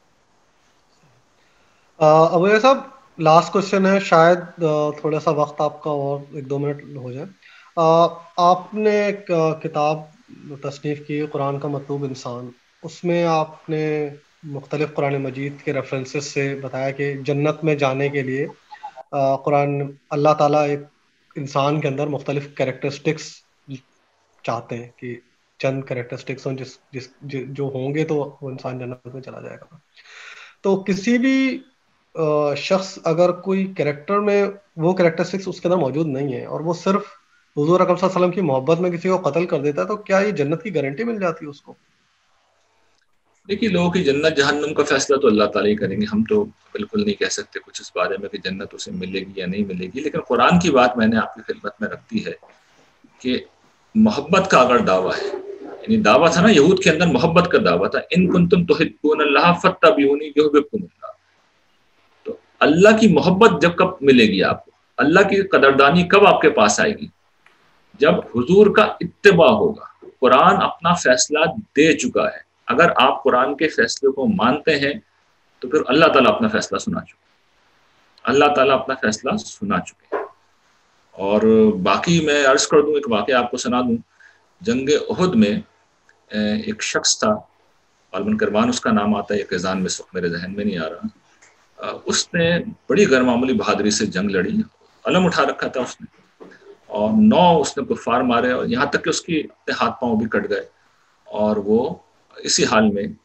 ابو صاحب، لاسٹ کوشچن ہے، شاید تھوڑا سا وقت آپ کا اور 1-2 منٹ ہو جائے. آپ نے ایک کتاب تصنیف کی، قرآن کا مطلوب انسان، اس میں آپ نے مختلف قرآن مجید کے ریفرنسز سے بتایا کہ جنت میں جانے کے لیے قرآن اللہ تعالیٰ ایک انسان کے اندر مختلف کریکٹرسٹکس چاہتے ہیں کہ چند کریکٹرسٹکس ہوں جو ہوں گے تو وہ انسان جنت میں چلا جائے گا. تو کسی بھی شخص اگر کوئی کریکٹر میں وہ کریکٹرسٹکس اس کے اندر موجود نہیں ہے اور وہ صرف حضور اکرم صلی اللہ علیہ وسلم کی محبت میں کسی کو قتل کر دیتا ہے، تو کیا یہ جنت کی گارنٹی مل جاتی ہے اس کو؟ دیکھیے، لوگوں کی جنت جہنم کا فیصلہ تو اللہ تعالیٰ ہی کریں گے. ہم تو بالکل نہیں کہہ سکتے کچھ اس بارے میں کہ جنت اسے ملے گی یا نہیں ملے گی. لیکن قرآن کی بات میں نے آپ کی خدمت میں رکھتی ہے کہ محبت کا اگر دعویٰ ہے، یعنی دعویٰ تھا نا یہود کے اندر، محبت کا دعویٰ تھا، ان کنتم تحبون اللہ فاتبعونی یحببکم اللہ. تو اللہ کی محبت جب کب ملے گی آپ کو، اللہ کی قدردانی کب آپ کے پاس آئے گی؟ جب حضور کا اتباع ہوگا. قرآن اپنا فیصلہ دے چکا ہے. اگر آپ قرآن کے فیصلے کو مانتے ہیں تو پھر اللہ تعالیٰ اپنا فیصلہ سنا چکے، اللہ تعالیٰ اپنا فیصلہ سنا چکے. اور باقی میں عرض کر دوں، ایک واقعہ آپ کو سنا دوں. جنگ احد میں ایک شخص تھا، غالباً کروان اس کا نام آتا ہے، ایک ذہن میں سخت میرے ذہن میں نہیں آ رہا. اس نے بڑی غیر معمولی بہادری سے جنگ لڑی، علم اٹھا رکھا تھا اس نے، اور 9 اس نے کفار مارے، اور یہاں تک کہ اس کی اپنے ہاتھ پاؤں بھی کٹ گئے، اور وہ اسی حال میں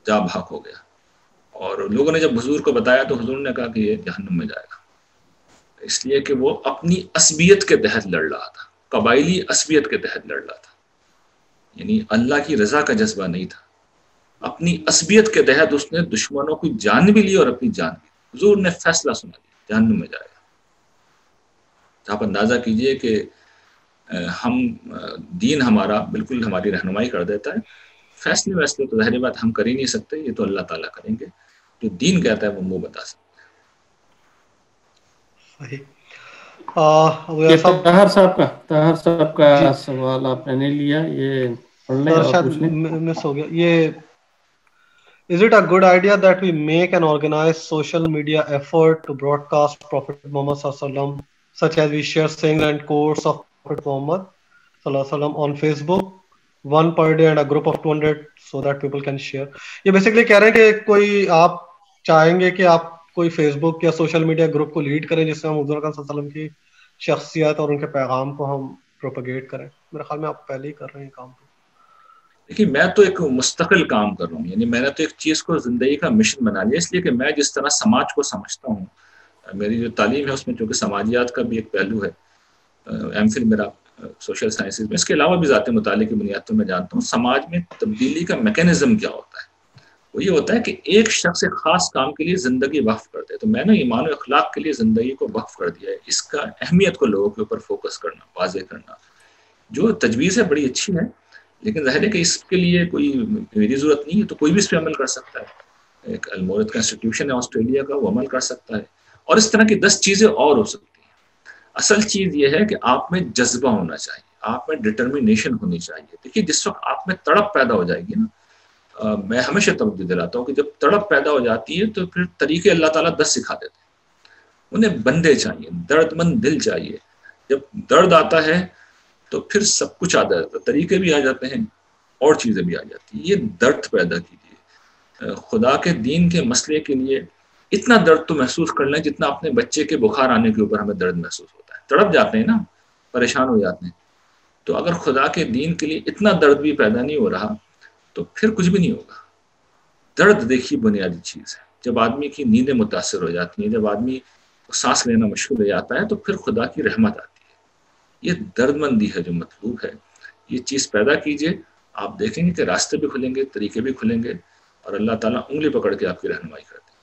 جا بھاگ ہو گیا. اور لوگوں نے جب حضور کو بتایا تو حضور نے کہا کہ یہ جہنم میں جائے گا، اس لیے کہ وہ اپنی عصبیت کے تحت لڑ رہا تھا، قبائلی عصبیت کے تحت لڑ رہا تھا، یعنی اللہ کی رضا کا جذبہ نہیں تھا. اپنی عصبیت کے تحت اس نے دشمنوں کی جان بھی لی اور اپنی جان بھی. حضور نے فیصلہ سنا دیا جہنم میں جائے گا. آپ اندازہ کیجئے کہ ہم دین ہمارا بالکل ہماری رہنمائی کر دیتا ہے. فیصلے تو ظاہر بات ہم کر ہی نہیں سکتے، یہ تو اللہ تعالیٰ کریں گے. جو دین کہتا ہے وہ منہ بتا سکتے صحیح. طاہر صاحب کا سوال آپ نے نہیں لیا، یہ پڑھ لیں اور پوچھ لیں. مس ہو گیا یہ. Is it a good idea that we make an organized social media effort to broadcast Prophet Muhammad sallallahu alaihi wasallam, such as we share sayings and quotes of Prophet Muhammad sallallahu alaihi wasallam on Facebook, one per day and a group of 200 so that people can share? یہ basically کہہ رہے ہیں کہ کوئی آپ چاہیں گے کہ آپ کوئی فیس بک یا سوشل میڈیا گروپ کو لیڈ کریں جس سے ہم حضور صلی اللہ علیہ وسلم کی شخصیت اور ان کے پیغام کو ہم پروپیگیٹ کریں. میرے خیال میں آپ پہلے ہی کر رہے ہیں کام. دیکھیے میں تو ایک مستقل کام کر رہا ہوں، یعنی میں نے تو ایک چیز کو زندگی کا مشن بنا لیا، اس لیے کہ میں جس طرح سماج کو سمجھتا ہوں، میری جو تعلیم ہے اس میں چونکہ سماجیات کا بھی ایک پہلو ہے، ایم فل میرا سوشل سائنسز میں، اس کے علاوہ بھی ذاتی مطالعے کی بنیاد پر میں جانتا ہوں سماج میں تبدیلی کا میکینزم کیا ہوتا ہے. وہ یہ ہوتا ہے کہ ایک شخص ایک خاص کام کے لیے زندگی وقف کرتے ہیں. تو میں نے ایمان و اخلاق کے لیے زندگی کو وقف کر دیا ہے. اس کا اہمیت کو لوگوں کے اوپر فوکس کرنا، واضح کرنا، جو تجویز ہے بڑی اچھی ہے، لیکن ظاہر ہے کہ اس کے لیے کوئی میری ضرورت نہیں ہے، تو کوئی بھی اس پہ عمل کر سکتا ہے. ایک المورد کا انسٹیٹیوشن ہے آسٹریلیا کا، وہ عمل کر سکتا ہے، اور اس طرح کی 10 چیزیں اور ہو سکتی ہیں. اصل چیز یہ ہے کہ آپ میں جذبہ ہونا چاہیے، آپ میں ڈٹرمینیشن ہونی چاہیے. دیکھیے جس وقت آپ میں تڑپ پیدا ہو جائے گی نا، میں ہمیشہ توجہ دلاتا ہوں کہ جب تڑپ پیدا ہو جاتی ہے تو پھر طریقے اللہ تعالیٰ 10 سکھا دیتے ہیں. انہیں بندے چاہیے، درد مند دل چاہیے. جب درد آتا ہے تو پھر سب کچھ آ جاتا ہے، طریقے بھی آ جاتے ہیں اور چیزیں بھی آ جاتی ہیں. یہ درد پیدا کیجیے خدا کے دین کے مسئلے کے لیے. اتنا درد تو محسوس کر لیں جتنا اپنے بچے کے بخار آنے کے اوپر ہمیں درد محسوس ہوتا ہے. تڑپ جاتے ہیں نا، پریشان ہو جاتے ہیں. تو اگر خدا کے دین کے لیے اتنا درد بھی پیدا نہیں ہو رہا تو پھر کچھ بھی نہیں ہوگا. درد دیکھیے بنیادی چیز ہے. جب آدمی کی نیندیں متاثر ہو جاتی ہیں، جب آدمی سانس لینا مشکل ہو جاتا ہے تو پھر خدا کی رحمت آتی ہے. یہ درد مندی ہے جو مطلوب ہے. یہ چیز پیدا کیجئے، آپ دیکھیں گے کہ راستے بھی کھلیں گے، طریقے بھی کھلیں گے، اور اللہ تعالیٰ انگلی پکڑ کے آپ کی رہنمائی کرتے ہیں.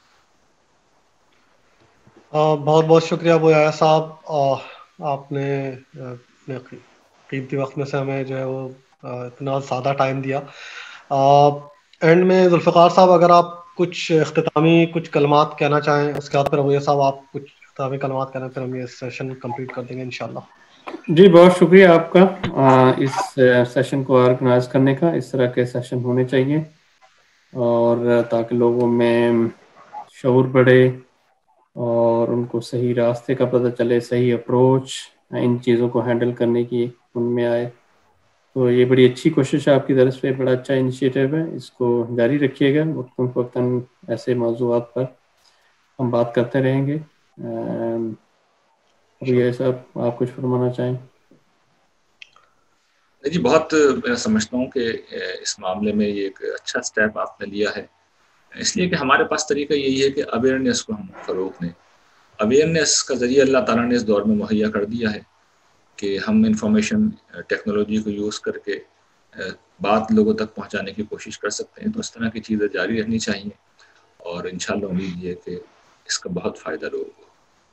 بہت بہت شکریہ ابو یحییٰ صاحب. آپ نے اپنے قیمتی وقت میں سے ہمیں جو ہے وہ اتنا زیادہ ٹائم دیا. اینڈ میں ذوالفقار صاحب اگر آپ کچھ اختتامی کچھ کلمات کہنا چاہیں، اس کے بعد پھر ابو یحییٰ صاحب آپ کچھ اختتامی کلمات کہنا، پھر ہم یہ سیشن کمپلیٹ کر دیں گے انشاءاللہ. جی بہت شکریہ آپ کا اس سیشن کو آرگنائز کرنے کا. اس طرح کے سیشن ہونے چاہیے، اور تاکہ لوگوں میں شعور بڑھے اور ان کو صحیح راستے کا پتہ چلے، صحیح اپروچ ان چیزوں کو ہینڈل کرنے کی ان میں آئے. تو یہ بڑی اچھی کوشش ہے آپ کی طرف سے، بڑا اچھا انیشیٹو ہے. اس کو جاری رکھیے گا، وقتاً فوقتاً ایسے موضوعات پر ہم بات کرتے رہیں گے. ابھی یہ صاحب آپ کچھ فرمانا چاہیں؟ جی بہت میں سمجھتا ہوں کہ اس معاملے میں یہ ایک اچھا سٹیپ آپ نے لیا ہے، اس لیے کہ ہمارے پاس طریقہ یہی ہے کہ اویئرنیس کو ہم فروغ دیں. اویئرنیس کا ذریعہ اللہ تعالیٰ نے اس دور میں مہیا کر دیا ہے کہ ہم انفارمیشن ٹیکنالوجی کو یوز کر کے بات لوگوں تک پہنچانے کی کوشش کر سکتے ہیں. تو اس طرح کی چیزیں جاری رہنی چاہیے، اور انشاءاللہ امید یہ کہ اس کا بہت فائدہ لوگوں کو.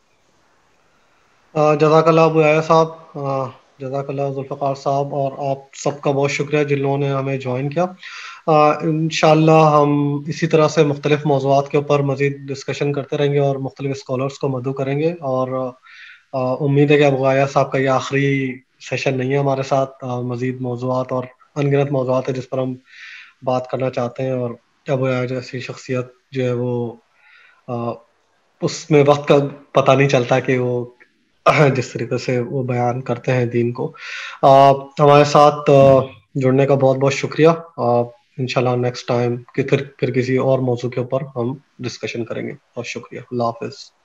جزاک اللہ ابو یحییٰ صاحب، جزاک اللہ ذوالفقار صاحب، اور آپ سب کا بہت شکریہ جن لوگوں نے ہمیں جوائن کیا. انشاءاللہ ہم اسی طرح سے مختلف موضوعات کے اوپر مزید ڈسکشن کرتے رہیں گے اور مختلف اسکالرس کو مدعو کریں گے. اور امید ہے کہ ابو یحییٰ صاحب کا یہ آخری سیشن نہیں ہے ہمارے ساتھ. مزید موضوعات اور ان گنت موضوعات ہیں جس پر ہم بات کرنا چاہتے ہیں، اور ابو یحییٰ جیسی شخصیت جو ہے وہ اس میں وقت کا پتہ نہیں چلتا کہ وہ جس طریقے سے وہ بیان کرتے ہیں دین کو. ہمارے ساتھ جڑنے کا بہت بہت شکریہ. انشاءاللہ نیکسٹ ٹائم پھر کسی اور موضوع کے اوپر ہم ڈسکشن کریں گے. بہت شکریہ. اللہ حافظ.